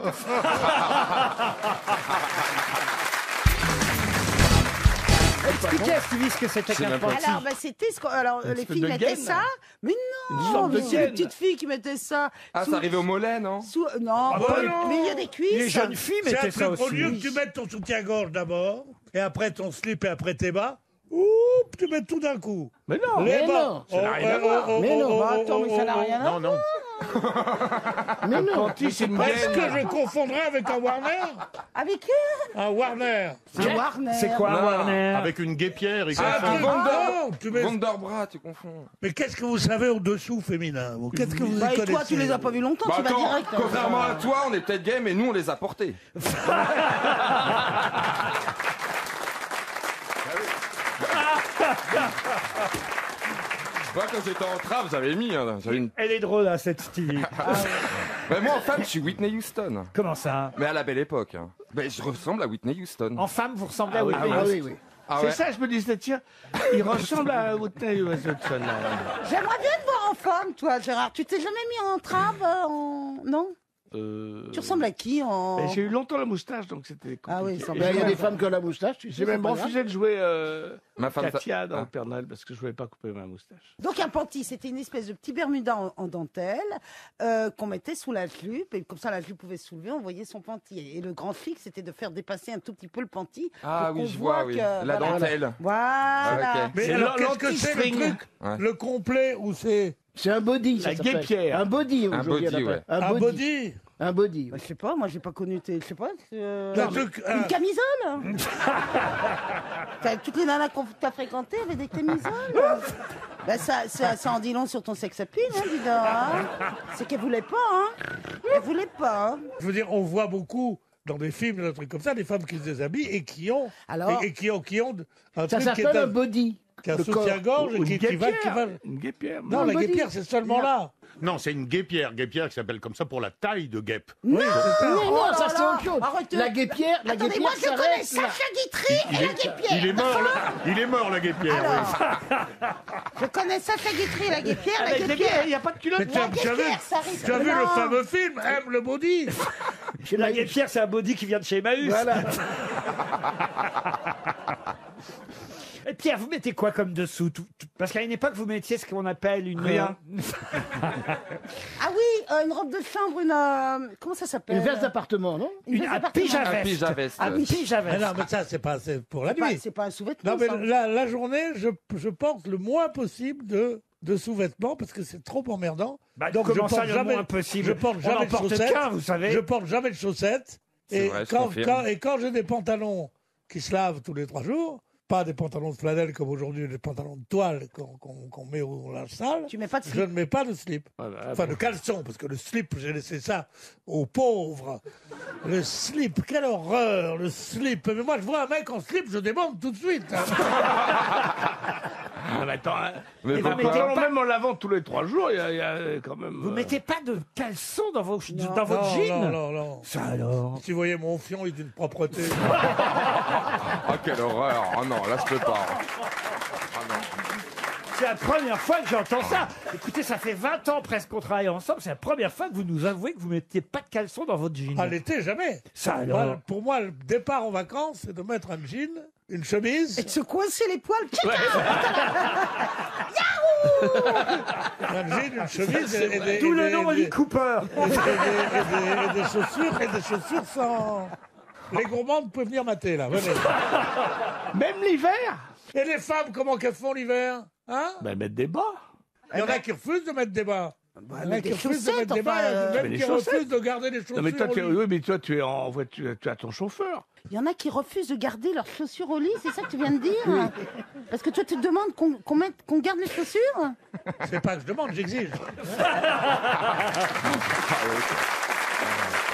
Expliquez à Stevie ce que c'était qu'un panty. Alors, bah, c'était ce qu'on- alors Une les espèce filles de mettaient gaine. ça, mais Une non, sorte de mais c'est les gaine. petites filles qui mettaient ça. Ah, sous- ça arrivait au mollet, non? sous- non, Ah pas bah les- non. mais il y a des cuisses. Les jeunes filles C'est un mettaient ça truc, au aussi. lieu que tu mettes ton soutien-gorge d'abord, et après ton slip et après tes bas, oup, tu mets tout d'un coup. Mais non. Les Mais bas. non. Ça n'a Oh, rien à oh, voir. oh, Mais oh, non, oh, bah, oh, attends, mais oh, ça n'a oh, rien à Non, non. Mais Un non, panty, mais c'est une Est-ce gaine. que je confondrais avec un Warner Avec qui? Un Warner. Un Warner. C'est quoi, Non. Warner? Avec une guépière, il Ah, confond. tu- Wonder- non, tu mets- Wonderbra, tu confonds. Mais qu'est-ce que vous savez au-dessous féminin vous Qu'est-ce que vous Bah, y et toi, connaissez tu les as pas vus longtemps, Bah tu vas attends, direct. hein. contrairement à toi, on est peut-être gay, mais nous, on les a portés. Moi, quand j'étais en trave, j'avais mis. hein, j'avais une... Elle est drôle, hein, cette Stevie. Mais moi, en femme, je suis Whitney Houston. Comment ça? Mais à la belle époque. hein. Ben, je ressemble à Whitney Houston. En femme, vous ressemblez à Ah oui, Whitney ah Houston? oui, oui. Ah C'est ouais. ça, je me disais, tiens, il ressemble à Whitney Houston. J'aimerais bien te voir en forme, toi, Gérard. Tu t'es jamais mis en trave euh, en... Non Euh... Tu ressembles à qui en... Ben, j'ai eu longtemps la moustache, donc c'était compliqué. Ah oui, ça Et va. j'ai Il y a même- des femmes qui ont la moustache, tu sais, J'ai même c'est pas refusé de jouer euh, Ma femme, Katia ça- dans Ah. le Père Noël parce que je voulais pas couper ma moustache. Donc un panty, c'était une espèce de petit bermuda en, en dentelle euh, qu'on mettait sous la jupe, et comme ça la jupe pouvait se soulever, on voyait son panty. Et le grand flic, c'était de faire dépasser un tout petit peu le panty. Ah pour oui, qu'on je voit vois, oui. que- La voilà. dentelle. Voilà. Ah, ok. Mais C'est alors, l'an- qu'est-ce que c'est le l'anti-string. truc Ouais. Le complet ou c'est C'est un body, ça La s'appelle. guêpière. Un body, Un aujourd'hui, body, on appelle. ouais. Un un body. body Un body, Bah, oui. je sais pas, moi j'ai pas connu tes... Je sais pas. euh, Un truc, Une un- camisole T'as- Toutes les nanas que t'as fréquentées avaient des camisoles bah, ça, ça, ça en dit long sur ton sex appeal, hein, dis donc. Hein. C'est qu'elle voulait pas, hein. Elle voulait pas. Hein. Je veux dire, on voit beaucoup dans des films, des trucs comme ça, des femmes qui se déshabillent et qui ont, Alors et, et qui ont, qui ont un Ça truc qui est s'appelle un un, body. qui a un Le corps. soutien-gorge Ou et une qui, qui va, qui va. Une guépière. Non, Un la body. guêpière, c'est seulement là. Non, c'est une guépière. Guépière qui s'appelle comme ça pour la taille de guêpe. Non, c'est ça. Non, Oh non, là ça c'est là. autre chose. Arrêtez. La guêpière, la Attendez, guêpière moi je connais s'arrête là. Sacha Guitry et la guêpière. Il est mort, là. Il est mort, la guépière. Alors, je connais Sacha Guitry et la guêpière, la Avec les guêpière. il n'y a pas de culotte. La Tu as vu, guêpière, ça risque. tu as vu le Non. fameux film Aime le body. La guêpière, c'est un body qui vient de chez Emmaüs. Voilà. Et Pierre, vous mettez quoi comme dessous tout- tout- Parce qu'à une époque, vous mettiez ce qu'on appelle une... Rien. Ah oui, euh, une robe de chambre, une... euh, comment ça s'appelle Une veste d'appartement, non Une Une, veste un d'appartement. pyjama Un pyjama veste. veste. Un pyjama Mais veste. non, mais ça, c'est pas c'est pour la C'est pas- nuit. C'est pas un sous-vêtement, Non, mais ça. la, la journée, je, je porte le moins possible de, de sous-vêtements parce que c'est trop emmerdant. Bah, Donc comment je ça, porte le jamais, moins possible je porte On jamais en de porte chaussettes. qu'un, vous savez. Je porte jamais de chaussettes. C'est Et, vrai, je quand, confirme. quand- et quand j'ai des pantalons qui se lavent tous les trois jours, pas des pantalons de flanelle comme aujourd'hui, des pantalons de toile qu'on qu'on- qu'on met au linge sale, Tu mets pas de je slip. ne mets pas de slip. Enfin, de caleçon, parce que le slip, j'ai laissé ça aux pauvres. Le slip, quelle horreur, le slip. Mais moi, je vois un mec en slip, je demande tout de suite. Ah, mais attends, hein. Mais Et pourquoi vous mettez pas- même en lavant tous les trois jours, il y a, il y a quand même. Vous euh, mettez pas de caleçon dans, vos, non, dans votre non, jean Non, non, non. Ça alors Si vous voyez mon fion, il est d'une propreté. Ah, quelle horreur. Oh non, là, je peux pas. Ah non. C'est la première fois que j'entends ça. Écoutez, ça fait vingt ans presque qu'on travaille ensemble. C'est la première fois que vous nous avouez que vous mettiez pas de caleçon dans votre jean. À l'été, jamais. Ça Moi, alors pour moi, le départ en vacances, c'est de mettre un jean, une chemise, Et de se coincer les poils. un jean, une chemise et, et des, Tout et le des- nom et dit des- Cooper. et des- et des- et des chaussures et des chaussures sans. Les gourmandes peuvent venir mater là. Venez. Même l'hiver. Et les femmes, comment qu'elles font l'hiver, hein? Ben, mettre des bas. Il y en a qui refusent de mettre des bas. Il y en a mais qui des refusent de chaussettes, mettre des bas, enfin, et euh, même Mais qui des chaussettes. refusent de garder les chaussures. Non, mais toi, au tu, lit. oui, mais toi, tu es en voiture, tu as ton chauffeur. Il y en a qui refusent de garder leurs chaussures au lit, c'est ça que tu viens de dire Parce que toi, tu te demandes qu'on qu'on mette- qu'on garde les chaussures C'est pas que je demande, j'exige. Ah, oui.